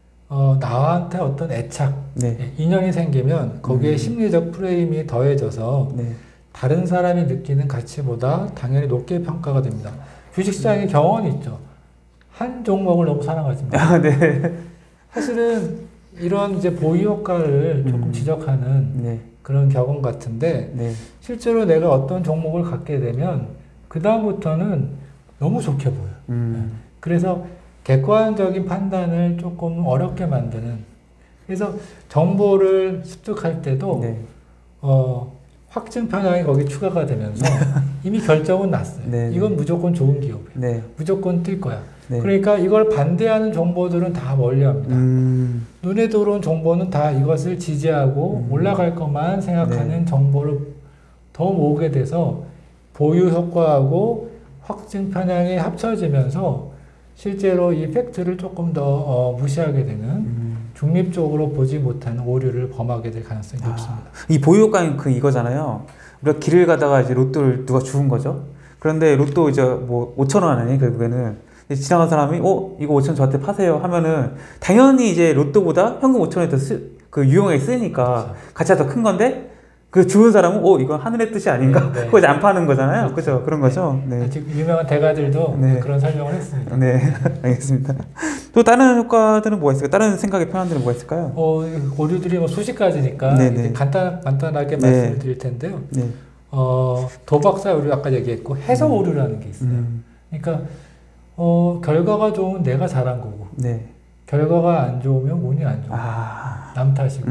나한테 어떤 애착, 인연이 생기면 거기에 심리적 프레임이 더해져서 다른 사람이 느끼는 가치보다 당연히 높게 평가가 됩니다. 주식시장에 경험이 있죠. 한 종목을 너무 사랑하십니다. 사실은 이런 이제 보유 효과를 조금 지적하는 그런 경험 같은데 실제로 내가 어떤 종목을 갖게 되면 그 다음부터는 너무 좋게 보여요. 그래서 객관적인 판단을 조금 어렵게 만드는. 그래서 정보를 습득할 때도 네. 확증 편향이 거기 추가가 되면서 이미 결정은 났어요. 네, 이건 무조건 좋은 기업이에요. 네. 무조건 뛸 거야. 네. 그러니까 이걸 반대하는 정보들은 다 멀리합니다. 눈에 들어온 정보는 다 이것을 지지하고 올라갈 것만 생각하는 네. 정보를 더 모으게 돼서 보유 효과하고 확증 편향이 합쳐지면서 실제로 이 팩트를 조금 더 무시하게 되는 중립적으로 보지 못하는 오류를 범하게 될 가능성이 높습니다. 이 보유 효과는 이거잖아요. 우리가 길을 가다가 이제 로또를 누가 주운 거죠. 그런데 로또 이제 뭐 5,000원 아니에요, 결국에는. 지나간 사람이 이거 5,000원 저한테 파세요 하면은 당연히 이제 로또보다 현금 5,000원이 더 유용하게 쓰니까 그렇죠. 가치가 더 큰 건데 그 주운 사람은 이건 하늘의 뜻이 아닌가? 네, 네. 그거 이제 안 파는 거잖아요. 그렇죠? 그런 거죠. 네. 지금 유명한 대가들도 네. 그런 설명을 했습니다. 네, 알겠습니다. 또 다른 효과들은 뭐가 있을까요? 다른 생각의 편향들은 뭐가 있을까요? 오류들이 뭐 수십 가지니까 간단하게 말씀을 드릴 텐데요. 네. 도박사 오류 아까 얘기했고 해석 오류라는 게 있어요. 그러니까 결과가 좋으면 내가 잘한 거고 네. 결과가 안 좋으면 운이 안 좋고 남 탓이고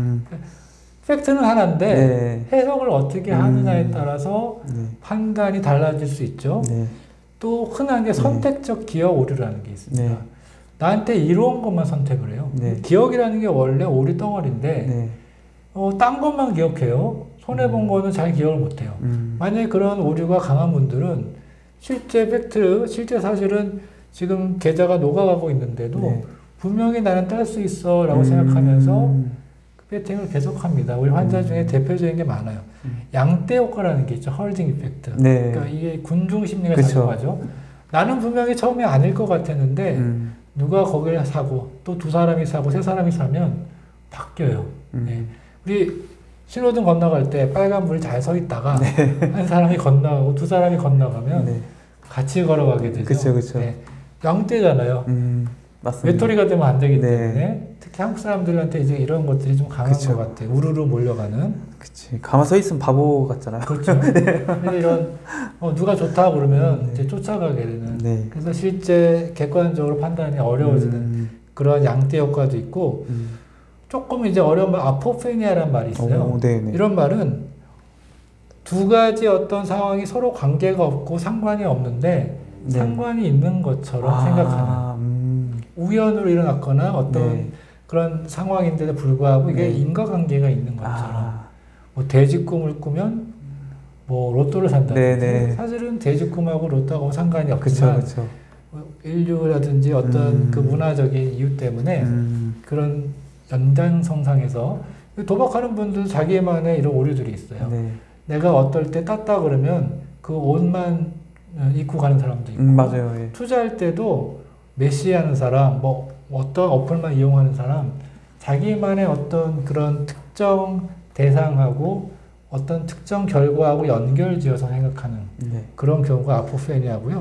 팩트는 하나인데 네. 해석을 어떻게 하느냐에 따라서 판단이 달라질 수 있죠. 네. 또 흔한 게 선택적 기억 오류라는 게 있습니다. 네. 나한테 이로운 것만 선택을 해요. 네. 기억이라는 게 원래 오리 덩어리인데 네. 딴 것만 기억해요. 손해본 거는 잘 기억을 못해요. 만약에 그런 오류가 강한 분들은 실제 팩트, 실제 사실은 지금 계좌가 녹아가고 있는데도 네. 분명히 나는 딸 수 있어 라고 생각하면서 배팅을 계속합니다. 우리 환자 중에 대표적인 게 많아요. 양대 효과라는 게 있죠. 헐딩 이펙트. 네. 그러니까 이게 군중 심리가 작용하죠. 나는 분명히 처음에 아닐 것 같았는데 누가 거기를 사고 또 두 사람이 사고 세 사람이 사면 바뀌어요. 네. 우리 신호등 건너갈 때 빨간불 잘 서 있다가 네. 한 사람이 건너가고 두 사람이 건너가면 네. 같이 걸어가게 되죠. 그쵸, 그쵸. 네. 양대잖아요. 맞습니다. 외톨이가 되면 안 되기 때문에 특히 한국 사람들한테 이제 이런 것들이 좀 강한 것 같아요. 우르르 몰려가는. 그치. 가만 서 있으면 바보 같잖아요. 그렇죠. 네. 이런 누가 좋다 그러면 이제 쫓아가게 되는. 네. 그래서 실제 객관적으로 판단이 어려워지는 그런 양대 효과도 있고 조금 이제 어려운 말 아포페니아라는 말이 있어요. 이런 말은 두 가지 어떤 상황이 서로 관계가 없고 상관이 없는데 네. 상관이 있는 것처럼 생각하는 우연으로 일어났거나 어떤 그런 상황인데도 불구하고 이게 인과관계가 있는 것처럼 뭐 돼지 꿈을 꾸면 뭐 로또를 산다든지 사실은 돼지 꿈하고 로또하고 상관이 없지만 그쵸. 인류라든지 어떤 그 문화적인 이유 때문에 그런 연장성상에서 도박하는 분들 자기만의 이런 오류들이 있어요. 내가 어떨 때 땄다 그러면 그 옷만 입고 가는 사람도 있고 맞아요. 예. 투자할 때도 메시하는 사람, 뭐 어떤 어플만 이용하는 사람 자기만의 어떤 그런 특정 대상하고 어떤 특정 결과하고 연결지어서 생각하는 그런 경우가 아포페니아고요.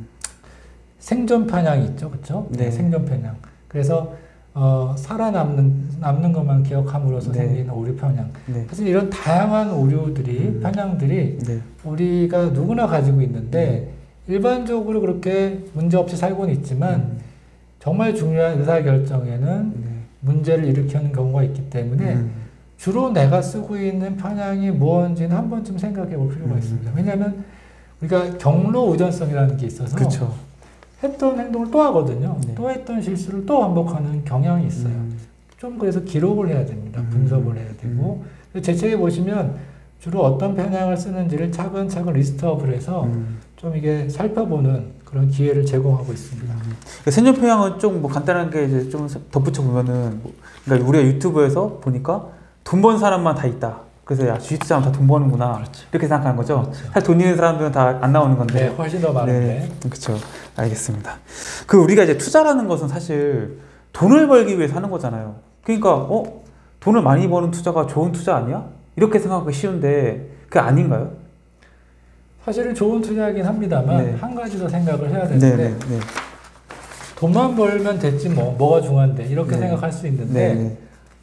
생존 편향이 있죠, 그렇죠? 네. 생존 편향. 그래서 살아남는 것만 기억함으로써 생기는 오류 편향. 사실 이런 다양한 오류들이 편향들이 우리가 누구나 가지고 있는데 일반적으로 그렇게 문제없이 살고는 있지만 정말 중요한 의사결정에는 문제를 일으키는 경우가 있기 때문에 주로 내가 쓰고 있는 편향이 무엇인지는 한 번쯤 생각해 볼 필요가 있습니다. 왜냐하면 우리가 경로 의존성이라는 게 있어서 그쵸. 했던 행동을 또 하거든요. 또 했던 실수를 또 반복하는 경향이 있어요. 좀 그래서 기록을 해야 됩니다. 분석을 해야 되고 제 책에 보시면 주로 어떤 편향을 쓰는지를 차근차근 리스트업을 해서 좀 이게 살펴보는 그런 기회를 제공하고 있습니다. 생존 편향은 좀 뭐 간단하게 이제 좀 덧붙여 보면은 그러니까 우리가 유튜브에서 보니까 돈 번 사람만 다 있다. 그래서 야 주식 투자하면 다 돈 버는구나. 그렇죠. 이렇게 생각하는 거죠. 그렇죠. 사실 돈 있는 사람들은 다 안 나오는 건데. 네, 훨씬 더 많은데. 그렇죠. 알겠습니다. 우리가 이제 투자라는 것은 사실 돈을 벌기 위해서 하는 거잖아요. 그러니까 돈을 많이 버는 투자가 좋은 투자 아니야? 이렇게 생각하기 쉬운데 그게 아닌가요? 사실은 좋은 투자이긴 합니다만 한 가지 더 생각을 해야 되는데 돈만 벌면 됐지 뭐가 중요한데 이렇게 생각할 수 있는데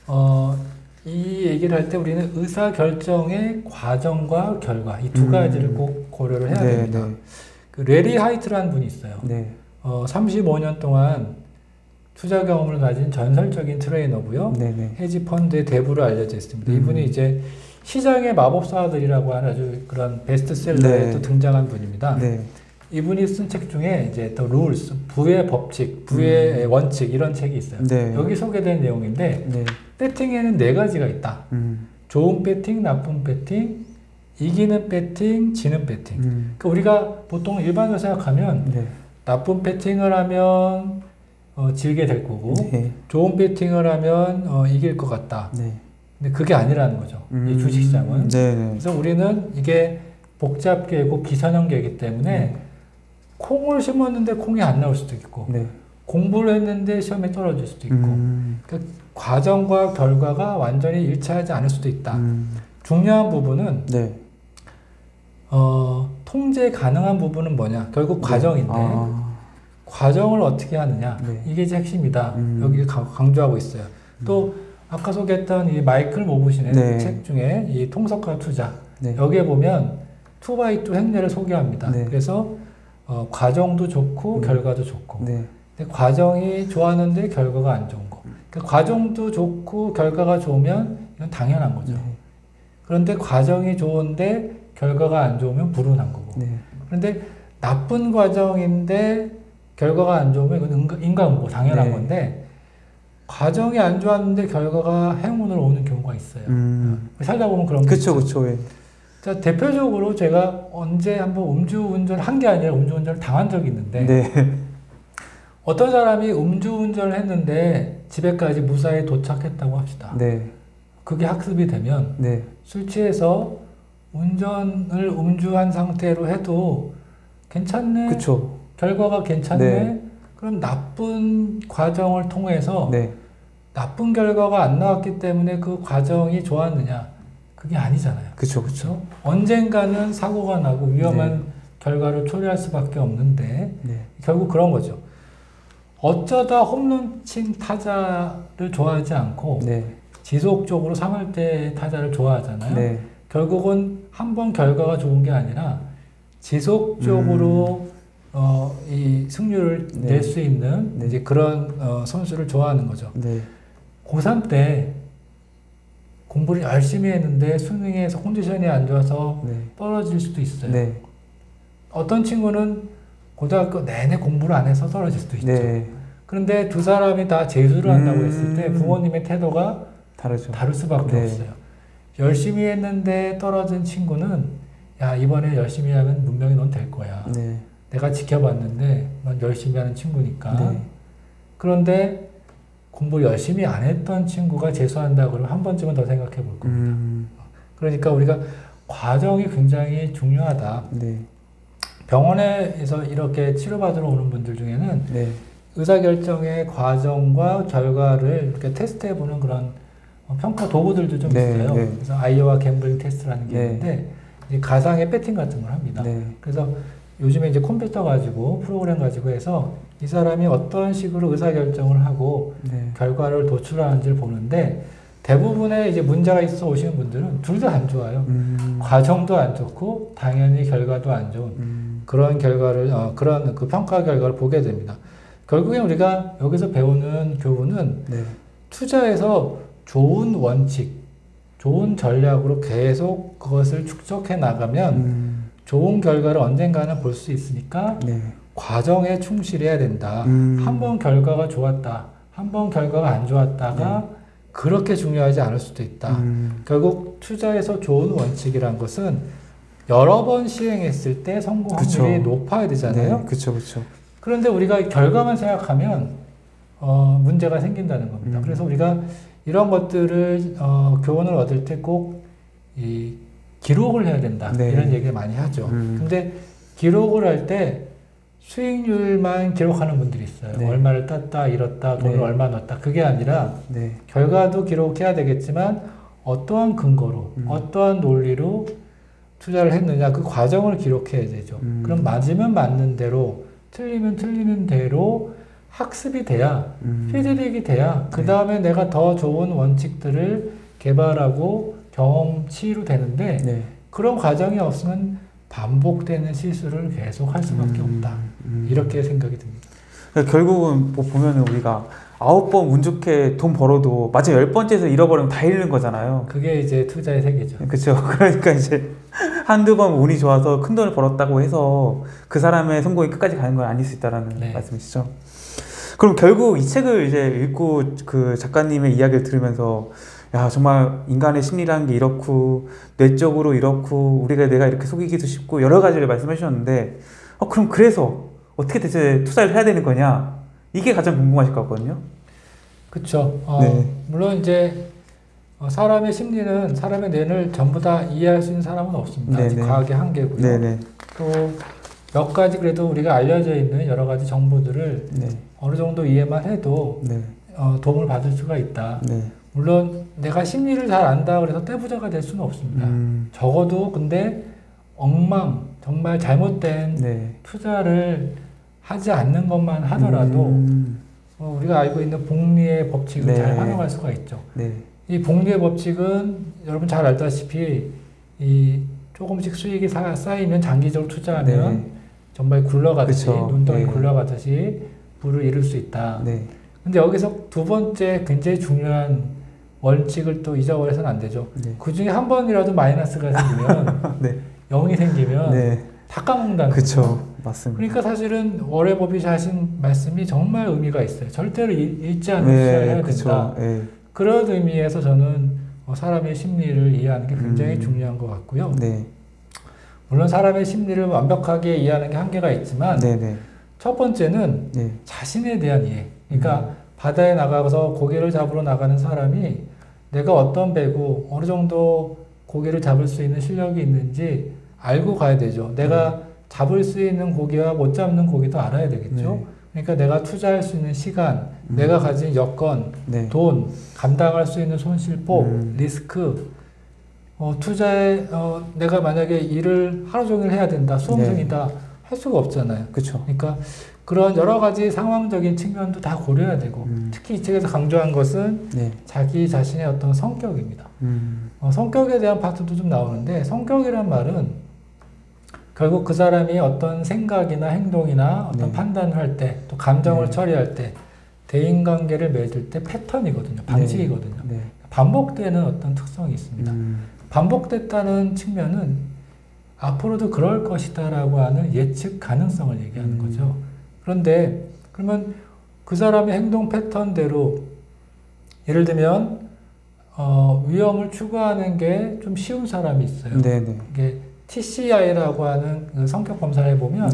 이 얘기를 할 때 우리는 의사결정의 과정과 결과 이 두 가지를 꼭 고려를 해야 됩니다. 그 레리 하이트라는 분이 있어요. 네. 35년 동안 투자 경험을 가진 전설적인 트레이너고요. 네네. 헤지 펀드의 대부로 알려져 있습니다. 이분이 이제 시장의 마법사들이라고 하는 아주 그런 베스트셀러에 또 등장한 분입니다. 네. 이분이 쓴 책 중에 이제 The Rules, 부의 법칙, 부의 원칙 이런 책이 있어요. 네. 여기 소개된 내용인데 네. 배팅에는 4가지가 있다. 좋은 배팅, 나쁜 배팅, 이기는 배팅, 지는 배팅. 그러니까 우리가 보통 일반으로 생각하면 네. 나쁜 배팅을 하면 질게 될 거고 네. 좋은 배팅을 하면 이길 것 같다. 네. 근데 그게 아니라는 거죠. 이 주식시장은. 네. 그래서 우리는 이게 복잡계고 비선형계이기 때문에 콩을 심었는데 콩이 안 나올 수도 있고 네. 공부를 했는데 시험에 떨어질 수도 있고 그러니까 과정과 결과가 완전히 일치하지 않을 수도 있다. 중요한 부분은 네. 통제 가능한 부분은 뭐냐? 결국 과정인데 과정을 어떻게 하느냐? 네. 이게 이제 핵심이다. 여기 강조하고 있어요. 또 아까 소개했던 이 마이클 모브신의 네. 책 중에 이 통속과 투자 네. 여기에 보면 2x2 행례를 소개합니다. 네. 그래서 과정도 좋고 결과도 좋고 네. 근데 과정이 좋았는데 결과가 안 좋은 거. 그러니까 과정도 좋고 결과가 좋으면 이건 당연한 거죠. 네. 그런데 과정이 좋은데 결과가 안 좋으면 불운한 거고. 네. 그런데 나쁜 과정인데 결과가 안 좋으면 이건 인과응보 당연한 네. 건데 과정이 안 좋았는데 결과가 행운으로 오는 경우가 있어요. 살다 보면 그런 거 그쵸, 있죠. 그쵸. 예. 자, 대표적으로 제가 언제 한번 음주운전 한 게 아니라 음주운전을 당한 적이 있는데 네. 어떤 사람이 음주운전을 했는데 집에까지 무사히 도착했다고 합시다. 네. 그게 학습이 되면 네. 술 취해서 운전을 음주한 상태로 해도 괜찮네. 그쵸. 결과가 괜찮네. 네. 그럼 나쁜 과정을 통해서 네. 나쁜 결과가 안 나왔기 때문에 그 과정이 좋았느냐? 그게 아니잖아요. 그쵸, 그쵸. 언젠가는 사고가 나고 위험한 결과를 초래할 수밖에 없는데 네. 결국 그런 거죠. 어쩌다 홈런 친 타자를 좋아하지 않고 네. 지속적으로 3할대 타자를 좋아하잖아요. 네. 결국은 한 번 결과가 좋은 게 아니라 지속적으로 이 승률을 네. 낼 수 있는 네. 이제 그런 선수를 좋아하는 거죠. 네. 고3 때 공부를 열심히 했는데 수능에서 컨디션이 안 좋아서 네. 떨어질 수도 있어요. 네. 어떤 친구는 고등학교 내내 공부를 안 해서 떨어질 수도 있죠. 네. 그런데 두 사람이 다 재수를 한다고 했을 때 부모님의 태도가 다르죠. 다를 수밖에 네. 없어요. 열심히 했는데 떨어진 친구는 야 이번에 열심히 하면 분명히 넌 될 거야. 네. 내가 지켜봤는데 넌 열심히 하는 친구니까. 네. 그런데 공부 열심히 안 했던 친구가 재수한다 그러면 한 번쯤은 더 생각해 볼 겁니다. 그러니까 우리가 과정이 굉장히 중요하다. 네. 병원에서 이렇게 치료받으러 오는 분들 중에는 네. 의사결정의 과정과 결과를 이렇게 테스트해보는 그런 평가 도구들도 좀 네, 있어요. 네. 그래서 아이오와 갬블링 테스트라는 게 네. 있는데 이제 가상의 배팅 같은 걸 합니다. 네. 그래서 요즘에 이제 컴퓨터 가지고 프로그램 가지고 해서 이 사람이 어떤 식으로 의사결정을 하고 네. 결과를 도출하는지를 보는데 대부분의 이제 문제가 있어서 오시는 분들은 둘 다 안 좋아요. 과정도 안 좋고 당연히 결과도 안 좋은 그런 결과를 그런 그 평가 결과를 보게 됩니다. 결국에 우리가 여기서 배우는 교훈은 네. 투자에서 좋은 원칙, 좋은 전략으로 계속 그것을 축적해 나가면 좋은 결과를 언젠가는 볼 수 있으니까 네. 과정에 충실해야 된다. 한 번 결과가 좋았다. 한 번 결과가 안 좋았다가 그렇게 중요하지 않을 수도 있다. 결국 투자에서 좋은 원칙이란 것은 여러 번 시행했을 때 성공 확률이 그쵸. 높아야 되잖아요. 네. 그쵸, 그쵸. 그런데 우리가 결과만 생각하면 문제가 생긴다는 겁니다. 그래서 우리가 이런 것들을 교훈을 얻을 때 꼭 이 기록을 해야 된다. 네. 이런 얘기를 많이 하죠. 근데 기록을 할 때 수익률만 기록하는 분들이 있어요. 네. 얼마를 땄다, 잃었다, 돈을 네. 얼마 넣었다. 그게 아니라 네. 결과도 기록해야 되겠지만 어떠한 근거로, 어떠한 논리로 투자를 했느냐 그 과정을 기록해야 되죠. 그럼 맞으면 맞는 대로, 틀리면 틀리는 대로 학습이 돼야, 피드백이 돼야 그 다음에 내가 더 좋은 원칙들을 개발하고 경험치로 되는데 네. 그런 과정이 없으면 반복되는 실수를 계속 할 수밖에 없다. 이렇게 생각이 듭니다. 그러니까 결국은 뭐 보면은 우리가 9번 운 좋게 돈 벌어도 마지막 10번째에서 잃어버리면 다 잃는 거잖아요. 그게 이제 투자의 세계죠. 그렇죠. 그러니까 이제 한두 번 운이 좋아서 큰 돈을 벌었다고 해서 그 사람의 성공이 끝까지 가는 건 아닐 수 있다라는 네. 말씀이시죠. 그럼 결국 이 책을 이제 읽고 그 작가님의 이야기를 들으면서 야, 정말 인간의 심리라는 게 이렇고 뇌적으로 이렇고 내가 이렇게 속이기도 쉽고 여러 가지를 말씀해 주셨는데 그럼 그래서 어떻게 대체 투자를 해야 되는 거냐? 이게 가장 궁금하실 것 같거든요. 그렇죠. 네. 물론 이제 사람의 심리는 사람의 뇌를 전부 다 이해할 수 있는 사람은 없습니다. 아직 과학의 한계고요. 네네. 또 몇 가지 그래도 우리가 알려져 있는 여러 가지 정보들을 네. 어느 정도 이해만 해도 네. 도움을 받을 수가 있다. 네. 물론 내가 심리를 잘 안다 그래서 떼부자가 될 수는 없습니다. 적어도 근데 정말 잘못된 네. 투자를 하지 않는 것만 하더라도 우리가 알고 있는 복리의 법칙을 네. 잘 활용할 수가 있죠. 네. 이 복리의 법칙은 여러분 잘 알다시피 이 조금씩 수익이 쌓이면 장기적으로 투자하면 네. 정말 굴러가듯이 그쵸. 눈덩이 네. 굴러가듯이 부를 이룰 수 있다. 네. 근데 여기서 두 번째 굉장히 중요한 원칙을 또 잊어버려서는 안 되죠. 네. 그 중에 한 번이라도 마이너스가 생기면 네. 0이 생기면 네. 다 까먹는다는 거죠. 맞습니다. 그러니까 사실은 워렌 버핏이 하신 말씀이 정말 의미가 있어요. 절대로 잊지 않는 투자를 해야 된다. 네. 그런 의미에서 저는 사람의 심리를 이해하는 게 굉장히 중요한 것 같고요. 네. 물론 사람의 심리를 완벽하게 이해하는 게 한계가 있지만 네네. 첫 번째는 네. 자신에 대한 이해. 그러니까 바다에 나가서 고기를 잡으러 나가는 사람이 내가 어떤 배고 어느 정도 고기를 잡을 수 있는 실력이 있는지 알고 가야 되죠. 내가 잡을 수 있는 고기와 못 잡는 고기도 알아야 되겠죠. 네. 그러니까 내가 투자할 수 있는 시간, 내가 가진 여건, 네. 돈, 감당할 수 있는 손실폭, 리스크, 투자에 내가 만약에 일을 하루 종일 해야 된다, 수험생이다, 네. 할 수가 없잖아요. 그쵸. 그러니까 그런 여러 가지 상황적인 측면도 다 고려해야 되고 특히 이 책에서 강조한 것은 네. 자기 자신의 어떤 성격입니다. 성격에 대한 파트도 좀 나오는데 성격이란 말은 결국 그 사람이 어떤 생각이나 행동이나 어떤 네. 판단을 할 때 또 감정을 네. 처리할 때 대인관계를 맺을 때 패턴이거든요. 방식이거든요. 네. 네. 반복되는 어떤 특성이 있습니다. 반복됐다는 측면은 앞으로도 그럴 것이다 라고 하는 예측 가능성을 얘기하는 거죠. 그런데 그러면 그 사람의 행동 패턴대로 예를 들면 위험을 추구하는 게 좀 쉬운 사람이 있어요. 네네. 이게 TCI라고 하는 그 성격 검사를 해보면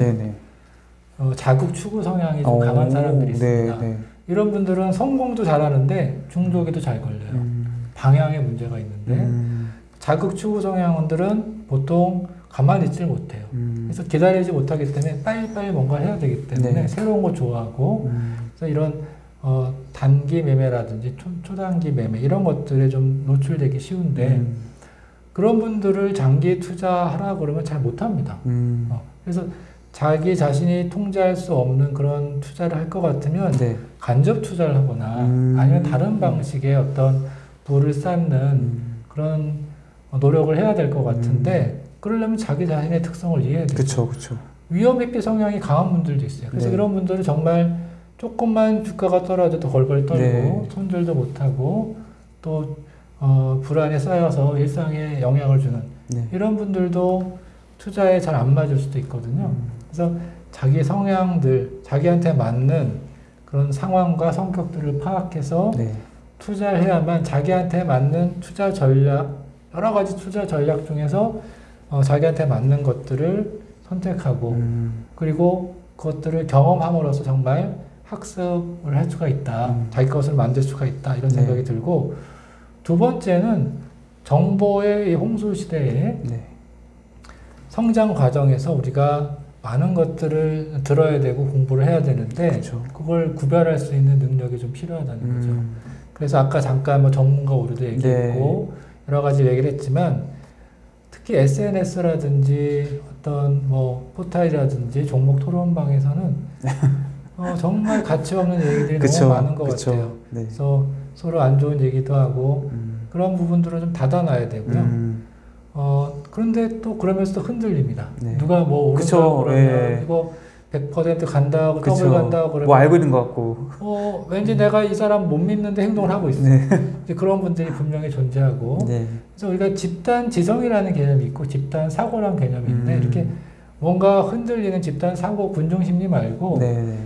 자극 추구 성향이 좀 강한 사람들이 있습니다. 네네. 이런 분들은 성공도 잘하는데 중독에도 잘 걸려요. 방향에 문제가 있는데 자극 추구 성향들은 보통 가만히 있질 못해요. 그래서 기다리지 못하기 때문에 빨리빨리 뭔가 해야 되기 때문에 네. 새로운 거 좋아하고 그래서 이런 단기 매매라든지 초단기 매매 이런 것들에 좀 노출되기 쉬운데 그런 분들을 장기 투자하라 그러면 잘 못합니다. 그래서 자기 자신이 통제할 수 없는 그런 투자를 할 것 같으면 네. 간접 투자를 하거나 아니면 다른 방식의 어떤 부를 쌓는 그런 노력을 해야 될 것 같은데 그러려면 자기 자신의 특성을 이해해야 돼요. 그쵸, 그쵸. 위험회피 성향이 강한 분들도 있어요. 그래서 네. 이런 분들은 정말 조금만 주가가 떨어져도 벌벌 떨고 네. 손질도 못하고 또 불안에 쌓여서 일상에 영향을 주는 네. 이런 분들도 투자에 잘 안 맞을 수도 있거든요. 그래서 자기 성향들, 자기한테 맞는 그런 상황과 성격들을 파악해서 네. 투자를 해야만 자기한테 맞는 투자 전략, 여러 가지 투자 전략 중에서 자기한테 맞는 것들을 선택하고 그리고 그것들을 경험함으로써 정말 학습을 할 수가 있다. 자기 것을 만들 수가 있다. 이런 생각이 네. 들고 두 번째는 정보의 이 홍수 시대에 네. 성장 과정에서 우리가 많은 것들을 들어야 되고 공부를 해야 되는데 그렇죠. 그걸 구별할 수 있는 능력이 좀 필요하다는 거죠. 그래서 아까 잠깐 뭐 전문가 오류도 얘기했고 네. 여러 가지 얘기를 했지만 특히 SNS라든지 어떤 뭐 포탈이라든지 종목 토론방에서는 정말 가치 없는 얘기들이 그쵸, 너무 많은 것 그쵸. 같아요. 네. 그래서 서로 안 좋은 얘기도 하고 그런 부분들을 좀 닫아놔야 되고요. 그런데 또 그러면서 또 흔들립니다. 네. 누가 뭐 오른다고 그러면 이거 100% 간다고 더블 간다고 그러면 뭐 알고 있는 것 같고 왠지 내가 이 사람 못 믿는데 행동을 하고 있어. 네. 이제 그런 분들이 분명히 존재하고 네. 그래서 우리가 집단 지성이라는 개념이 있고 집단 사고라는 개념이 있는데 이렇게 뭔가 흔들리는 집단 사고 군중 심리 말고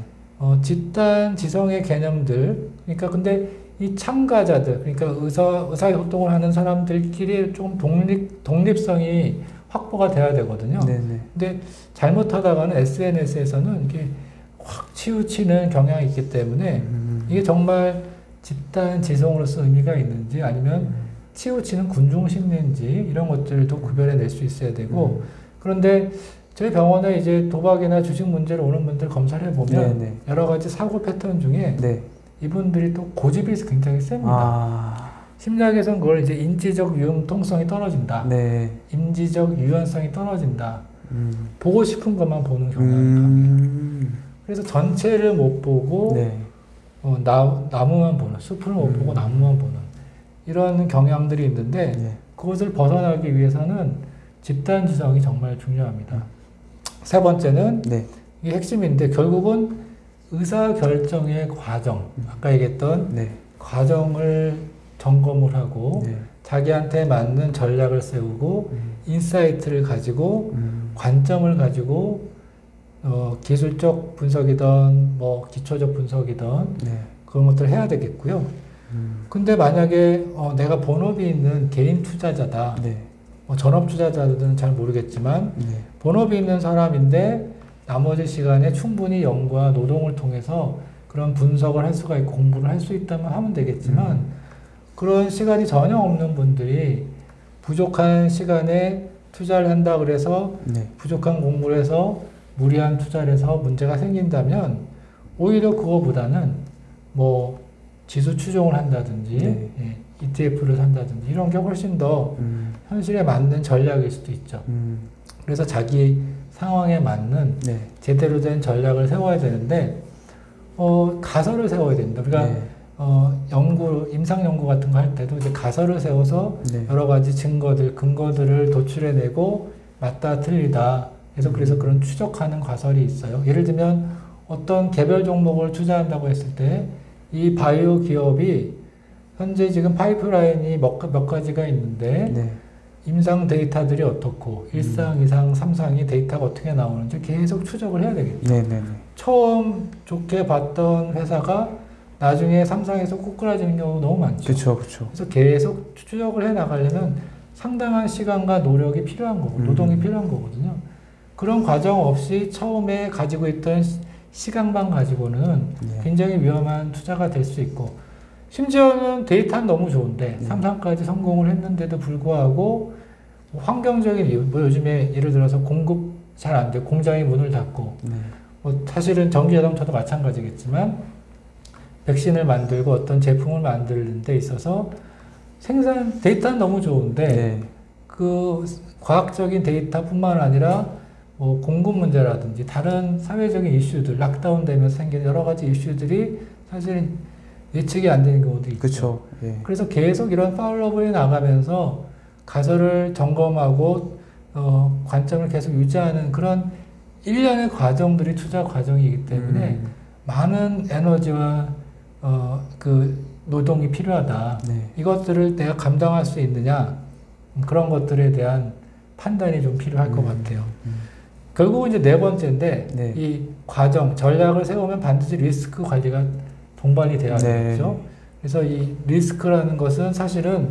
집단 지성의 개념들 그러니까 근데 이 참가자들 그러니까 의사소통을 하는 사람들끼리 좀 독립성이 확보가 돼야 되거든요. 근데 잘못하다가는 SNS에서는 이게 확 치우치는 경향이 있기 때문에 이게 정말 집단 지성으로서 의미가 있는지 아니면 치우치는 군중 심리인지 이런 것들도 구별해낼 수 있어야 되고 그런데 저희 병원에 이제 도박이나 주식 문제로 오는 분들 검사를 해보면 여러 가지 사고 패턴 중에 이분들이 또 고집이 굉장히 셉니다. 심리학에서는 그걸 이제 인지적 융통성이 떨어진다. 인지적 유연성이 떨어진다. 보고 싶은 것만 보는 경향이 강해요. 그래서 전체를 못 보고 나무만 보는, 숲을 못 보고 나무만 보는 이런 경향들이 있는데 그것을 벗어나기 위해서는 집단 지성이 정말 중요합니다. 세 번째는 이게 핵심인데 결국은 의사결정의 과정, 아까 얘기했던 과정을 점검을 하고 자기한테 맞는 전략을 세우고 인사이트를 가지고 관점을 가지고 기술적 분석이든 뭐 기초적 분석이든 그런 것들을 해야 되겠고요. 근데 만약에 내가 본업이 있는 개인 투자자다. 전업 투자자들은 잘 모르겠지만 본업이 있는 사람인데 나머지 시간에 충분히 연구와 노동을 통해서 그런 분석을 할 수가 있고 공부를 할 수 있다면 하면 되겠지만 그런 시간이 전혀 없는 분들이 부족한 시간에 투자를 한다 그래서 부족한 공부를 해서 무리한 투자를 해서 문제가 생긴다면 오히려 그거보다는 뭐 지수 추종을 한다든지 ETF를 산다든지 이런 게 훨씬 더 현실에 맞는 전략일 수도 있죠. 그래서 자기 상황에 맞는 제대로 된 전략을 세워야 되는데 가설을 세워야 됩니다. 우리가 임상 연구 같은 거 할 때도 이제 가설을 세워서 여러 가지 증거들, 근거들을 도출해내고 맞다 틀리다 해서 그래서 그런 추적하는 가설이 있어요. 예를 들면 어떤 개별 종목을 투자한다고 했을 때 이 바이오 기업이 현재 지금 파이프라인이 몇 가지가 있는데 임상 데이터들이 어떻고 1상, 2상, 3상이 데이터가 어떻게 나오는지 계속 추적을 해야 되겠죠. 처음 좋게 봤던 회사가 나중에 3상에서 꼬꾸라지는 경우 너무 많죠. 그래서 계속 추적을 해 나가려면 상당한 시간과 노력이 필요한 거고 노동이 필요한 거거든요. 그런 과정 없이 처음에 가지고 있던 시간만 가지고는 굉장히 위험한 투자가 될 수 있고 심지어는 데이터는 너무 좋은데 3상까지 성공을 했는데도 불구하고 환경적인 이유, 뭐 요즘에 예를 들어서 공급 잘 안 돼, 공장이 문을 닫고 뭐 사실은 전기자동차도 마찬가지겠지만 백신을 만들고 어떤 제품을 만드는 데 있어서 데이터는 너무 좋은데 그 과학적인 데이터뿐만 아니라 뭐 공급 문제라든지 다른 사회적인 이슈들, 락다운 되면서 생기는 여러 가지 이슈들이 사실 예측이 안 되는 경우도 있죠. 그래서 계속 이런 팔로우업에 나가면서 가설을 점검하고 관점을 계속 유지하는 그런 일련의 과정들이 투자 과정이기 때문에 많은 에너지와 그 노동이 필요하다. 이것들을 내가 감당할 수 있느냐 그런 것들에 대한 판단이 좀 필요할 것 같아요. 결국은 이제 네 번째인데 이 과정, 전략을 세우면 반드시 리스크 관리가 동반이 돼야 되겠죠. 그래서 이 리스크라는 것은 사실은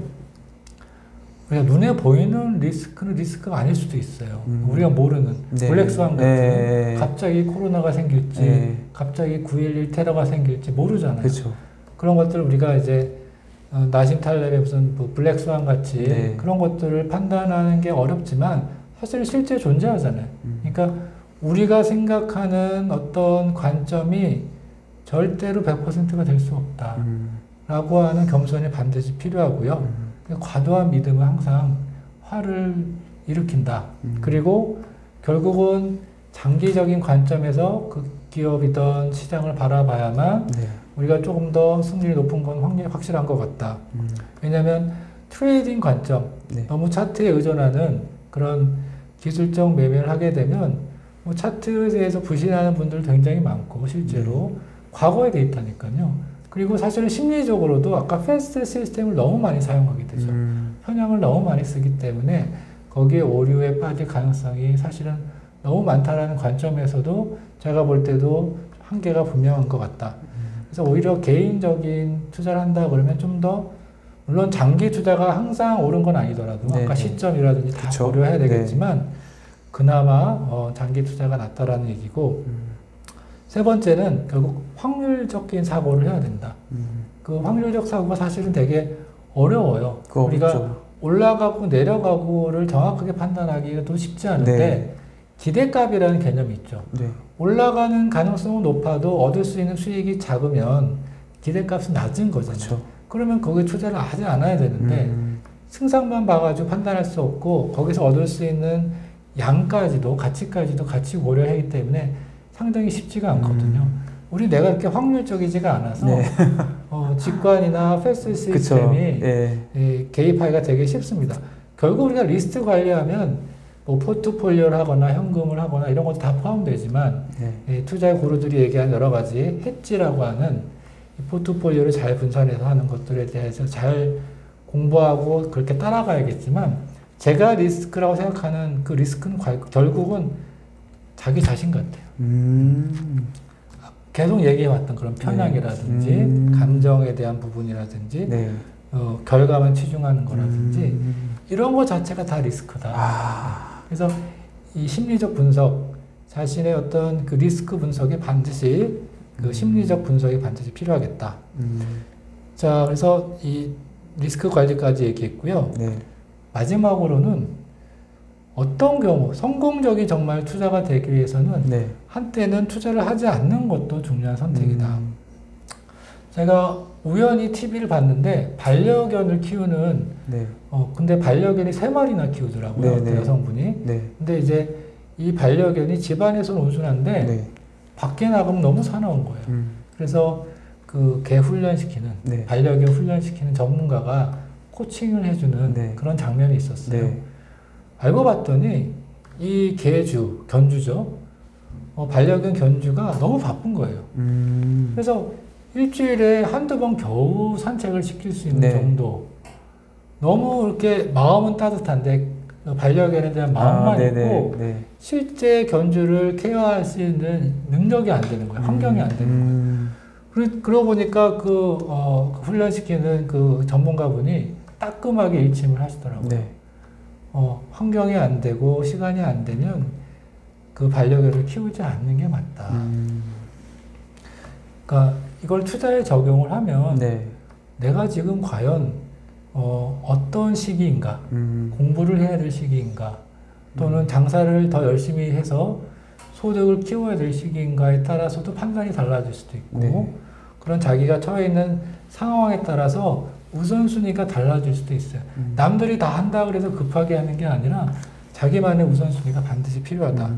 우리가 눈에 보이는 리스크는 리스크가 아닐 수도 있어요. 우리가 모르는 블랙스완 같은 갑자기 코로나가 생길지 갑자기 9.11 테러가 생길지 모르잖아요. 그런 것들을 우리가 이제 나심 탈렙의 무슨 뭐 블랙스완 같이 그런 것들을 판단하는 게 어렵지만 사실 실제 존재하잖아요. 그러니까 우리가 생각하는 어떤 관점이 절대로 100%가 될 수 없다. 라고 하는 겸손이 반드시 필요하고요. 과도한 믿음은 항상 화를 일으킨다. 그리고 결국은 장기적인 관점에서 그 기업이든 시장을 바라봐야만 우리가 조금 더 승률이 높은 건 확실한 것 같다. 왜냐하면 트레이딩 관점, 너무 차트에 의존하는 그런 기술적 매매를 하게 되면 뭐 차트에서 부실하는 분들 굉장히 많고 실제로 과거의 데이터니까요. 그리고 사실은 심리적으로도 아까 패스트 시스템을 너무 많이 사용하게 되죠. 편향을 너무 많이 쓰기 때문에 거기에 오류에 빠질 가능성이 사실은 너무 많다라는 관점에서도 제가 볼 때도 한계가 분명한 것 같다. 그래서 오히려 개인적인 투자를 한다 그러면 좀 더 물론 장기 투자가 항상 옳은 건 아니더라도 아까 시점이라든지 다 고려해야 되겠지만 그나마 장기 투자가 낫다라는 얘기고 세 번째는 결국 확률적인 사고를 해야 된다. 그 확률적 사고가 사실은 되게 어려워요. 우리가 올라가고 내려가고를 정확하게 판단하기도 쉽지 않은데 기대값이라는 개념이 있죠. 올라가는 가능성은 높아도 얻을 수 있는 수익이 작으면 기대값은 낮은 거잖아요. 그러면 거기에 투자를 하지 않아야 되는데 승산만 봐가지고 판단할 수 없고 거기서 얻을 수 있는 양까지도 가치까지도 같이 고려하기 때문에 상당히 쉽지가 않거든요. 우리 내가 이렇게 확률적이지가 않아서 직관이나 패스 시스템이 개입하기가 되게 쉽습니다. 결국 우리가 리스트 관리하면 뭐 포트폴리오를 하거나 현금을 하거나 이런 것도 다 포함되지만 투자의 고루들이 얘기한 여러 가지 해지라고 하는 이 포트폴리오를 잘 분산해서 하는 것들에 대해서 잘 공부하고 그렇게 따라가야겠지만 제가 리스크라고 생각하는 그 리스크는 결국은 자기 자신 같아요. 계속 얘기해왔던 그런 편향이라든지 감정에 대한 부분이라든지 결과만 치중하는 거라든지 이런 것 자체가 다 리스크다. 그래서 이 심리적 분석, 자신의 어떤 그 리스크 분석에 반드시 그 심리적 분석이 반드시 필요하겠다. 자, 그래서 이 리스크 관리까지 얘기했고요. 마지막으로는 어떤 경우 성공적인 정말 투자가 되기 위해서는 한때는 투자를 하지 않는 것도 중요한 선택이다. 제가 우연히 TV를 봤는데 반려견을 키우는 근데 반려견이 3마리나 키우더라고요. 어떤 여성분이. 근데 이제 이 반려견이 집안에서는 온순한데 밖에 나가면 너무 사나운 거예요. 그래서 그 개 훈련시키는 반려견 훈련시키는 전문가가 코칭을 해주는 그런 장면이 있었어요. 알고 봤더니 이 견주죠. 반려견 견주가 너무 바쁜 거예요. 그래서 일주일에 한두 번 겨우 산책을 시킬 수 있는 정도. 너무 이렇게 마음은 따뜻한데 반려견에 대한 마음만 있고 실제 견주를 케어할 수 있는 능력이 안 되는 거예요. 환경이 안 되는 거예요. 그러고 보니까 훈련시키는 그 전문가분이 따끔하게 일침을 하시더라고요. 환경이 안 되고 시간이 안 되면 그 반려견을 키우지 않는 게 맞다. 그러니까 이걸 투자에 적용을 하면 내가 지금 과연 어떤 시기인가, 공부를 해야 될 시기인가, 또는 장사를 더 열심히 해서 소득을 키워야 될 시기인가에 따라서도 판단이 달라질 수도 있고 그런 자기가 처해 있는 상황에 따라서 우선순위가 달라질 수도 있어요. 남들이 다 한다 그래서 급하게 하는 게 아니라 자기만의 우선순위가 반드시 필요하다.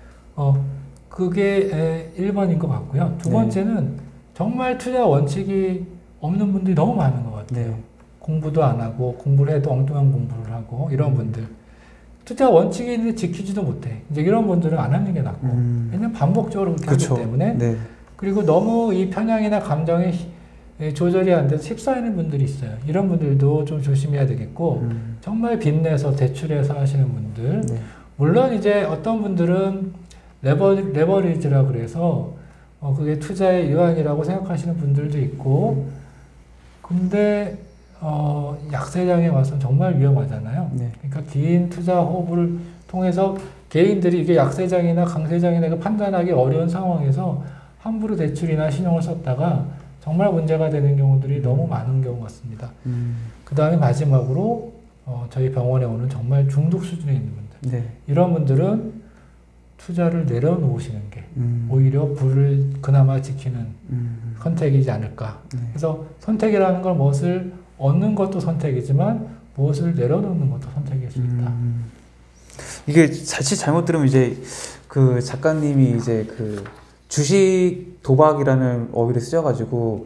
그게 1번인 것 같고요. 두 번째는 정말 투자 원칙이 없는 분들이 너무 많은 것 같아요. 공부도 안 하고 공부를 해도 엉뚱한 공부를 하고 이런 분들. 투자 원칙이 있는데 지키지도 못해. 이제 이런 분들은 안 하는 게 낫고. 왜냐면 반복적으로 그렇게 하기 때문에. 그리고 너무 이 편향이나 감정에 조절이 안 돼서 휩싸이는 분들이 있어요. 이런 분들도 좀 조심해야 되겠고 정말 빚내서 대출해서 하시는 분들 물론 이제 어떤 분들은 레버리지라 그래서 그게 투자의 일환이라고 생각하시는 분들도 있고 근데 약세장에 와서는 정말 위험하잖아요. 그러니까 긴 투자 호흡을 통해서 개인들이 이게 약세장이나 강세장이나 판단하기 어려운 상황에서 함부로 대출이나 신용을 썼다가 정말 문제가 되는 경우들이 너무 많은 경우 같습니다. 그 다음에 마지막으로 저희 병원에 오는 정말 중독 수준에 있는 분들. 이런 분들은 투자를 내려놓으시는 게 오히려 부를 그나마 지키는 선택이지 않을까. 그래서 선택이라는 걸 무엇을 얻는 것도 선택이지만 무엇을 내려놓는 것도 선택일 수 있다. 이게 자칫 잘못 들으면 이제 그 작가님이 이제 그 주식 도박이라는 어휘를 쓰셔가지고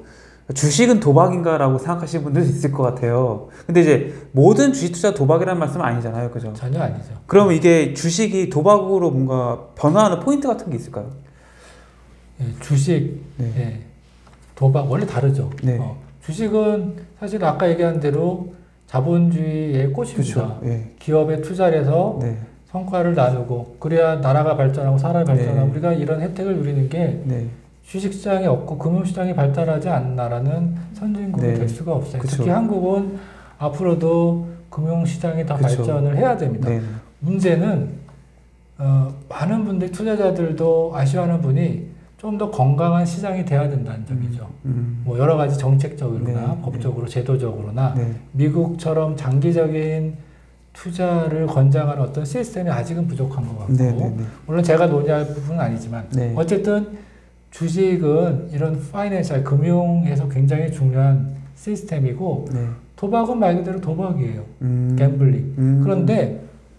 주식은 도박인가라고 생각하시는 분들도 있을 것 같아요. 근데 이제 모든 주식 투자 도박이라는 말씀은 아니잖아요, 그죠? 전혀 아니죠. 그럼 이게 주식이 도박으로 뭔가 변화하는 포인트 같은 게 있을까요? 예, 주식, 네. 예, 도박 원래 다르죠. 네. 주식은 사실 아까 얘기한 대로 자본주의의 꽃입니다. 그렇죠. 예. 기업에 투자를 해서 네. 성과를 나누고 그래야 나라가 발전하고 사람이 발전하고 네. 우리가 이런 혜택을 누리는 게 네. 주식시장이 없고 금융시장이 발달하지 않나라는 선진국이 네. 될 수가 없어요. 그쵸. 특히 한국은 앞으로도 금융시장이 더 그쵸. 발전을 해야 됩니다. 네. 문제는 많은 분들 투자자들도 아쉬워하는 분이 좀 더 건강한 시장이 돼야 된다는 점이죠. 뭐 여러 가지 정책적으로나 네. 법적으로 제도적으로나 네. 미국처럼 장기적인 투자를 권장하는 어떤 시스템이 아직은 부족한 것 같고 네. 네. 물론 제가 논의할 부분은 아니지만 네. 어쨌든 주식은 이런 파이낸셜 금융에서 굉장히 중요한 시스템이고 네. 도박은 말 그대로 도박이에요. 갬블링. 그런데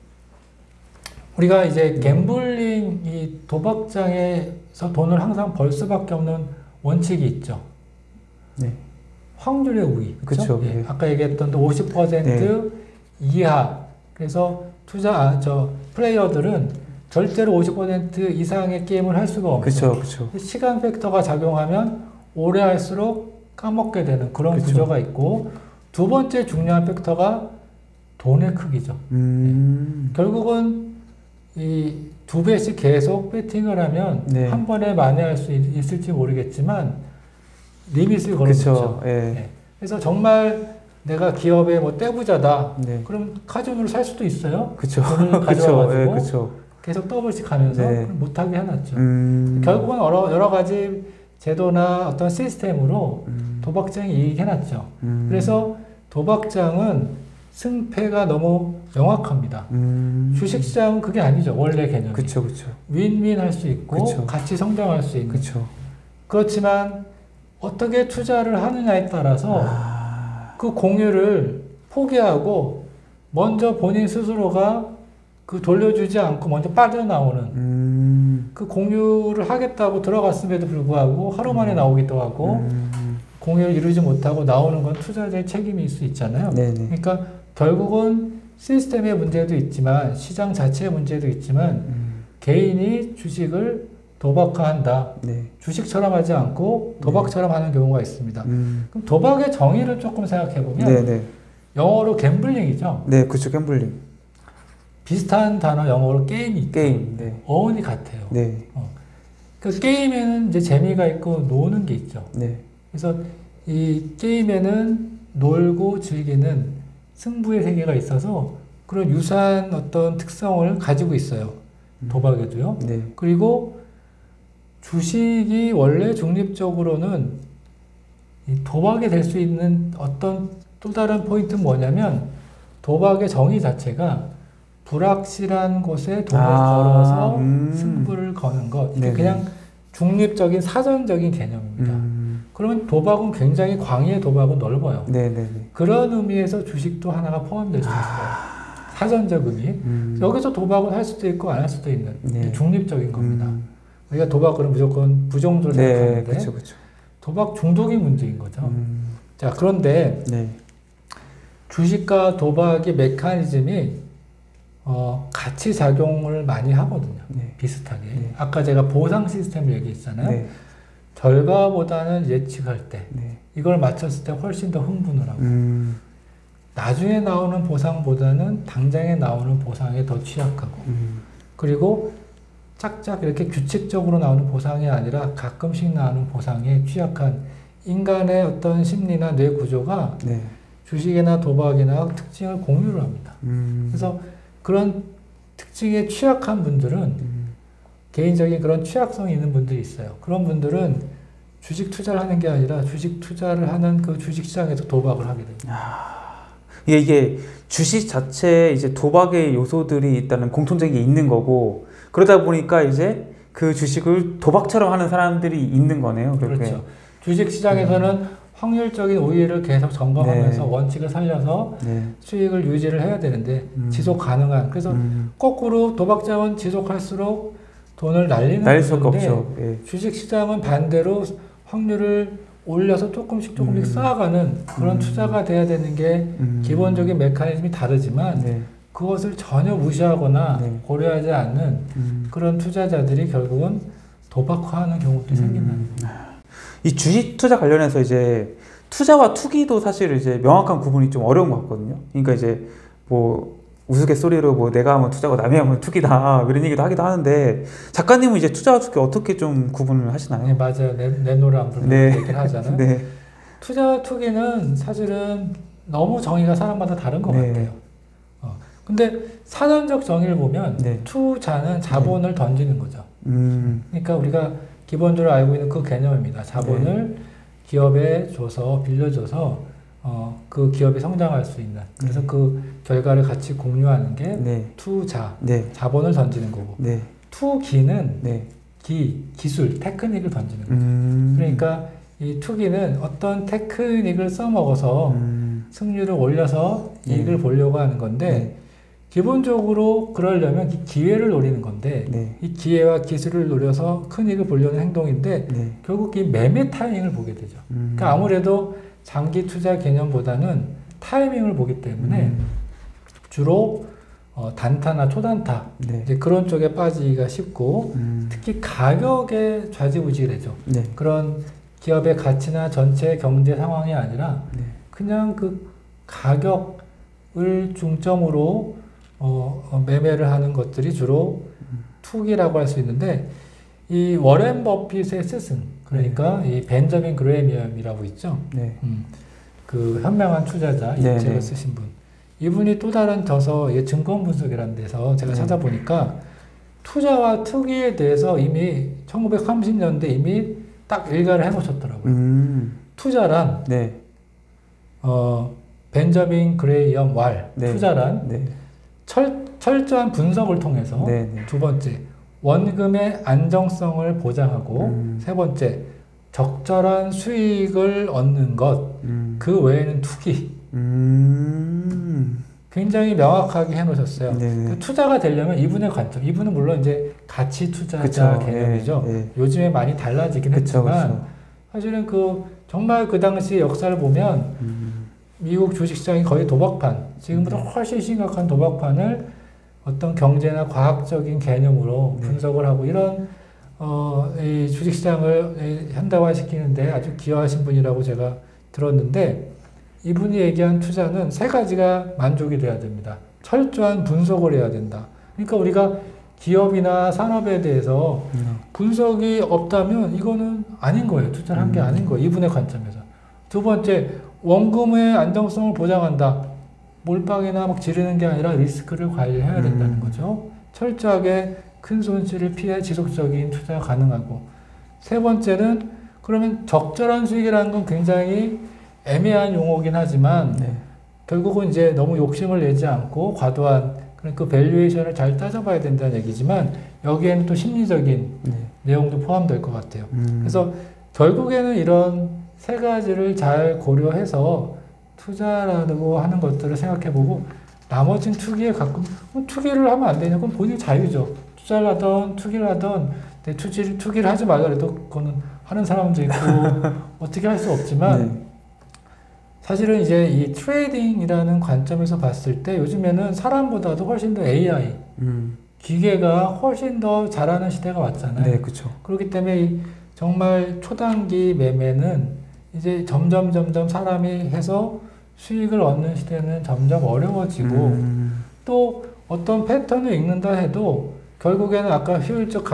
우리가 이제 갬블링 이 도박장에서 돈을 항상 벌 수밖에 없는 원칙이 있죠. 네. 확률의 우위. 그렇죠? 그쵸. 예. 아까 얘기했던 50% 네. 이하. 그래서 플레이어들은 절대로 50% 이상의 게임을 할 수가 없어요. 그렇죠. 시간 팩터가 작용하면 오래 할수록 까먹게 되는 그런 그쵸. 구조가 있고 두 번째 중요한 팩터가 돈의 크기죠. 결국은 이 2배씩 계속 배팅을 하면 네. 한 번에 만회할 수 있을지 모르겠지만 리밋을 걸어놓죠. 예. 그래서 정말 내가 기업의 뭐 떼부자다. 네. 그럼 카지노를 살 수도 있어요. 그쵸. 돈을 가져와가지고 그쵸. 계속 더블씩 하면서 네. 못하게 해놨죠. 결국은 여러 가지 제도나 어떤 시스템으로 도박장이 이익해놨죠. 그래서 도박장은 승패가 너무 명확합니다. 주식시장은 그게 아니죠. 원래 개념이. 그쵸. 윈윈 할 수 있고 그쵸. 같이 성장할 수 있는. 그쵸. 그렇지만 어떻게 투자를 하느냐에 따라서 그 공유를 포기하고 먼저 본인 스스로가 그 돌려주지 않고 먼저 빠져나오는 그 공유를 하겠다고 들어갔음에도 불구하고 하루 만에 나오기도 하고 공유를 이루지 못하고 나오는 건 투자자의 책임일 수 있잖아요. 네네. 그러니까 결국은 시스템의 문제도 있지만 시장 자체의 문제도 있지만 개인이 주식을 도박화한다. 네. 주식처럼 하지 않고 도박처럼 하는 경우가 있습니다. 그럼 도박의 정의를 조금 생각해보면 네네. 영어로 갬블링이죠. 네, 그쵸. 갬블링. 비슷한 단어 영어로 게임이 있죠. 게임. 네. 어원이 같아요. 네. 그 게임에는 이제 재미가 있고 노는 게 있죠. 네. 그래서 이 게임에는 놀고 즐기는 승부의 세계가 있어서 그런 유사한 어떤 특성을 가지고 있어요. 도박에도요. 네. 그리고 주식이 원래 중립적으로는 이 도박이 될 수 있는 어떤 또 다른 포인트는 뭐냐면 도박의 정의 자체가 불확실한 곳에 돈을 걸어서 승부를 거는 것. 이게 그냥 중립적인 사전적인 개념입니다. 그러면 도박은 굉장히 광의의 도박은 넓어요. 네네네. 그런 의미에서 주식도 하나가 포함될 수 있어요. 사전적 의미. 여기서 도박을 할 수도 있고 안 할 수도 있는 네. 중립적인 겁니다. 우리가 도박은 무조건 부정도를 생각하는데 그쵸. 도박 중독이 문제인 거죠. 자, 그런데 네. 주식과 도박의 메커니즘이 같이 작용을 많이 하거든요. 네. 비슷하게. 네. 아까 제가 보상 시스템을 얘기했잖아요. 네. 결과보다는 예측할 때 네. 이걸 맞췄을 때 훨씬 더 흥분을 하고 나중에 나오는 보상보다는 당장에 나오는 보상에 더 취약하고 그리고 짝짝 이렇게 규칙적으로 나오는 보상이 아니라 가끔씩 나오는 보상에 취약한 인간의 어떤 심리나 뇌 구조가 네. 주식이나 도박이나 특징을 공유를 합니다. 그래서 그런 특징에 취약한 분들은 개인적인 그런 취약성이 있는 분들이 있어요. 그런 분들은 주식 투자를 하는 게 아니라 주식 투자를 하는 그 주식 시장에서 도박을 하게 됩니다. 이게 주식 자체에 이제 도박의 요소들이 있다는 공통적인 게 있는 거고 그러다 보니까 이제 그 주식을 도박처럼 하는 사람들이 있는 거네요. 그렇게. 그렇죠. 주식 시장에서는 확률적인 우위를 계속 점검하면서 네. 원칙을 살려서 네. 수익을 유지를 해야 되는데 지속 가능한 그래서 거꾸로 도박장은 지속할수록 돈을 날리는 날릴 수가 건데 없죠. 예. 주식 시장은 반대로 확률을 올려서 조금씩 쌓아가는 그런 투자가 돼야 되는 게 기본적인 메커니즘이 다르지만 네. 그것을 전혀 무시하거나 네. 고려하지 않는 그런 투자자들이 결국은 도박화하는 경우도 생긴다는 거예요. 이 주식 투자 관련해서 이제 투자와 투기도 사실 이제 명확한 구분이 좀 어려운 것 같거든요. 그러니까 이제 뭐 우스갯소리로 뭐 내가 하면 투자고 남이 하면 투기다 이런 얘기도 하기도 하는데 작가님은 이제 투자와 투기 어떻게 좀 구분을 하시나요? 네, 맞아요. 내 노래 안 부르면 네. 얘기를 하잖아요. 네. 투자와 투기는 사실은 너무 정의가 사람마다 다른 것 네. 같아요. 근데 사전적 정의를 보면 네. 투자는 자본을 던지는 거죠. 그러니까 우리가 기본적으로 알고 있는 그 개념입니다. 자본을 기업에 줘서 빌려줘서 그 기업이 성장할 수 있는, 그래서 그 결과를 같이 공유하는 게 투자, 자본을 던지는 거고, 투기는 기술, 테크닉을 던지는 거죠. 그러니까 이 투기는 어떤 테크닉을 써먹어서 승률을 올려서 이익을 보려고 하는 건데, 기본적으로 그러려면 기회를 노리는 건데, 이 기회와 기술을 노려서 큰 이익을 보려는 행동인데, 결국 이 매매 타이밍을 보게 되죠. 그러니까 아무래도 장기 투자 개념보다는 타이밍을 보기 때문에 주로 단타나 초단타 이제 그런 쪽에 빠지기가 쉽고, 특히 가격에 좌지우지되죠. 그런 기업의 가치나 전체 경제 상황이 아니라 그냥 그 가격을 중점으로 매매를 하는 것들이 주로 투기라고 할 수 있는데, 이 워렌 버핏의 스승, 그러니까 이 벤저민 그레이엄이라고 있죠. 그 현명한 투자자, 이 책을 쓰신 분. 이분이 또 다른 저서 증권 분석이라는 데서 제가 찾아보니까 투자와 투기에 대해서 이미 1930년대 이미 딱 일가를 해놓으셨더라고요. 투자란 벤저민 그레이엄 왈, 투자란 철저한 분석을 통해서 두 번째, 원금의 안정성을 보장하고 세 번째, 적절한 수익을 얻는 것, 그 외에는 투기. 굉장히 명확하게 해놓으셨어요. 그 투자가 되려면 이분의 관점, 이분은 물론 이제 가치 투자자 개념이죠. 요즘에 많이 달라지긴 했지만 사실은 그 정말 그 당시 역사를 보면 미국 주식시장이 거의 도박판, 지금보다 훨씬 심각한 도박판을 어떤 경제나 과학적인 개념으로 분석을 하고 이런 이 주식시장을 현대화시키는데 아주 기여하신 분이라고 제가 들었는데, 이분이 얘기한 투자는 세 가지가 만족이 돼야 됩니다. 철저한 분석을 해야 된다. 그러니까 우리가 기업이나 산업에 대해서 분석이 없다면 이거는 아닌 거예요. 투자를 한 게 아닌 거예요. 이분의 관점에서. 두 번째, 원금의 안정성을 보장한다. 몰빵이나 막 지르는 게 아니라 리스크를 관리해야 된다는 거죠. 철저하게 큰 손실을 피해 지속적인 투자가 가능하고, 세 번째는 그러면 적절한 수익이라는 건 굉장히 애매한 용어긴 하지만 결국은 이제 너무 욕심을 내지 않고 과도한 그 밸류에이션을 잘 따져봐야 된다는 얘기지만, 여기에는 또 심리적인 내용도 포함될 것 같아요. 그래서 결국에는 이런 세 가지를 잘 고려해서 투자라고 하는 것들을 생각해보고, 나머지는 투기에 가끔 투기를 하면 안 되냐? 그건 본인 자유죠. 투자를 하던 투기를 하던, 투기를 하지 말라 해도 그거는 하는 사람도 있고 어떻게 할 수 없지만 사실은 이제 이 트레이딩이라는 관점에서 봤을 때 요즘에는 사람보다도 훨씬 더 AI, 기계가 훨씬 더 잘하는 시대가 왔잖아요. 네, 그렇죠. 그렇기 때문에 정말 초단기 매매는 이제 점점 사람이 해서 수익을 얻는 시대는 점점 어려워지고, 또 어떤 패턴을 읽는다 해도 결국에는 아까 효율적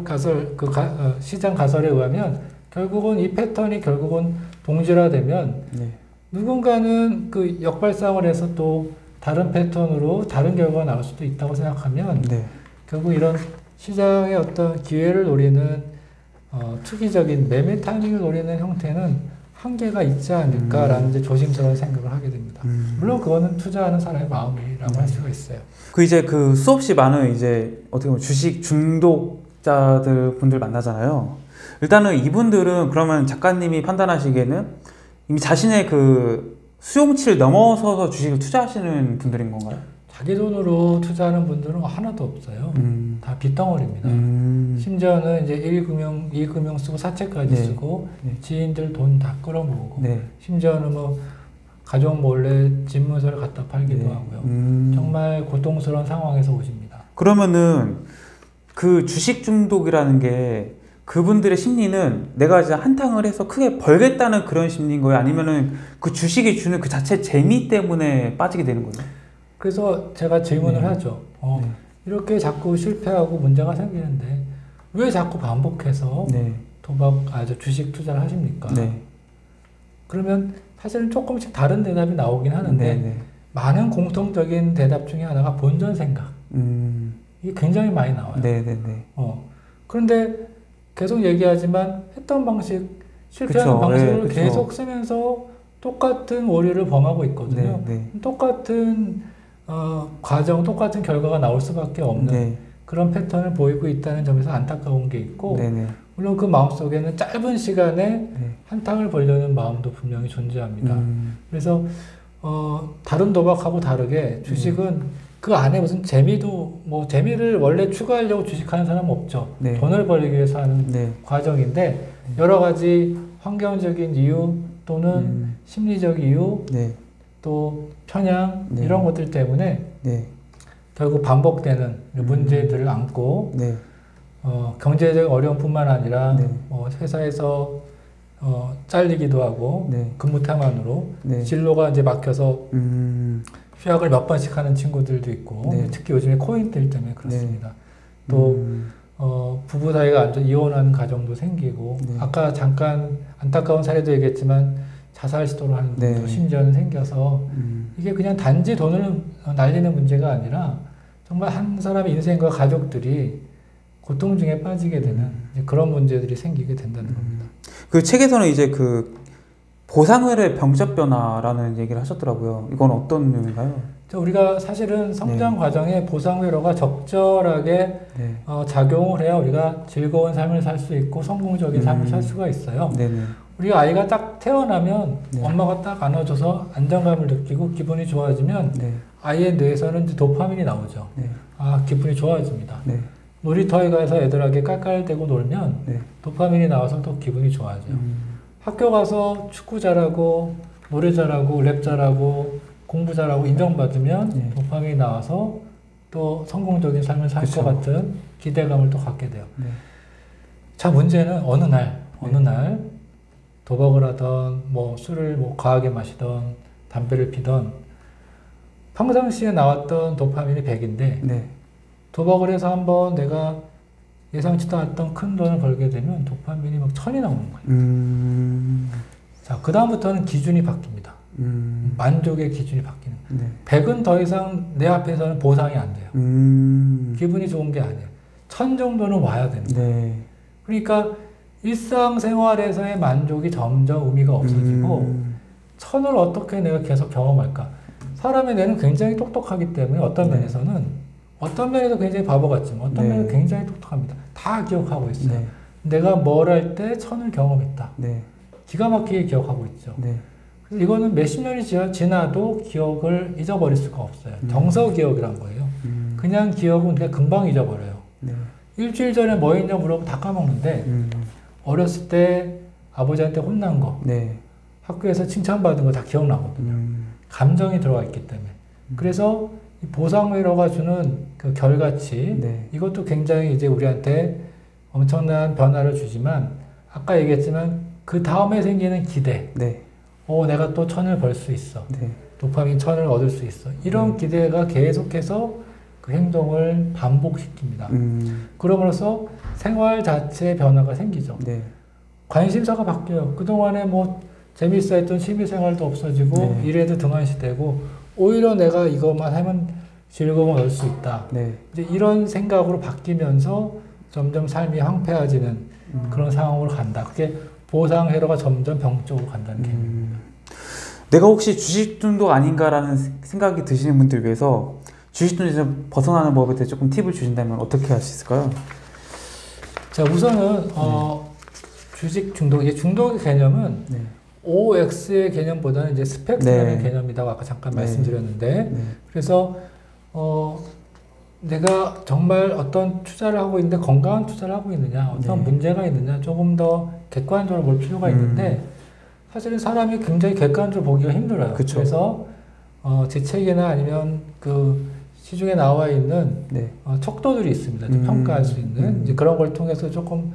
시장 가설에 의하면 결국은 이 패턴이 결국은 동질화되면 누군가는 그 역발상을 해서 또 다른 패턴으로 다른 결과가 나올 수도 있다고 생각하면 결국 이런 시장의 어떤 기회를 노리는 투기적인 매매 타이밍을 노리는 형태는 한계가 있지 않을까라는 이제 조심스러운 생각을 하게 됩니다. 물론 그거는 투자하는 사람의 마음이라고 할 수가 있어요. 그 이제 그 수없이 많은 이제 어떻게 보면 주식 중독자들 분들 만나잖아요. 일단은 이분들은 그러면 작가님이 판단하시기에는 이미 자신의 그 수용치를 넘어서서 주식을 투자하시는 분들인 건가요? 자기 돈으로 투자하는 분들은 하나도 없어요. 다 빚덩어리입니다. 심지어는 이제 1금융, 2금융 쓰고 사채까지 네. 쓰고 네. 지인들 돈 다 끌어모으고 네. 심지어는 뭐 가족 몰래 집문서를 갖다 팔기도 네. 하고요. 정말 고통스러운 상황에서 오십니다. 그러면은 그 주식 중독이라는 게 그분들의 심리는 내가 이제 한탕을 해서 크게 벌겠다는 그런 심리인 거예요? 아니면은 그 주식이 주는 그 자체 재미 때문에 빠지게 되는 거예요? 그래서 제가 질문을 네. 하죠. 네. 이렇게 자꾸 실패하고 문제가 생기는데 왜 자꾸 반복해서 네. 주식 투자를 하십니까? 네. 그러면 사실은 조금씩 다른 대답이 나오긴 하는데 네. 네. 많은 공통적인 대답 중에 하나가 본전 생각. 이게 굉장히 많이 나와요. 네. 네. 네. 그런데 계속 얘기하지만 했던 방식, 실패하는 그쵸. 방식을 네, 계속 쓰면서 똑같은 오류를 범하고 있거든요. 네. 네. 똑같은 과정, 똑같은 결과가 나올 수밖에 없는 네. 그런 패턴을 보이고 있다는 점에서 안타까운 게 있고 네. 네. 물론 그 마음속에는 짧은 시간에 네. 한탕을 벌려는 마음도 분명히 존재합니다. 그래서 다른 도박하고 다르게 주식은 그 안에 무슨 재미를 원래 추가하려고 주식하는 사람은 없죠. 네. 돈을 벌기 위해서 하는 네. 과정인데 여러 가지 환경적인 이유 또는 심리적 이유 네. 또 편향 네. 이런 것들 때문에 네. 결국 반복되는 문제들을 안고 네. 경제적 어려움뿐만 아니라 네. 회사에서 잘리기도 하고 네. 근무 태만으로 네. 진로가 이제 막혀서 휴학을 몇 번씩 하는 친구들도 있고 네. 특히 요즘에 코인들 때문에 그렇습니다. 또 부부 사이가 안 좋아 이혼하는 가정도 생기고 네. 아까 잠깐 안타까운 사례도 얘기했지만 자살 시도를 하는 분도 네. 심지어는 생겨서 이게 그냥 단지 돈을 날리는 문제가 아니라 정말 한 사람의 인생과 가족들이 고통 중에 빠지게 되는 이제 그런 문제들이 생기게 된다는 겁니다. 그 책에서는 이제 그 보상회로의 병적 변화라는 얘기를 하셨더라고요. 이건 어떤 의미인가요? 우리가 사실은 성장 과정에 보상회로가 적절하게 네. 작용을 해야 우리가 즐거운 삶을 살 수 있고 성공적인 삶을 살 수가 있어요. 네네. 우리가 아이가 딱 태어나면 네. 엄마가 딱 안아줘서 안정감을 느끼고 기분이 좋아지면 네. 아이의 뇌에서는 이제 도파민이 나오죠. 네. 기분이 좋아집니다. 네. 놀이터에 가서 애들에게 깔깔대고 놀면 네. 도파민이 나와서 또 기분이 좋아져요. 학교 가서 축구 잘하고 노래 잘하고 랩 잘하고 공부 잘하고 인정받으면 네. 도파민이 나와서 또 성공적인 삶을 살 것 같은 기대감을 또 갖게 돼요. 네. 자, 문제는 어느 날 도박을 하던 술을 과하게 마시던 담배를 피던 평상시에 나왔던 도파민이 100인데 네. 도박을 해서 한번 내가 예상치도 않았던 큰 돈을 벌게 되면 도파민이 막 1000이 나오는 거예요. 자, 그 다음부터는 기준이 바뀝니다. 만족의 기준이 바뀌는 거예요. 네. 100은 더 이상 내 앞에서는 보상이 안 돼요. 기분이 좋은 게 아니에요. 1000 정도는 와야 되는 거예요. 네. 그러니까 일상생활에서의 만족이 점점 의미가 없어지고 1000을 어떻게 내가 계속 경험할까? 사람의 뇌는 굉장히 똑똑하기 때문에 어떤 면에서 굉장히 바보 같지만 어떤 면에서 굉장히 똑똑합니다. 다 기억하고 있어요. 네. 내가 뭘 할 때 1000을 경험했다. 네. 기가 막히게 기억하고 있죠. 네. 그래서 이거는 몇십 년이 지나도 기억을 잊어버릴 수가 없어요. 정서 기억이란 거예요. 그냥 기억은 그냥 금방 잊어버려요. 네. 일주일 전에 뭐 했냐 물어보면 다 까먹는데 어렸을 때 아버지한테 혼난 거, 네. 학교에서 칭찬받은 거 다 기억나거든요. 감정이 들어가 있기 때문에. 그래서 이 보상회로가 주는 그 결과치, 네. 이것도 굉장히 이제 우리한테 엄청난 변화를 주지만 아까 얘기했지만 그 다음에 생기는 기대. 네. 내가 또 1000을 벌 수 있어. 네. 도파민 1000을 얻을 수 있어. 이런 기대가 계속해서 그 행동을 반복시킵니다. 그럼으로써 생활 자체의 변화가 생기죠. 네. 관심사가 바뀌어요. 그동안에 재밌어 했던 취미생활도 없어지고 네. 일에도 등한시되고 오히려 내가 이것만 하면 즐거움을 얻을 수 있다. 네. 이제 이런 생각으로 바뀌면서 점점 삶이 황폐해지는 그런 상황으로 간다. 그게 보상회로가 점점 병 쪽으로 간다는 개념입니다. 내가 혹시 주식 중독 아닌가라는 생각이 드시는 분들 위해서 주식 중독에서 벗어나는 법에 대해 조금 팁을 주신다면 어떻게 할 수 있을까요? 자, 우선은 주식 중독, 이 중독의 개념은 네. OX의 개념보다는 이제 스펙트럼의 네. 개념이라고 아까 잠깐 네. 말씀드렸는데 네. 그래서 내가 정말 어떤 투자를 하고 있는데 건강한 투자를 하고 있느냐, 어떤 문제가 있느냐 조금 더 객관적으로 볼 필요가 있는데 사실은 사람이 굉장히 객관적으로 보기가 힘들어요. 그쵸. 그래서 제 책이나 아니면 그 시중에 나와 있는 척도들이 있습니다. 평가할 수 있는 이제 그런 걸 통해서 조금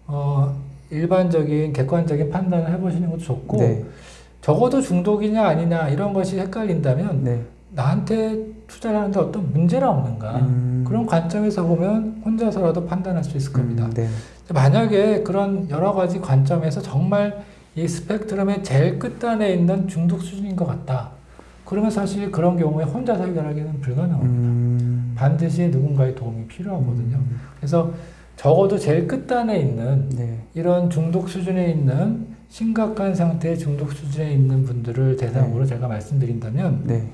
일반적인 객관적인 판단을 해보시는 것도 좋고 적어도 중독이냐 아니냐 이런 것이 헷갈린다면 나한테 투자를 하는데 어떤 문제가 없는가 그런 관점에서 보면 혼자서라도 판단할 수 있을 겁니다. 만약에 그런 여러 가지 관점에서 정말 이 스펙트럼의 제일 끝단에 있는 중독 수준인 것 같다. 그러면 사실 그런 경우에 혼자서 해결하기는 불가능합니다. 반드시 누군가의 도움이 필요하거든요. 그래서 적어도 제일 끝단에 있는 이런 중독 수준에 있는 심각한 상태의 중독 수준에 있는 분들을 대상으로 제가 말씀드린다면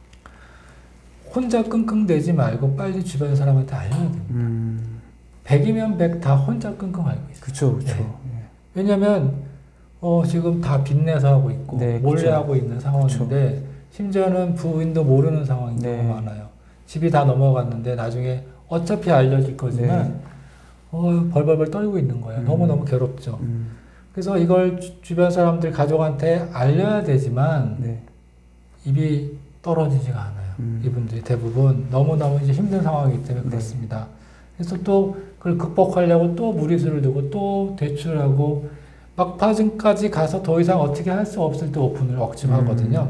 혼자 끙끙대지 말고 빨리 주변 사람한테 알려야 됩니다. 100이면 100 다 혼자 끙끙 앓고 있어요. 그렇죠. 왜냐면 지금 다 빚내서 하고 있고 몰래 하고 있는 상황인데 심지어는 부인도 모르는 상황이 너무 많아요. 집이 다 넘어갔는데 나중에 어차피 알려질 거지만 벌벌벌 떨고 있는 거예요. 너무너무 괴롭죠. 그래서 이걸 주변 사람들 가족한테 알려야 되지만 입이 떨어지지가 않아요. 이분들이 대부분 너무너무 이제 힘든 상황이기 때문에 그렇습니다. 그래서 또 그걸 극복하려고 또 무리수를 두고 또 대출하고 막파전까지 가서 더 이상 어떻게 할 수 없을 때 오픈을 억지로 하거든요.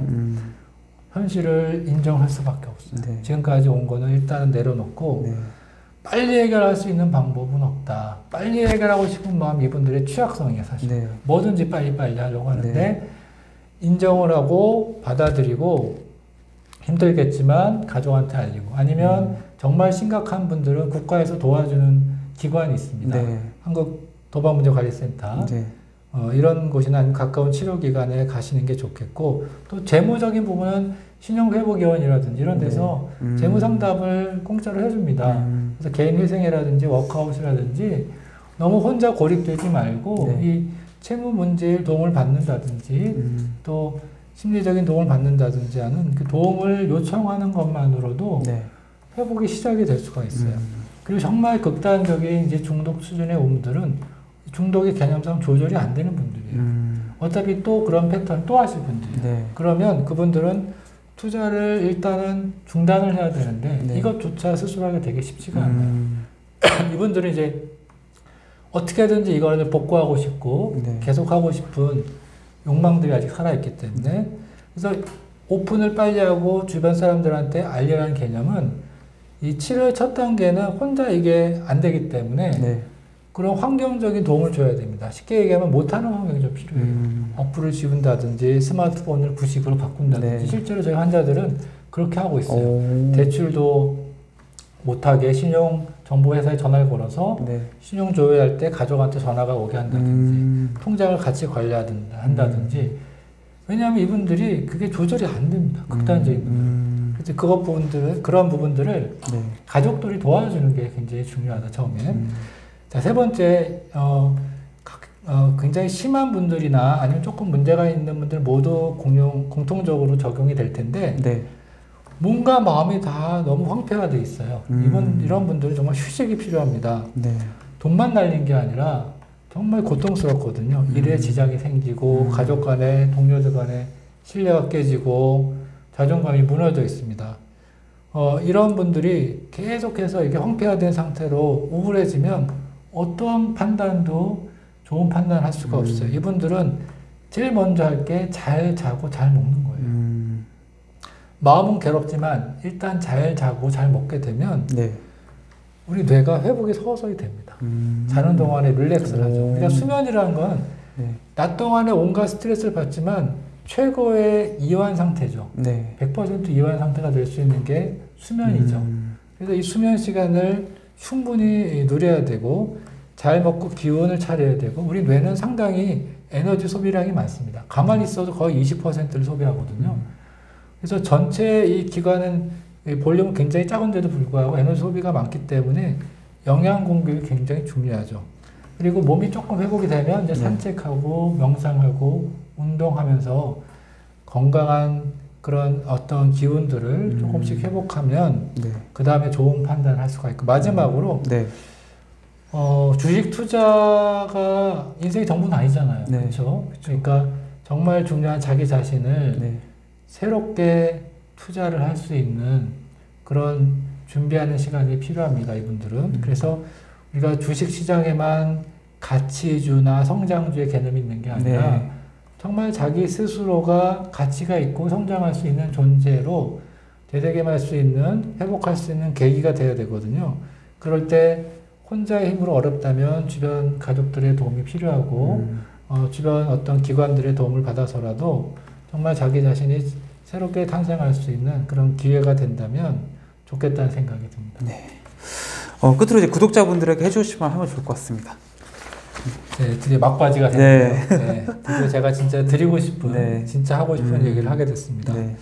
현실을 인정할 수밖에 없어요. 지금까지 온 거는 일단은 내려놓고 빨리 해결할 수 있는 방법은 없다. 빨리 해결하고 싶은 마음 이분들의 취약성이에요. 사실 뭐든지 빨리빨리 하려고 하는데 인정을 하고 받아들이고 힘들겠지만 가족한테 알리고 아니면 정말 심각한 분들은 국가에서 도와주는 기관이 있습니다. 한국도박문제관리센터 이런 곳이나 아니면 가까운 치료기관에 가시는 게 좋겠고 또 재무적인 부분은 신용회복위원이라든지 이런 데서 재무상담을 공짜로 해줍니다. 그래서 개인회생이라든지 워크아웃이라든지 너무 혼자 고립되지 말고 이 채무 문제에 도움을 받는다든지 또 심리적인 도움을 받는다든지 하는 그 도움을 요청하는 것만으로도 회복이 시작이 될 수가 있어요. 그리고 정말 극단적인 이제 중독 수준의 분들은 중독의 개념상 조절이 안 되는 분들이에요. 어차피 또 그런 패턴 또 하실 분들이에요. 그러면 그분들은 투자를 일단은 중단을 해야 되는데 이것조차 스스로 하기 되게 쉽지가 않아요. 이분들은 이제 어떻게든지 이거를 복구하고 싶고 계속하고 싶은 욕망들이 아직 살아있기 때문에 그래서 오픈을 빨리 하고 주변 사람들한테 알리라는 개념은 이 치료의 첫 단계는 혼자 이게 안 되기 때문에 그런 환경적인 도움을 줘야 됩니다. 쉽게 얘기하면 못하는 환경이 좀 필요해요. 어플을 지운다든지 스마트폰을 구식으로 바꾼다든지 실제로 저희 환자들은 그렇게 하고 있어요. 대출도 못하게 신용정보회사에 전화를 걸어서 신용 조회할 때 가족한테 전화가 오게 한다든지 통장을 같이 관리한다든지 왜냐하면 이분들이 그게 조절이 안 됩니다. 극단적인 분들은. 그래서 그런 부분들을 가족들이 도와주는 게 굉장히 중요하다. 처음에. 자, 세 번째 굉장히 심한 분들이나 아니면 조금 문제가 있는 분들 모두 공통적으로 적용이 될 텐데 뭔가 마음이 다 너무 황폐가 돼 있어요. 이런 분들은 정말 휴식이 필요합니다. 돈만 날린 게 아니라 정말 고통스럽거든요. 일에 지장이 생기고 가족 간에 동료들 간에 신뢰가 깨지고 자존감이 무너져 있습니다. 이런 분들이 계속해서 이게 황폐화된 상태로 우울해지면 어떠한 판단도 좋은 판단을 할 수가 없어요. 이분들은 제일 먼저 할 게 잘 자고 잘 먹는 거예요. 마음은 괴롭지만 일단 잘 자고 잘 먹게 되면 우리 뇌가 회복이 서서히 됩니다. 자는 동안에 릴렉스를 하죠. 그러니까 수면이라는 건 낮 동안에 온갖 스트레스를 받지만 최고의 이완 상태죠. 100% 이완 상태가 될 수 있는 게 수면이죠. 그래서 이 수면 시간을 충분히 누려야 되고 잘 먹고 기운을 차려야 되고 우리 뇌는 상당히 에너지 소비량이 많습니다. 가만히 있어도 거의 20%를 소비하거든요. 그래서 전체 이 기관은 볼륨은 굉장히 작은데도 불구하고 에너지 소비가 많기 때문에 영양 공급이 굉장히 중요하죠. 그리고 몸이 조금 회복이 되면 이제 산책하고 명상하고 운동하면서 건강한 그런 어떤 기운들을 조금씩 회복하면 네. 그 다음에 좋은 판단을 할 수가 있고 마지막으로 네. 주식 투자가 인생의 전부는 아니잖아요. 네. 그렇죠? 그러니까 정말 중요한 자기 자신을 네. 새롭게 투자를 할 수 있는 그런 준비하는 시간이 필요합니다. 이분들은. 그래서 우리가 주식 시장에만 가치주나 성장주의 개념이 있는 게 아니라 네. 정말 자기 스스로가 가치가 있고 성장할 수 있는 존재로 되새김할 수 있는, 회복할 수 있는 계기가 되어야 되거든요. 그럴 때 혼자의 힘으로 어렵다면 주변 가족들의 도움이 필요하고 주변 어떤 기관들의 도움을 받아서라도 정말 자기 자신이 새롭게 탄생할 수 있는 그런 기회가 된다면 좋겠다는 생각이 듭니다. 네. 끝으로 이제 구독자분들에게 해주실 말 하면 좋을 것 같습니다. 네, 드디어 막바지가 됐네요. 네, 드디어 제가 진짜 드리고 싶은, 네. 진짜 하고 싶은 얘기를 하게 됐습니다. 네.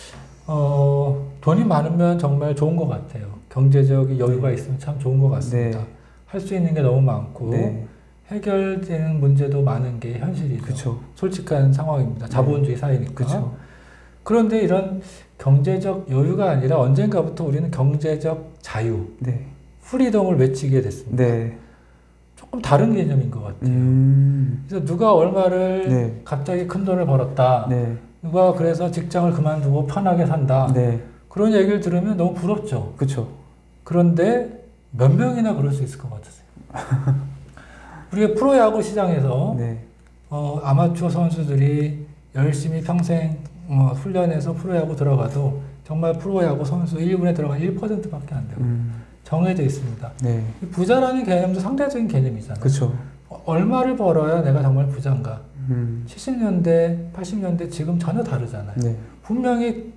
돈이 많으면 정말 좋은 것 같아요. 경제적인 여유가 있으면 참 좋은 것 같습니다. 네. 할 수 있는 게 너무 많고 네. 해결되는 문제도 많은 게 현실이죠. 그쵸. 솔직한 상황입니다. 자본주의 사회니까. 그쵸. 그런데 이런 경제적 여유가 아니라 언젠가부터 우리는 경제적 자유, 네. 프리덤을 외치게 됐습니다. 네. 조금 다른 개념인 것 같아요. 그래서 누가 얼마를 네. 갑자기 큰 돈을 벌었다. 네. 누가 그래서 직장을 그만두고 편하게 산다. 네. 그런 얘기를 들으면 너무 부럽죠. 그쵸. 그런데 몇 명이나 그럴 수 있을 것 같으세요? 우리가 프로야구 시장에서 네. 아마추어 선수들이 열심히 평생 훈련해서 프로야구 들어가도 정말 프로야구 선수 1군에 들어간 1%밖에 안 되고 정해져 있습니다. 네. 부자라는 개념도 상대적인 개념이잖아요. 그쵸. 얼마를 벌어야 내가 정말 부자인가? 70년대, 80년대 지금 전혀 다르잖아요. 네. 분명히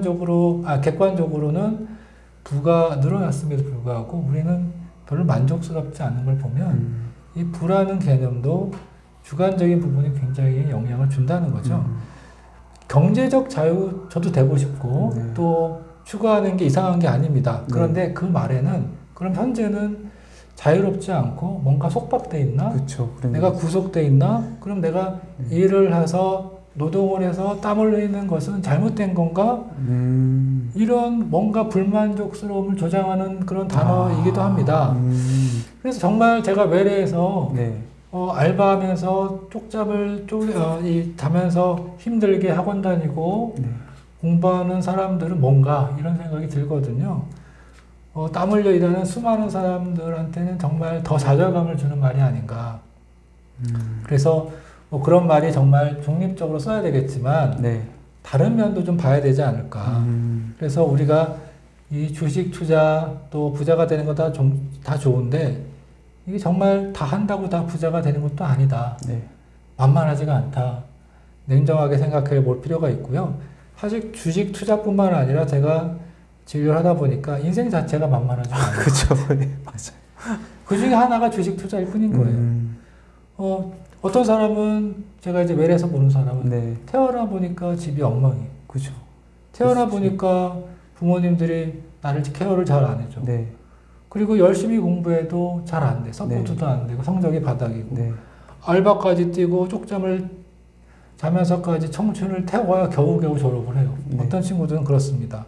객관적으로는 부가 늘어났음에도 불구하고 우리는 별로 만족스럽지 않은 걸 보면 이 부라는 개념도 주관적인 부분이 굉장히 영향을 준다는 거죠. 경제적 자유 저도 되고 싶고 네. 또 추구하는 게 이상한 게 아닙니다. 그런데 그 말에는 그럼 현재는 자유롭지 않고 뭔가 속박돼 있나? 그쵸. 내가 구속돼 있나? 그럼 내가 일을 해서 노동을 해서 땀을 흘리는 것은 잘못된 건가? 이런 뭔가 불만족스러움을 조장하는 그런 단어이기도 합니다. 그래서 정말 제가 외래에서 네. 알바하면서 쪽잠을 자면서 힘들게 학원 다니고 네. 공부하는 사람들은 뭔가 이런 생각이 들거든요. 땀 흘려 일하는 수많은 사람들한테는 정말 더 좌절감을 주는 말이 아닌가. 그래서 그런 말이 정말 중립적으로 써야 되겠지만 네. 다른 면도 좀 봐야 되지 않을까. 그래서 우리가 이 주식 투자 또 부자가 되는 거 다 좋은데 이게 정말 다 한다고 다 부자가 되는 것도 아니다. 네. 만만하지가 않다. 냉정하게 생각해 볼 필요가 있고요. 사실 주식 투자뿐만 아니라 제가 진료를 하다 보니까 인생 자체가 만만하지 않아요. 그쵸. 네. 맞아요. 그 중에 하나가 주식 투자일 뿐인 거예요. 어떤 사람은 제가 이제 외래에서 보는 사람은 네. 태어나 보니까 집이 엉망이에요. 그죠. 태어나 보니까 부모님들이 나를 케어를 잘 안 해줘. 네. 그리고 열심히 공부해도 잘 안 돼. 서포트도 안 되고 성적이 바닥이고 네. 알바까지 뛰고 쪽잠을 자면서까지 청춘을 태워야 겨우겨우 졸업을 해요. 네. 어떤 친구들은 그렇습니다.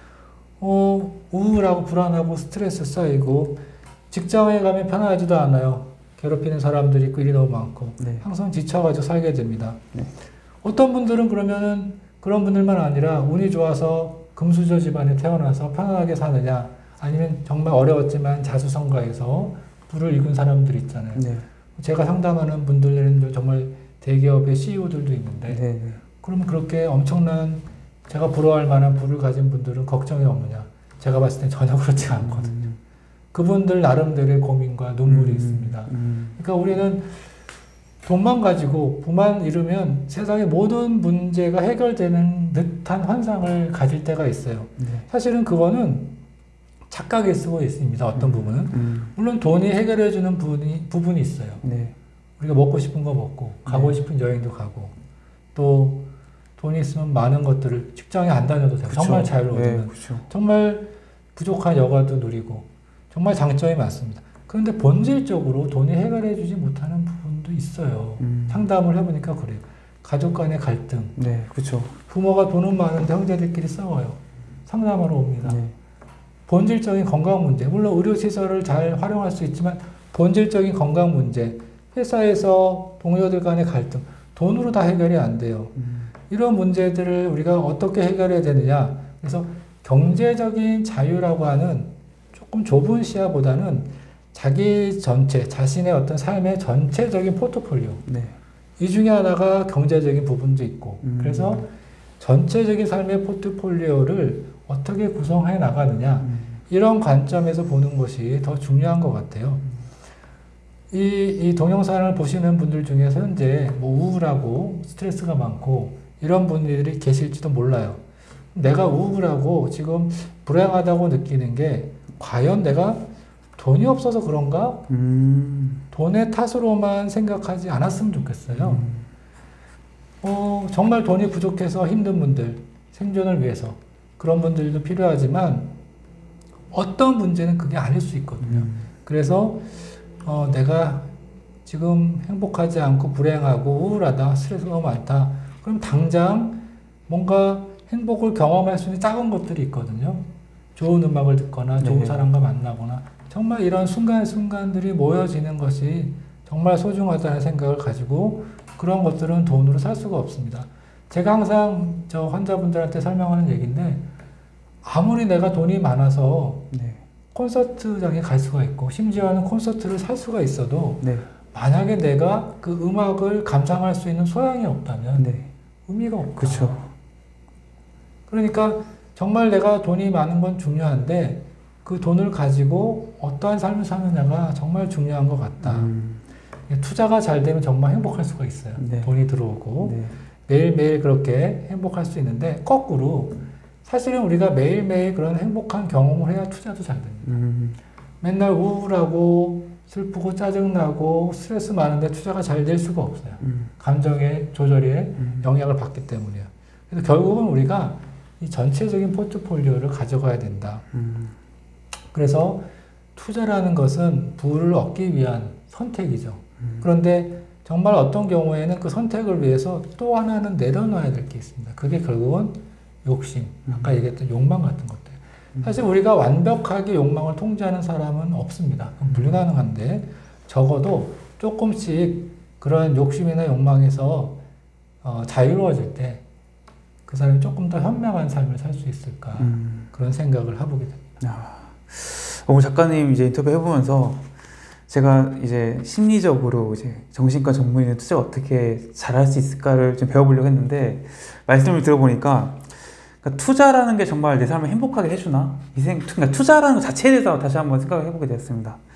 우울하고 불안하고 스트레스 쌓이고 직장에 가면 편하지도 않아요. 괴롭히는 사람들이 있고 일이 너무 많고 네. 항상 지쳐가지고 살게 됩니다. 네. 어떤 분들은 그러면은 그런 분들만 아니라 운이 좋아서 금수저 집안에 태어나서 편안하게 사느냐 아니면 정말 어려웠지만 자수성가해서 부를 이룬 사람들 있잖아요. 네. 제가 상담하는 분들은 정말 대기업의 CEO들도 있는데 네. 그럼 그렇게 엄청난 제가 부러워할 만한 부를 가진 분들은 걱정이 없느냐? 제가 봤을 땐 전혀 그렇지 않거든요. 그분들 나름대로의 고민과 눈물이 있습니다. 그러니까 우리는 돈만 가지고 부만 이루면 세상의 모든 문제가 해결되는 듯한 환상을 가질 때가 있어요. 네. 사실은 그거는 착각일 수가 있습니다. 어떤 부분은. 물론 돈이 해결해주는 부분이 있어요. 네. 우리가 먹고 싶은 거 먹고 가고 싶은 여행도 가고 또 돈이 있으면 많은 것들을 직장에 안 다녀도 되고 그쵸. 정말 자유로워지면 네, 그쵸. 정말 부족한 여가도 누리고 정말 장점이 많습니다. 그런데 본질적으로 돈이 해결해주지 못하는 부분도 있어요. 상담을 해보니까 그래요. 가족 간의 갈등. 네, 그렇죠. 부모가 돈은 많은데 형제들끼리 싸워요. 상담하러 옵니다. 네. 본질적인 건강 문제, 물론 의료시설을 잘 활용할 수 있지만 본질적인 건강 문제, 회사에서 동료들 간의 갈등, 돈으로 다 해결이 안 돼요. 이런 문제들을 우리가 어떻게 해결해야 되느냐. 그래서 경제적인 자유라고 하는 조금 좁은 시야보다는 자기 전체, 자신의 어떤 삶의 전체적인 포트폴리오. 네. 이 중에 하나가 경제적인 부분도 있고, 그래서 전체적인 삶의 포트폴리오를 어떻게 구성해 나가느냐, 이런 관점에서 보는 것이 더 중요한 것 같아요. 이 동영상을 보시는 분들 중에서 현재 뭐 우울하고 스트레스가 많고 이런 분들이 계실지도 몰라요. 내가 우울하고 지금 불행하다고 느끼는 게 과연 내가 돈이 없어서 그런가? 돈의 탓으로만 생각하지 않았으면 좋겠어요. 정말 돈이 부족해서 힘든 분들, 생존을 위해서 그런 분들도 필요하지만 어떤 문제는 그게 아닐 수 있거든요. 그래서 내가 지금 행복하지 않고 불행하고 우울하다, 스트레스가 너무 많다. 그럼 당장 뭔가 행복을 경험할 수 있는 작은 것들이 있거든요. 좋은 음악을 듣거나 좋은 네. 사람과 만나거나 정말 이런 순간순간들이 모여지는 것이 정말 소중하다는 생각을 가지고 그런 것들은 돈으로 살 수가 없습니다. 제가 항상 저 환자분들한테 설명하는 얘기인데 아무리 내가 돈이 많아서 네. 콘서트장에 갈 수가 있고 심지어는 콘서트를 살 수가 있어도 네. 만약에 내가 그 음악을 감상할 수 있는 소양이 없다면 네. 의미가 없다. 그렇죠. 그러니까 정말 내가 돈이 많은 건 중요한데 그 돈을 가지고 어떠한 삶을 사느냐가 정말 중요한 것 같다. 투자가 잘 되면 정말 행복할 수가 있어요. 네. 돈이 들어오고 네. 매일매일 그렇게 행복할 수 있는데 거꾸로 사실은 우리가 매일매일 그런 행복한 경험을 해야 투자도 잘 됩니다. 맨날 우울하고 슬프고 짜증나고 스트레스 많은데 투자가 잘 될 수가 없어요. 감정의 조절에 영향을 받기 때문이에요. 그래서 결국은 우리가 이 전체적인 포트폴리오를 가져가야 된다. 그래서 투자라는 것은 부를 얻기 위한 선택이죠. 그런데 정말 어떤 경우에는 그 선택을 위해서 또 하나는 내려놔야 될 게 있습니다. 그게 결국은 욕심, 아까 얘기했던 욕망 같은 것들. 사실 우리가 완벽하게 욕망을 통제하는 사람은 없습니다. 불가능한데 적어도 조금씩 그런 욕심이나 욕망에서 자유로워질 때 그 사람이 조금 더 현명한 삶을 살 수 있을까 그런 생각을 해보게 됩니다. 오늘 작가님 이제 인터뷰 해보면서 제가 이제 심리적으로 이제 정신과 전문의는 투자 어떻게 잘할 수 있을까를 좀 배워보려고 했는데 말씀을 들어보니까 그러니까 투자라는 게 정말 내 삶을 행복하게 해주나? 그러니까 투자라는 것 자체에 대해서 다시 한번 생각을 해보게 되었습니다.